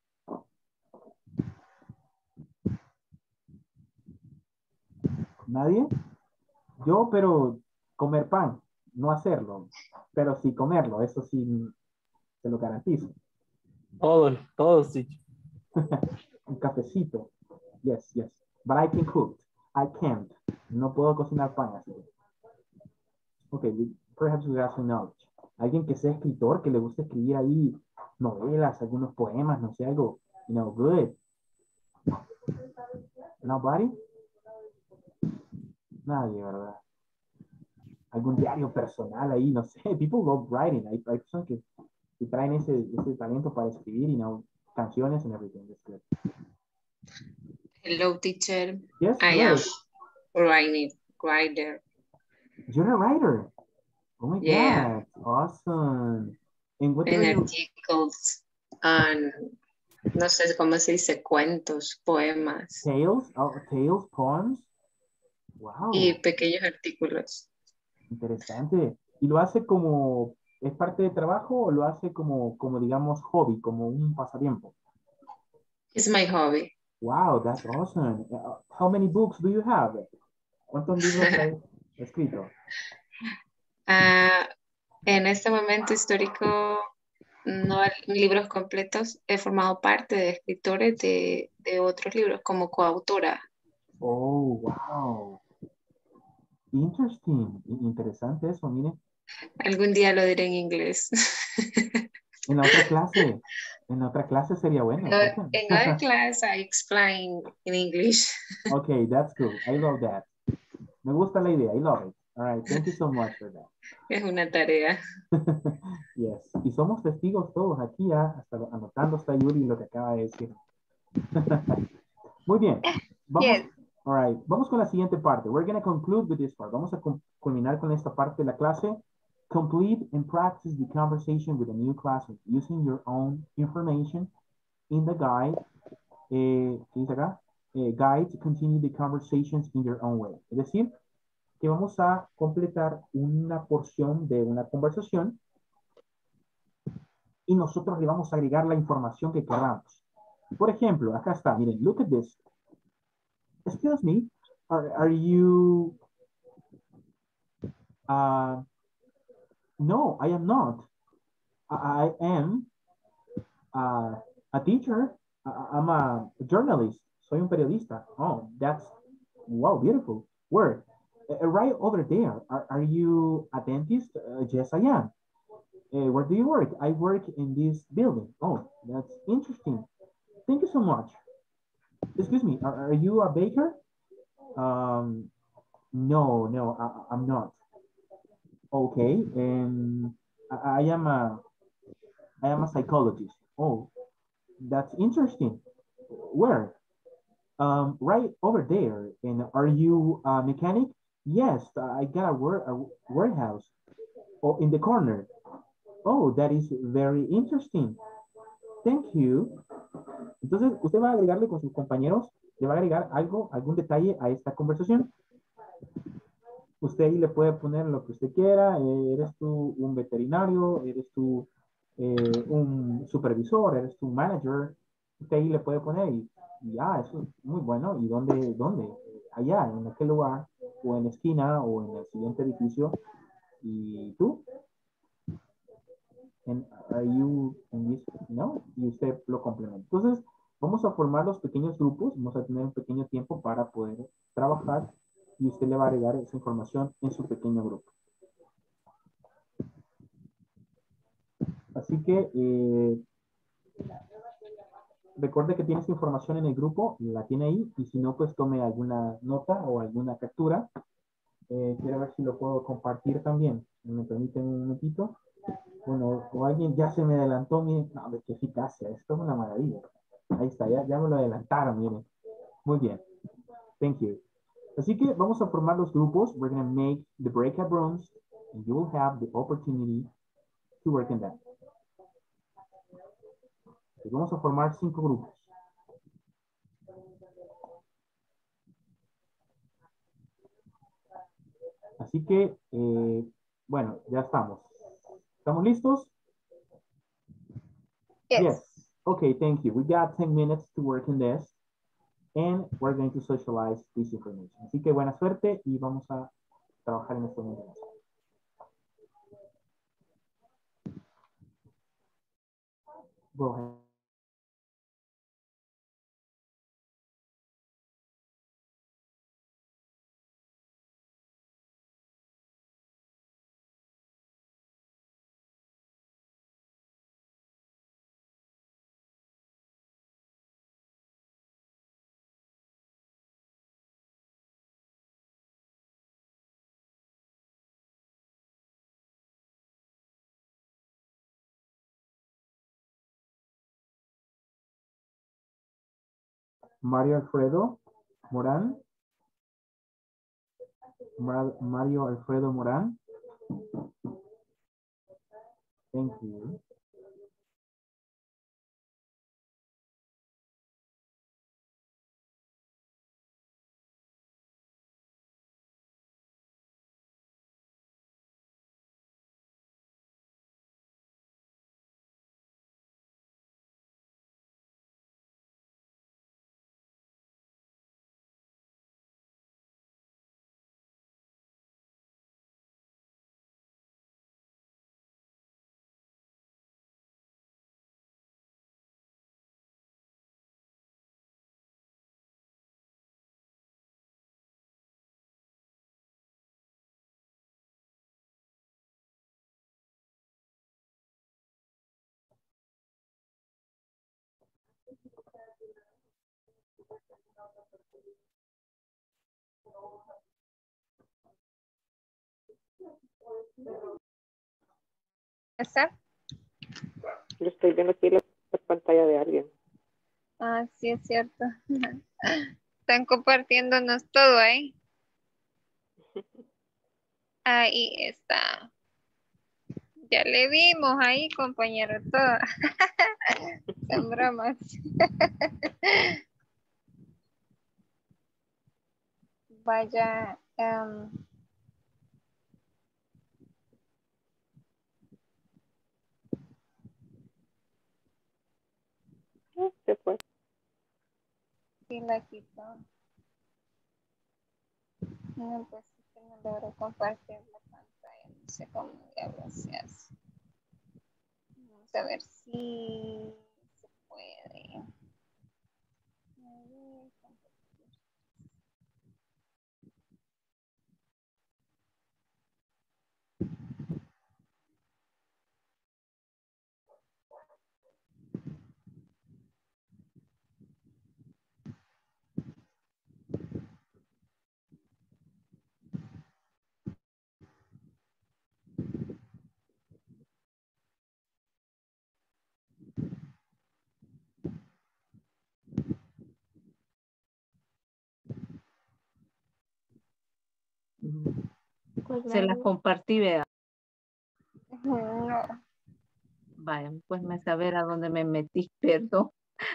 [SPEAKER 1] ¿Nadie? Yo, pero comer pan, no hacerlo, pero sí comerlo, eso sí, te lo garantizo.
[SPEAKER 4] Todos, sí.
[SPEAKER 1] Un cafecito. Yes. But I can cook. I can't. No puedo cocinar pan así. Okay, perhaps we have some knowledge. Alguien que sea escritor, que le guste escribir ahí novelas, algunos poemas, no sé, algo, good. Nobody? Nadie, ¿verdad? Algún diario personal ahí, no sé. People love writing. Hay personas que traen ese talento para escribir, canciones and everything. That's good.
[SPEAKER 12] Hello, teacher.
[SPEAKER 1] Yes,
[SPEAKER 12] I am writer.
[SPEAKER 1] You're a writer. Oh my
[SPEAKER 12] Yeah.
[SPEAKER 1] God. Awesome. And what
[SPEAKER 12] En articles and no sé cómo se dice, cuentos, poemas.
[SPEAKER 1] Tales, poems. Wow.
[SPEAKER 12] Y pequeños artículos.
[SPEAKER 1] Interesante. ¿Y lo hace como, es parte de trabajo o lo hace como digamos, hobby, como un pasatiempo?
[SPEAKER 12] It's my hobby.
[SPEAKER 1] Wow, that's awesome. How many books do you have? ¿Cuántos libros has escrito?
[SPEAKER 12] En este momento histórico, no libros completos. He formado parte de escritores de otros libros como coautora.
[SPEAKER 1] Oh, wow. Interesting. Interesante eso, mire.
[SPEAKER 12] Algún día lo diré en inglés.
[SPEAKER 1] En otra clase sería bueno.
[SPEAKER 12] In other class, I explain in English.
[SPEAKER 1] Okay, that's cool. I love that. Me gusta la idea. I love it. All right, thank you so much for that.
[SPEAKER 12] Es una tarea.
[SPEAKER 1] Yes. Y somos testigos todos aquí, hasta anotando está Yuri lo que acaba de decir. Muy bien. Vamos,
[SPEAKER 3] yes.
[SPEAKER 1] All right. Vamos con la siguiente parte. We're going to conclude with this part. Vamos a culminar con esta parte de la clase. Complete and practice the conversation with a new classmate using your own information in the guide. ¿Qué dice acá? Guide to continue the conversations in your own way. Es decir, que vamos a completar una porción de una conversación y nosotros le vamos a agregar la información que queramos. Por ejemplo, acá está, miren, look at this. Excuse me, are you... no, I am not. I am a teacher. I'm a journalist. Soy un periodista. Oh, that's, wow, beautiful. Where? Right over there. Are you a dentist? Yes, I am. Where do you work? I work in this building. Oh, that's interesting. Thank you so much. Excuse me, are you a baker? No, I'm not. Okay, and I am a psychologist. Oh, that's interesting. Where? Right over there. And are you a mechanic? Yes, I got a warehouse. Oh, in the corner. Oh, that is very interesting. Thank you. Entonces, usted va a agregarle con sus compañeros, le va a agregar algo, algún detalle a esta conversación. Usted ahí le puede poner lo que usted quiera. Eres tú un veterinario, eres tú un supervisor, eres tú un manager. Usted ahí le puede poner y eso es muy bueno. ¿Y dónde? Allá, en aquel lugar, o en la esquina, o en el siguiente edificio. ¿Y tú? And are you in this? No, y usted lo complementa. Entonces, vamos a formar los pequeños grupos, vamos a tener un pequeño tiempo para poder trabajar y usted le va a agregar esa información en su pequeño grupo. Así que recuerde que tiene esa información en el grupo, la tiene ahí, y si no, pues tome alguna nota o alguna captura. Quiero ver si lo puedo compartir también. ¿Me permiten un momentito? Bueno, o alguien ya se me adelantó, miren, no, qué eficacia, esto es una maravilla. Ahí está, ya me lo adelantaron, miren. Muy bien. Thank you. Así que vamos a formar los grupos. We're going to make the breakout rooms, and you will have the opportunity to work in them. Entonces, vamos a formar 5 grupos. Así que, bueno, ya estamos. ¿Estamos listos? Yes. Okay, thank you. We got 10 minutes to work in this. And we're going to socialize this information. Así que buena suerte y vamos a trabajar en este momento. Go ahead. Mario Alfredo Morán. Mario Alfredo Morán. Thank you.
[SPEAKER 3] ¿Está?
[SPEAKER 10] Yo estoy viendo aquí la pantalla de alguien.
[SPEAKER 3] Ah, sí, es cierto. Están compartiéndonos todo ahí. Ahí está. Ya le vimos ahí, compañero, todo. Son bromas. Vaya.
[SPEAKER 10] Se fue.
[SPEAKER 3] Sí, la quito. No, pues es que no logro compartir la pantalla. No sé cómo diablos se hace. Vamos a ver si se puede. A ver, compartir.
[SPEAKER 7] Se las compartí, vea.
[SPEAKER 3] No.
[SPEAKER 7] Vaya, pues me saber a dónde me metí, perdón.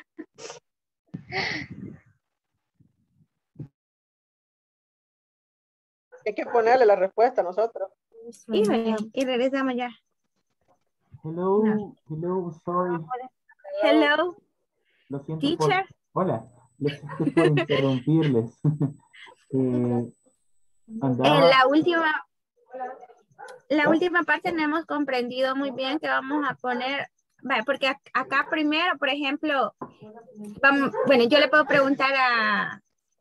[SPEAKER 6] Hay que ponerle la respuesta a nosotros.
[SPEAKER 9] Y regresamos ya.
[SPEAKER 1] Hello,
[SPEAKER 9] No.
[SPEAKER 1] hello, sorry.
[SPEAKER 9] Hello,
[SPEAKER 1] Lo siento
[SPEAKER 9] teacher.
[SPEAKER 1] Hola, lo siento por interrumpirles.
[SPEAKER 9] En
[SPEAKER 1] Andaba...
[SPEAKER 9] la última parte no hemos comprendido muy bien que vamos a poner, vale, porque acá primero, por ejemplo, bueno, yo le puedo preguntar a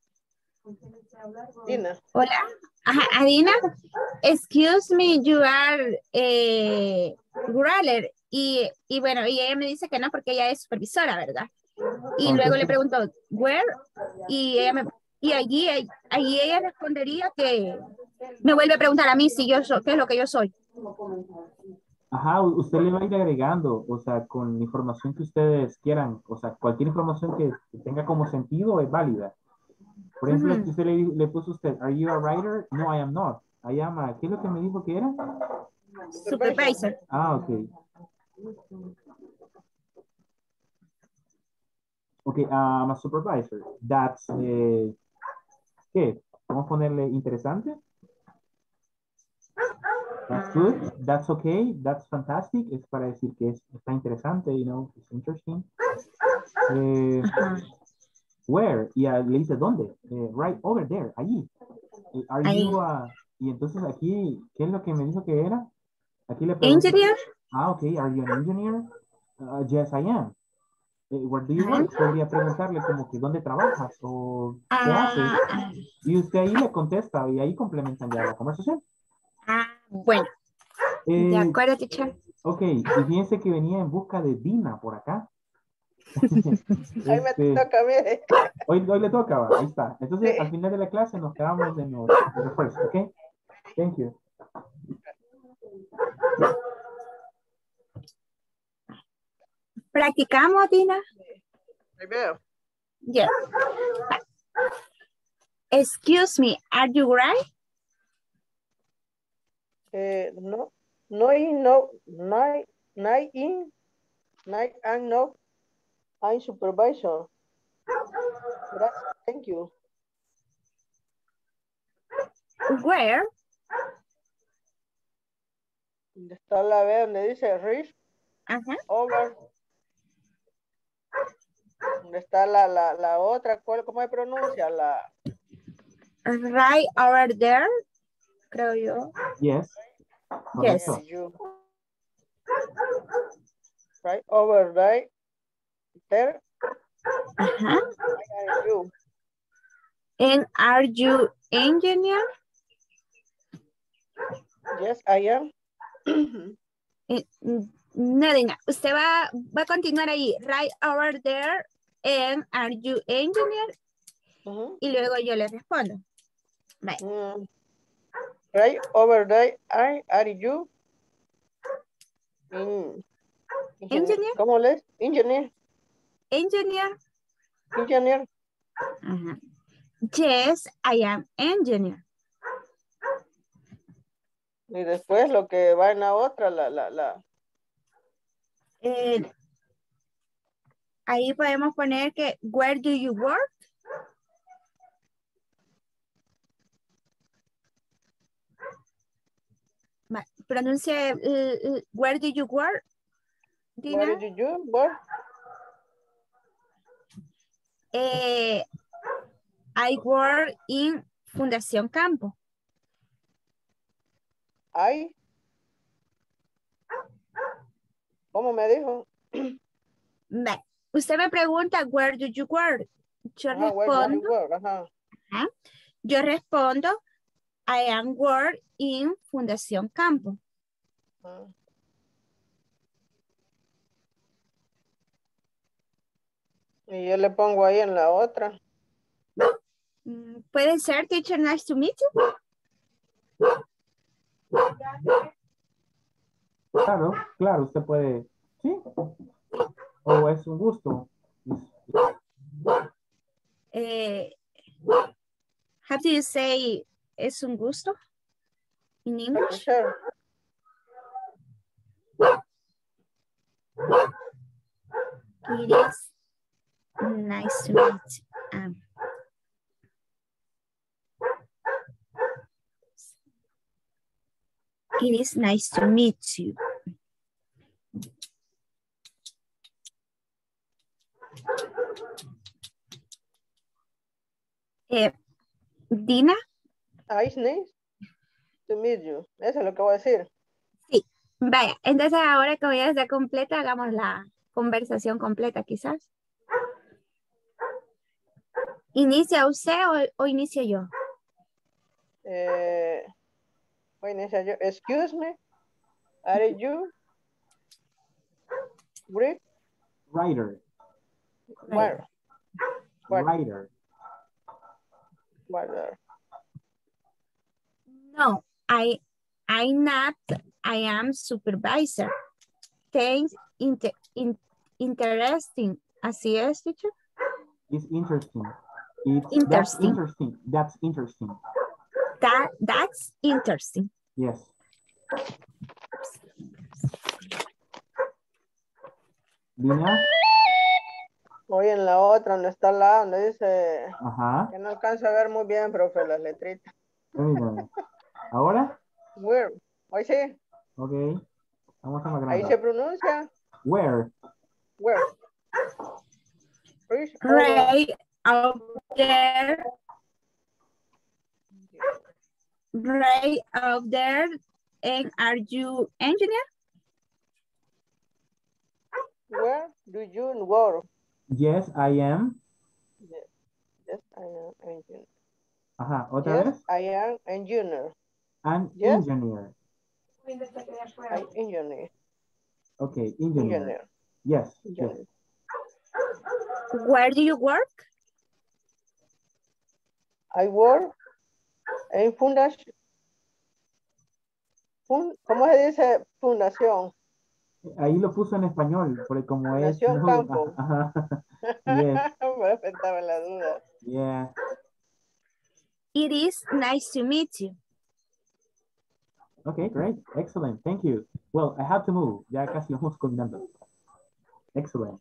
[SPEAKER 6] Dina.
[SPEAKER 9] Hola, ajá, a Dina, excuse me, you are Graler, y bueno, y ella me dice que no porque ella es supervisora, ¿verdad? Y luego le pregunto, where, y ella y allí ella respondería que me vuelve a preguntar a mí si yo soy, qué es lo que yo soy.
[SPEAKER 1] Ajá, usted le va a ir agregando, o sea, con información que ustedes quieran, o sea, cualquier información que tenga como sentido es válida. Por ejemplo, aquí usted le puso usted, are you a writer? No, I am not. I am a, ¿qué es lo que me dijo que era?
[SPEAKER 9] Supervisor.
[SPEAKER 1] Ah, ok. Ok, I'm a supervisor. That's, ¿qué? Vamos a ponerle interesante. That's good. That's okay. That's fantastic. Es para decir que está interesante, you know, it's interesting. Where? Y le dice, ¿dónde? Right over there, allí. Are you, y entonces aquí, ¿qué es lo que me dijo que era? Aquí le pregunto.
[SPEAKER 9] Engineer.
[SPEAKER 1] Ah, ok. Are you an engineer? Yes, I am. Where do you work? Podría preguntarle como que ¿dónde trabajas? O ¿qué haces? Y usted ahí le contesta y ahí complementan ya la conversación.
[SPEAKER 9] Bueno. De acuerdo, teacher.
[SPEAKER 1] Ok, y fíjense que venía en busca de Dina por acá.
[SPEAKER 6] Ahí me toca, mire.
[SPEAKER 1] Hoy le toca, ¿va? Ahí está. Entonces, al final de la clase nos quedamos en los refuerzos, ¿ok? Thank you.
[SPEAKER 9] ¿Practicamos, Dina?
[SPEAKER 6] Ahí veo.
[SPEAKER 9] Yes. Excuse me, are you right?
[SPEAKER 6] No, no, I'm supervisor. Gracias, thank you.
[SPEAKER 9] Where?
[SPEAKER 6] ¿Dónde está la B donde dice reach? Over. ¿Dónde está la otra? ¿Cómo se pronuncia?
[SPEAKER 9] Right over there, creo yo.
[SPEAKER 1] Yes.
[SPEAKER 9] Yes.
[SPEAKER 6] Right over there.
[SPEAKER 9] Uh-huh. And are you engineer?
[SPEAKER 6] Yes, I am.
[SPEAKER 9] No, Dina, usted va a continuar ahí. Right over there, and are you engineer? Y luego yo le respondo. Bye.
[SPEAKER 6] Right over there, are you?
[SPEAKER 9] Engineer.
[SPEAKER 6] ¿Cómo lees? Engineer.
[SPEAKER 9] Engineer.
[SPEAKER 6] Engineer.
[SPEAKER 9] Yes, I am engineer.
[SPEAKER 6] Y después lo que va en la otra,
[SPEAKER 9] Eh, ahí podemos poner que, where do you work? Pronuncia, where do you work, Dina?
[SPEAKER 6] Where do you work?
[SPEAKER 9] I work in Fundación Campo.
[SPEAKER 6] ¿Cómo me dijo?
[SPEAKER 9] Usted me pregunta, where do you work? Yo
[SPEAKER 6] Ajá, where do you
[SPEAKER 9] respondo,
[SPEAKER 6] work? Ajá.
[SPEAKER 9] yo respondo, I am work in Fundación Campo.
[SPEAKER 6] Y yo le pongo ahí en la otra.
[SPEAKER 9] Puede ser, teacher, nice to meet you.
[SPEAKER 1] Claro, claro, usted puede, sí. O es un gusto.
[SPEAKER 9] How do you say es un gusto in English?
[SPEAKER 6] Sure.
[SPEAKER 9] It is nice to meet you. It is nice to meet you. Dina.
[SPEAKER 6] It's nice to meet you. Eso es lo que voy a decir.
[SPEAKER 9] Sí, vaya. Entonces ahora que ya está completa, hagamos la conversación completa quizás. ¿Inicia usted o inicio yo?
[SPEAKER 6] Voy a iniciar yo. Excuse me. Are you Rick?
[SPEAKER 1] Writer.
[SPEAKER 6] Where?
[SPEAKER 1] Writer.
[SPEAKER 6] Where?
[SPEAKER 9] No, I'm not. I am supervisor. Thanks. Interesting. ¿Así es, teacher?
[SPEAKER 1] It's interesting. That's interesting. That's interesting.
[SPEAKER 9] That's interesting.
[SPEAKER 1] Yes. Dina.
[SPEAKER 6] Voy en la otra, donde está la, donde dice
[SPEAKER 1] Ajá.
[SPEAKER 6] que no alcanzo a ver muy bien, profe, las letritas.
[SPEAKER 1] ¿Ahora?
[SPEAKER 6] Where? Hoy sí.
[SPEAKER 1] Ok. Vamos a más grande.
[SPEAKER 6] Ahí se pronuncia.
[SPEAKER 1] Where?
[SPEAKER 6] Where?
[SPEAKER 9] Right out there. Right out there. And are you engineer?
[SPEAKER 6] Where do you work?
[SPEAKER 1] Yes, I am.
[SPEAKER 6] Yes, I am engineer.
[SPEAKER 1] Ajá, ¿otra vez?
[SPEAKER 6] I am engineer.
[SPEAKER 1] An
[SPEAKER 6] Yes.
[SPEAKER 1] engineer.
[SPEAKER 6] I'm engineer.
[SPEAKER 1] Okay, engineer. Yes, engineer. Yes.
[SPEAKER 9] Where do you work?
[SPEAKER 6] I work en fundación. ¿Cómo se dice fundación?
[SPEAKER 1] Ahí lo puso en español, porque como
[SPEAKER 6] Fundación
[SPEAKER 1] es...
[SPEAKER 6] Campo.
[SPEAKER 1] Ajá. Yes.
[SPEAKER 6] Me estaba en la duda.
[SPEAKER 1] Yeah.
[SPEAKER 9] It is nice to meet you.
[SPEAKER 1] Okay, great. Excellent. Thank you. Well, I have to move. Ya casi vamos combinando. Excellent.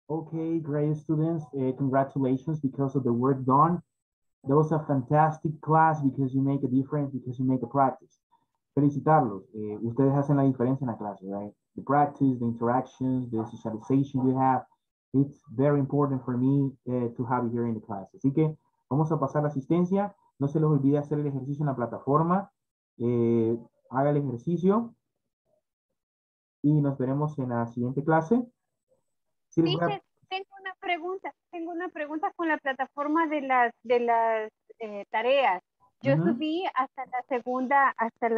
[SPEAKER 1] Okay, great students. Congratulations because of the work done. That was a fantastic class because you make a difference, because you make a practice. Felicitarlos. Ustedes hacen la diferencia en la clase, right? The practice, the interactions, the socialization you have. It's very important for me to have you here in the class. Así que vamos a pasar la asistencia. No se les olvide hacer el ejercicio en la plataforma. Haga el ejercicio. Y nos veremos en la siguiente clase. Sí,
[SPEAKER 5] Teacher, tengo una pregunta con la plataforma de las tareas. Yo subí hasta la segunda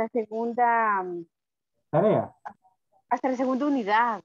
[SPEAKER 1] tarea.
[SPEAKER 5] Hasta la segunda unidad.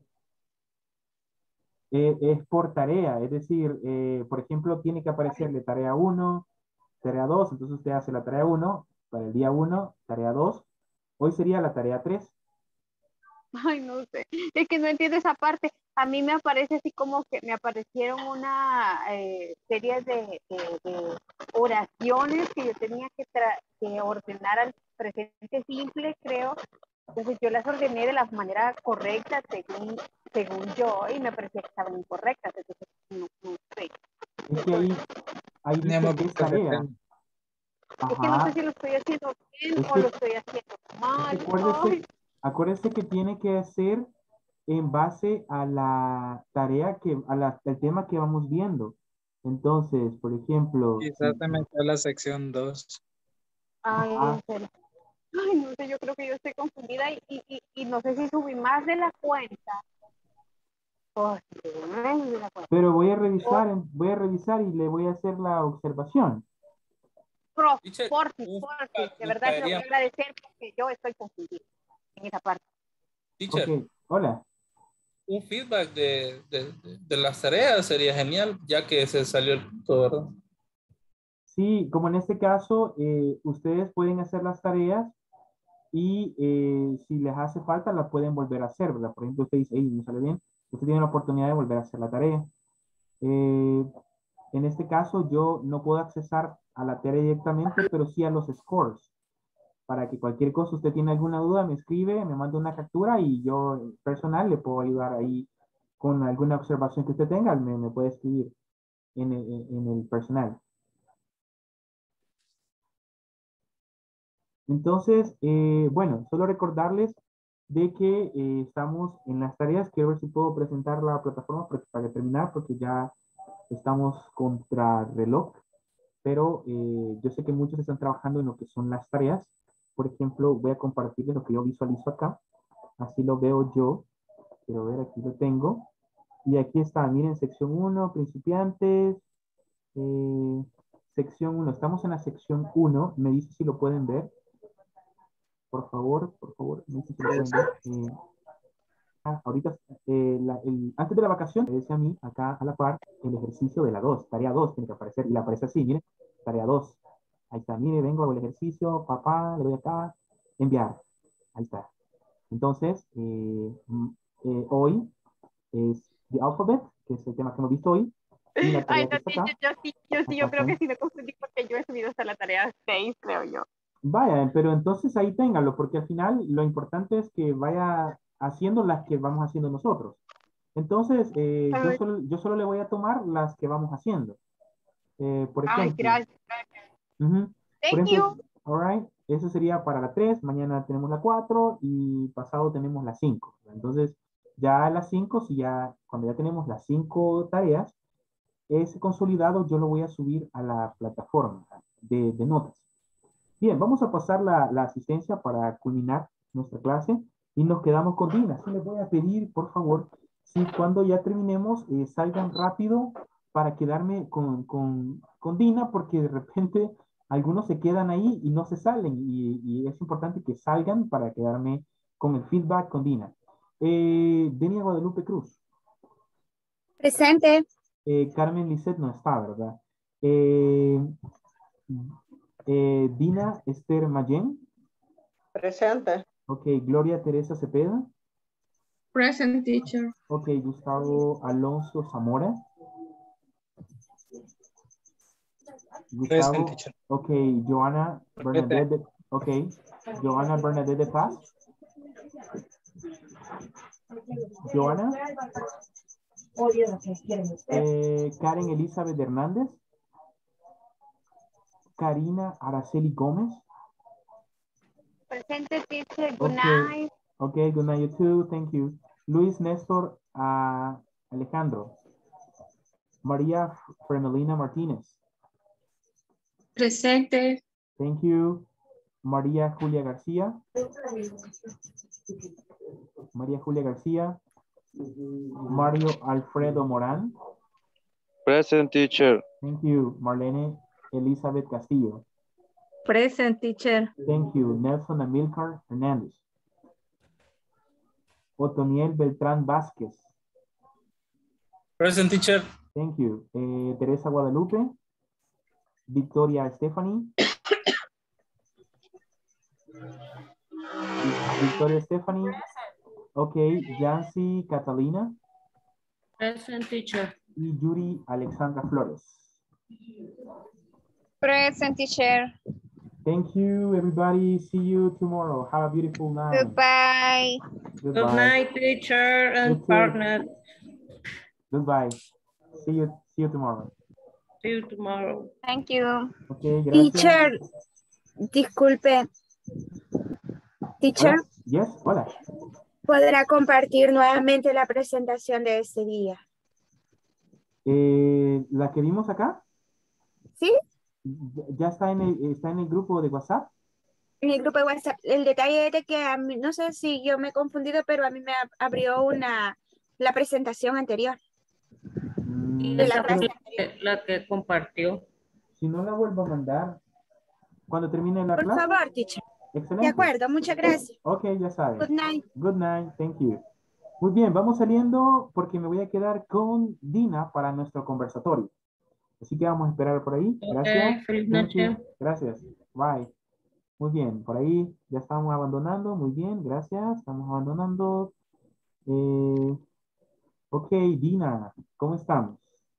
[SPEAKER 1] Es por tarea, es decir, por ejemplo, tiene que aparecerle tarea 1, tarea 2, entonces usted hace la tarea 1 para el día 1, tarea 2. Hoy sería la tarea 3.
[SPEAKER 5] Ay, no sé, es que no entiendo esa parte. A mí me aparece así como que me aparecieron una serie de oraciones que yo tenía que ordenar al presente simple, creo. Entonces yo las ordené de la manera correcta según yo y me parecía que estaban incorrectas. Entonces no sé.
[SPEAKER 1] Es que ahí dice que es tarea.
[SPEAKER 5] Es que no sé si lo estoy haciendo bien o lo estoy haciendo mal.
[SPEAKER 1] Acuérdese que tiene que hacer en base a la tarea al tema que vamos viendo. Entonces, por ejemplo.
[SPEAKER 8] Quizás se metió a la sección 2.
[SPEAKER 5] Ay, no sé, yo creo que yo estoy confundida y no sé si subí más de la cuenta.
[SPEAKER 1] Pero voy a revisar y le voy a hacer la observación.
[SPEAKER 5] Porfi, de verdad te lo voy a agradecer porque yo estoy confundida en esa parte.
[SPEAKER 4] Teacher,
[SPEAKER 1] okay. Hola.
[SPEAKER 4] Un feedback de las tareas sería genial, ya que se salió el punto, ¿verdad?
[SPEAKER 1] Sí, como en este caso, ustedes pueden hacer las tareas y si les hace falta, la pueden volver a hacer, ¿verdad? Por ejemplo, usted dice, hey, no sale bien, usted tiene la oportunidad de volver a hacer la tarea. En este caso, yo no puedo accesar a la tarea directamente, pero sí a los scores. Para que cualquier cosa, usted tiene alguna duda, me escribe, me manda una captura y yo personal le puedo ayudar ahí con alguna observación que usted tenga, me puede escribir en el personal. Entonces, bueno, solo recordarles de que estamos en las tareas. Quiero ver si puedo presentar la plataforma para terminar, porque ya estamos contra reloj. Pero yo sé que muchos están trabajando en lo que son las tareas. Por ejemplo, voy a compartirles lo que yo visualizo acá. Así lo veo yo. Quiero ver, aquí lo tengo. Y aquí está, miren, sección 1, principiantes. Sección 1, estamos en la sección 1. Me dice si lo pueden ver. Por favor, me dice si lo pueden ver. Ahorita, antes de la vacación, me dice a mí, acá a la par, el ejercicio de la 2, tarea 2 tiene que aparecer, y le aparece así, miren, tarea 2. Ahí está, mire, vengo, hago el ejercicio, papá, le doy acá, enviar. Ahí está. Entonces, hoy es The Alphabet, que es el tema que hemos visto hoy. Y la tarea que está acá,
[SPEAKER 5] Yo creo que sí me confundí porque yo he subido hasta la tarea 6, creo yo.
[SPEAKER 1] Vaya, pero entonces ahí ténganlo, porque al final lo importante es que vaya haciendo las que vamos haciendo nosotros. Entonces, yo solo le voy a tomar las que vamos haciendo. Por ejemplo.
[SPEAKER 5] Ay, gracias.
[SPEAKER 1] Thank you. All right. Eso sería para la 3, mañana tenemos la 4 y pasado tenemos la 5. Entonces, ya las 5, cuando ya tenemos las 5 tareas, ese consolidado yo lo voy a subir a la plataforma de notas. Bien, vamos a pasar la asistencia para culminar nuestra clase y nos quedamos con Dina. Sí, les voy a pedir, por favor, si cuando ya terminemos salgan rápido para quedarme con Dina, porque de repente algunos se quedan ahí y no se salen y es importante que salgan para quedarme con el feedback con Dina. Denia Guadalupe Cruz.
[SPEAKER 9] Presente.
[SPEAKER 1] Carmen Lisset no está, ¿verdad? Dina Esther Mayen.
[SPEAKER 6] Presente.
[SPEAKER 1] Ok, Gloria Teresa Cepeda.
[SPEAKER 11] Present, teacher.
[SPEAKER 1] Ok, Gustavo Alonso Zamora.
[SPEAKER 8] Present, teacher.
[SPEAKER 1] Ok, Joana Bernadette. Ok, Joana Bernadette de Paz. Joana. Karen Elizabeth Hernández. Karina Araceli Gómez.
[SPEAKER 9] Presente, teacher. Good
[SPEAKER 1] Okay.
[SPEAKER 9] night.
[SPEAKER 1] Okay, good night you too. Thank you. Luis Néstor Alejandro. María Fremelina Martínez.
[SPEAKER 12] Presente.
[SPEAKER 1] Thank you. María Julia García. María Julia García. Mario Alfredo Morán.
[SPEAKER 13] Present, teacher.
[SPEAKER 1] Thank you. Marlene Elizabeth Castillo.
[SPEAKER 7] Present, teacher.
[SPEAKER 1] Thank you. Nelson Amilcar Hernández. Otoniel Beltrán Vázquez.
[SPEAKER 8] Present, teacher.
[SPEAKER 1] Thank you. Teresa Guadalupe. Victoria Stephanie. Victoria Stephanie. Okay. Yancy Catalina.
[SPEAKER 2] Present, teacher.
[SPEAKER 1] Y Yuri Alexandra Flores.
[SPEAKER 3] Present, teacher.
[SPEAKER 1] Thank you, everybody. See you tomorrow. Have a beautiful night.
[SPEAKER 3] Goodbye.
[SPEAKER 2] Good night, teacher and partner.
[SPEAKER 1] Goodbye. See you tomorrow.
[SPEAKER 2] See you tomorrow.
[SPEAKER 3] Thank you.
[SPEAKER 1] Okay, gracias.
[SPEAKER 9] Teacher, disculpe. Teacher,
[SPEAKER 1] Hola. Yes, hola.
[SPEAKER 9] ¿podrá compartir nuevamente la presentación de este día?
[SPEAKER 1] ¿La que vimos acá?
[SPEAKER 9] ¿Sí?
[SPEAKER 1] ¿Ya está en el grupo de WhatsApp?
[SPEAKER 9] En el grupo de WhatsApp. El detalle es de que a mí, no sé si yo me he confundido, pero a mí me abrió la presentación anterior.
[SPEAKER 2] Y
[SPEAKER 9] De
[SPEAKER 2] esa
[SPEAKER 9] la
[SPEAKER 2] fue
[SPEAKER 9] clase.
[SPEAKER 2] la que compartió.
[SPEAKER 1] Si no la vuelvo a mandar, cuando termine la
[SPEAKER 9] Por
[SPEAKER 1] clase.
[SPEAKER 9] favor, teacher.
[SPEAKER 1] Excelente.
[SPEAKER 9] De acuerdo, muchas gracias.
[SPEAKER 1] Ok, ya sabes.
[SPEAKER 9] Good night.
[SPEAKER 1] Good night, thank you. Muy bien, vamos saliendo porque me voy a quedar con Dina para nuestro conversatorio. Así que vamos a esperar por ahí. Gracias.
[SPEAKER 2] Ok, feliz
[SPEAKER 1] Thank you.
[SPEAKER 2] noche.
[SPEAKER 1] Gracias. Bye. Muy bien, por ahí ya estamos abandonando. Muy bien, gracias. Estamos abandonando. Ok, Dina, ¿cómo estamos?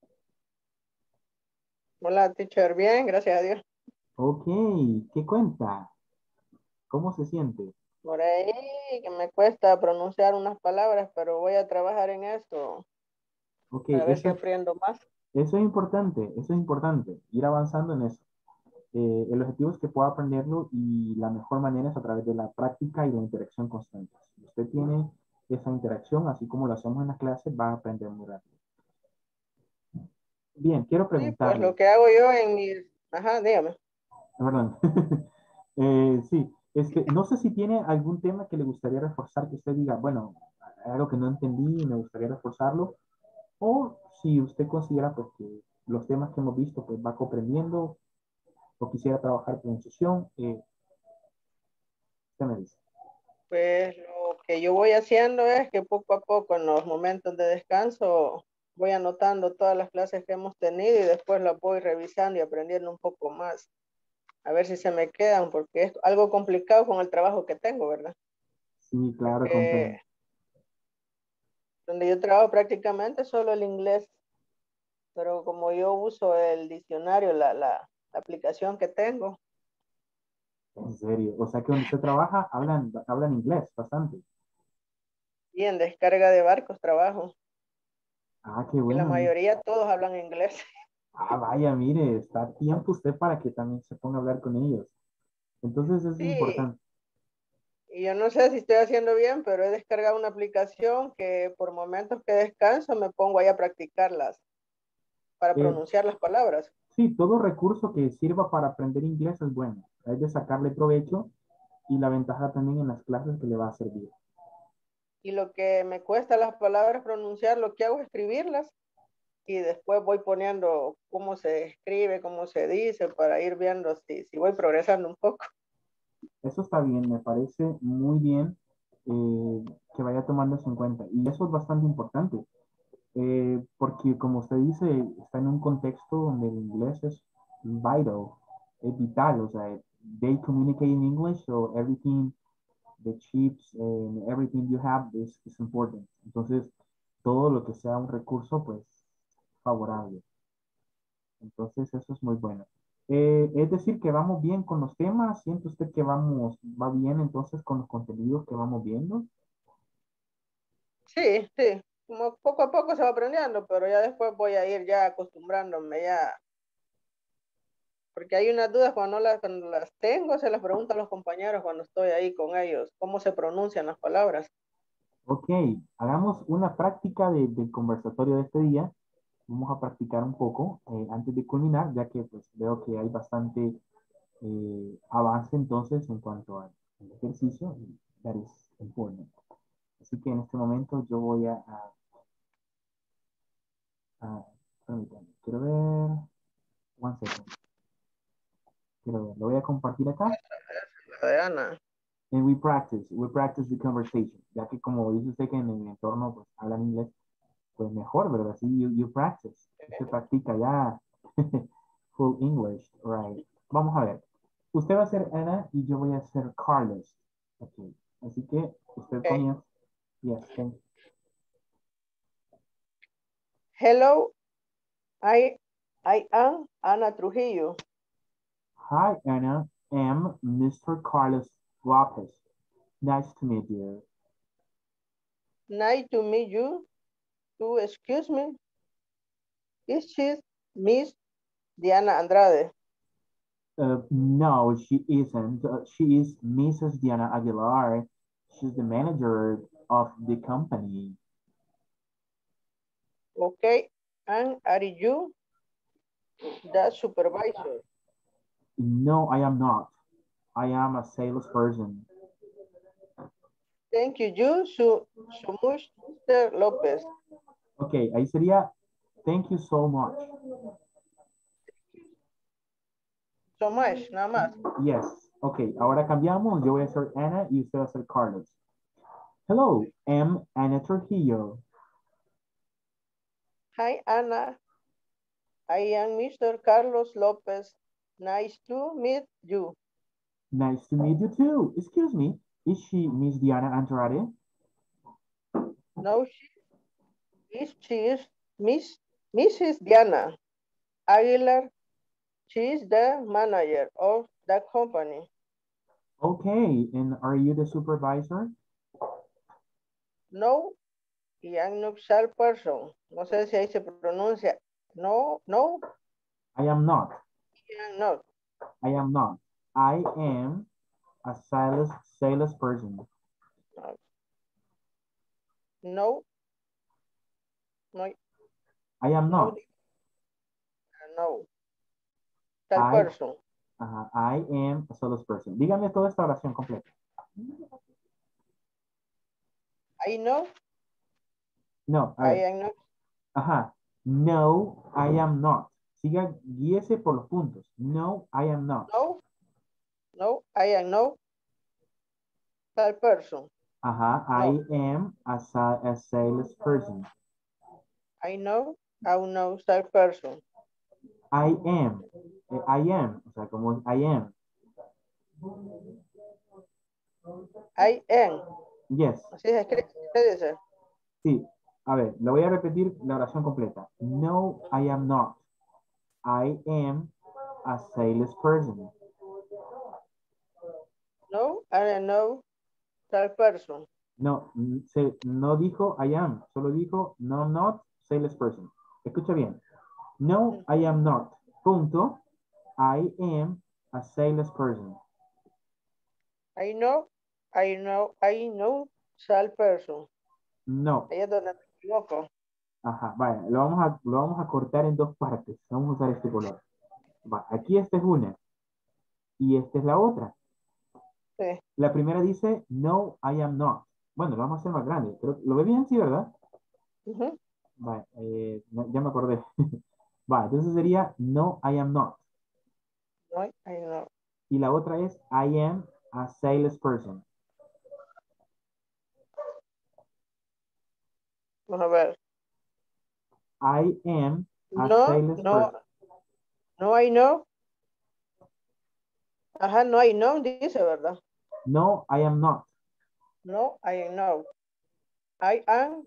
[SPEAKER 6] Hola, teacher. Bien, gracias a Dios.
[SPEAKER 1] Ok, ¿qué cuenta? ¿Cómo se siente?
[SPEAKER 6] Por ahí que me cuesta pronunciar unas palabras, pero voy a trabajar en esto.
[SPEAKER 1] Ok,
[SPEAKER 6] A ver si
[SPEAKER 1] eso
[SPEAKER 6] aprendo más.
[SPEAKER 1] es importante, ir avanzando en eso. El objetivo es que pueda aprenderlo y la mejor manera es a través de la práctica y la interacción constante. Si usted tiene esa interacción, así como lo hacemos en las clases, va a aprender muy rápido. Bien, quiero
[SPEAKER 6] Sí, pues
[SPEAKER 1] preguntarle.
[SPEAKER 6] lo que hago yo en mis... Ajá, dígame.
[SPEAKER 1] Perdón. Sí, no sé si tiene algún tema que le gustaría reforzar, que usted diga, bueno, algo que no entendí y me gustaría reforzarlo, o si usted considera pues, que los temas que hemos visto pues, va comprendiendo o quisiera trabajar pronunciación, usted me dice.
[SPEAKER 6] Pues lo que yo voy haciendo es que poco a poco en los momentos de descanso voy anotando todas las clases que hemos tenido y después las voy revisando y aprendiendo un poco más. A ver si se me quedan, porque es algo complicado con el trabajo que tengo, ¿verdad?
[SPEAKER 1] Sí, claro, comprendo.
[SPEAKER 6] Donde yo trabajo prácticamente solo el inglés, pero como yo uso el diccionario, la aplicación que tengo.
[SPEAKER 1] En serio, o sea que donde usted trabaja hablan inglés bastante.
[SPEAKER 6] Y en descarga de barcos trabajo.
[SPEAKER 1] Ah, qué
[SPEAKER 6] Y
[SPEAKER 1] bueno.
[SPEAKER 6] la mayoría todos hablan inglés.
[SPEAKER 1] Ah, vaya, mire, está a tiempo usted para que también se ponga a hablar con ellos. Entonces es
[SPEAKER 6] Sí.
[SPEAKER 1] importante.
[SPEAKER 6] Y yo no sé si estoy haciendo bien, pero he descargado una aplicación que por momentos que descanso me pongo ahí a practicarlas para pronunciar las palabras.
[SPEAKER 1] Sí, todo recurso que sirva para aprender inglés es bueno. Hay de sacarle provecho y la ventaja también en las clases que le va a servir.
[SPEAKER 6] Y lo que me cuesta las palabras pronunciar, lo que hago es escribirlas y después voy poniendo cómo se escribe, cómo se dice, para ir viendo si voy progresando un poco.
[SPEAKER 1] Eso está bien, me parece muy bien que vaya tomando eso en cuenta. Y eso es bastante importante, porque como usted dice, está en un contexto donde el inglés es vital, es vital, o sea, they communicate in English, so everything, the chips, everything you have is important. Entonces, todo lo que sea un recurso, pues, favorable. Entonces, eso es muy bueno. Es decir, que vamos bien con los temas. ¿Siente usted que va bien entonces con los contenidos que vamos viendo?
[SPEAKER 6] Sí, sí. como poco a poco se va aprendiendo, pero ya después voy a ir ya acostumbrándome ya. Porque hay unas dudas cuando las tengo, se las pregunto a los compañeros cuando estoy ahí con ellos, cómo se pronuncian las palabras.
[SPEAKER 1] Ok, hagamos una práctica del conversatorio de este día. Vamos a practicar un poco antes de culminar, ya que pues, veo que hay bastante avance entonces en cuanto al ejercicio. Y that is important. Así que en este momento yo voy permítanme, quiero ver, one second. Quiero ver, lo voy a compartir acá.
[SPEAKER 6] La de Ana.
[SPEAKER 1] And we practice the conversation. Ya que como dice usted que en el entorno pues hablan inglés, pues mejor, ¿verdad? Sí, you practice. Usted practica ya full English, right? Vamos a ver. Usted va a ser Ana y yo voy a ser Carlos. Okay. Así que usted comienza. Yes, thank you.
[SPEAKER 6] Hello, I am Ana Trujillo.
[SPEAKER 1] Hi, Anna. I'm Mr. Carlos Lopez. Nice to meet you.
[SPEAKER 6] Nice to meet you. To excuse me. Is she Miss Diana Andrade?
[SPEAKER 1] No, she isn't. She is Mrs. Diana Aguilar. She's the manager of the company.
[SPEAKER 6] Okay, and are you the supervisor?
[SPEAKER 1] No, I am not. I am a salesperson.
[SPEAKER 6] Thank you so much, Mr. Lopez.
[SPEAKER 1] Okay, ahí sería, thank you so much.
[SPEAKER 6] So much, nada más.
[SPEAKER 1] Yes, okay, ahora cambiamos. Yo voy a ser Ana y usted va a ser Carlos. Hello, I'm Ana Trujillo.
[SPEAKER 6] Hi, Ana. I am Mr. Carlos Lopez. Nice to meet you.
[SPEAKER 1] Nice to meet you too. Excuse me, is she Miss Diana Andrade?
[SPEAKER 6] No, she is Mrs. Diana Aguilar. She is the manager of the company.
[SPEAKER 1] Okay, and are you the supervisor?
[SPEAKER 6] No, I am not salesperson. No sé si ahí se pronuncia. No.
[SPEAKER 1] I am not.
[SPEAKER 6] I am not.
[SPEAKER 1] I am not. I am a salesperson.
[SPEAKER 6] No.
[SPEAKER 1] I am not.
[SPEAKER 6] No. Salesperson.
[SPEAKER 1] I am a salesperson. Dígame toda esta oración completa.
[SPEAKER 6] I know.
[SPEAKER 1] No,
[SPEAKER 6] I am not.
[SPEAKER 1] Ajá. No, I am not. Siga, guíese por los puntos. No, I am not.
[SPEAKER 6] No, I am no salesperson.
[SPEAKER 1] Ajá. I am a salesperson.
[SPEAKER 6] I know, I'm no salesperson.
[SPEAKER 1] I am. I am. O sea, como I am.
[SPEAKER 6] I am.
[SPEAKER 1] Yes.
[SPEAKER 6] Así se escribe.
[SPEAKER 1] Sí. A ver, le voy a repetir la oración completa. No, I am not. I am a salesperson.
[SPEAKER 6] No, I am no salesperson.
[SPEAKER 1] No, no dijo I am, solo dijo no, I'm not salesperson. Escucha bien. No, I am not. Punto. I am a salesperson.
[SPEAKER 6] I know salesperson.
[SPEAKER 1] No.
[SPEAKER 6] Ahí es donde me equivoco.
[SPEAKER 1] Ajá, vaya, lo vamos a cortar en dos partes. Vamos a usar este color. Va, aquí esta es una. Y esta es la otra.
[SPEAKER 6] Sí.
[SPEAKER 1] La primera dice, no, I am not. Bueno, lo vamos a hacer más grande. Pero, ¿lo ve bien? Sí, ¿verdad? Vale, ya me acordé. Va, entonces sería, no, I am not.
[SPEAKER 6] No, I am not.
[SPEAKER 1] Y la otra es, I am a salesperson.
[SPEAKER 6] Vamos a ver.
[SPEAKER 1] I am a salesperson.
[SPEAKER 6] No, I know. Ajá, no, I know, dice, ¿verdad?
[SPEAKER 1] No, I am not.
[SPEAKER 6] No, I am not. I am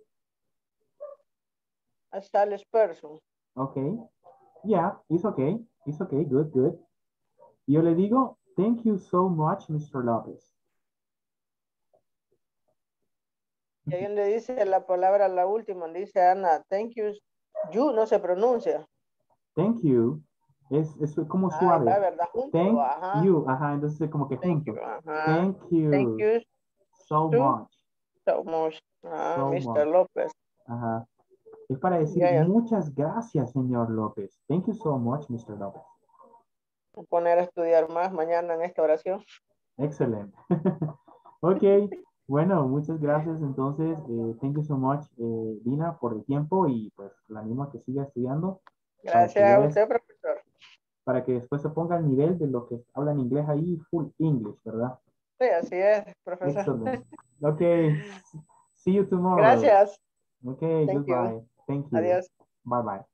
[SPEAKER 6] a salesperson.
[SPEAKER 1] Okay. Yeah, it's okay. It's okay. Good, good. Yo le digo, thank you so much, Mr. Lopez.
[SPEAKER 6] Y ahí donde dice la palabra, la última, donde dice Ana, thank you. You no se pronuncia.
[SPEAKER 1] Thank you. Es como
[SPEAKER 6] Ah,
[SPEAKER 1] suave.
[SPEAKER 6] va, ¿verdad? Junto,
[SPEAKER 1] Thank
[SPEAKER 6] ajá.
[SPEAKER 1] you. Ajá, entonces como que
[SPEAKER 6] Thank
[SPEAKER 1] junto.
[SPEAKER 6] you, ajá.
[SPEAKER 1] Thank you.
[SPEAKER 6] Thank you
[SPEAKER 1] So
[SPEAKER 6] so,
[SPEAKER 1] much.
[SPEAKER 6] so much. Ah,
[SPEAKER 1] So
[SPEAKER 6] Mr.
[SPEAKER 1] much.
[SPEAKER 6] López.
[SPEAKER 1] Ajá. Es para decir
[SPEAKER 6] Ya, ya.
[SPEAKER 1] muchas gracias, señor López. Thank you so much, Mr. López.
[SPEAKER 6] Voy a poner a estudiar más mañana en esta oración.
[SPEAKER 1] Excelente. Ok. Bueno, muchas gracias. Entonces, thank you so much, Dina, por el tiempo y pues la animo a que siga estudiando.
[SPEAKER 6] Gracias a usted, profesor.
[SPEAKER 1] Para que después se ponga al nivel de lo que hablan inglés ahí, full English, ¿verdad?
[SPEAKER 6] Sí, así es, profesor.
[SPEAKER 1] Excellent. Okay. See you tomorrow.
[SPEAKER 6] Gracias.
[SPEAKER 1] Okay,
[SPEAKER 6] Thank
[SPEAKER 1] goodbye.
[SPEAKER 6] you.
[SPEAKER 1] Thank you.
[SPEAKER 6] Adiós.
[SPEAKER 1] Bye bye.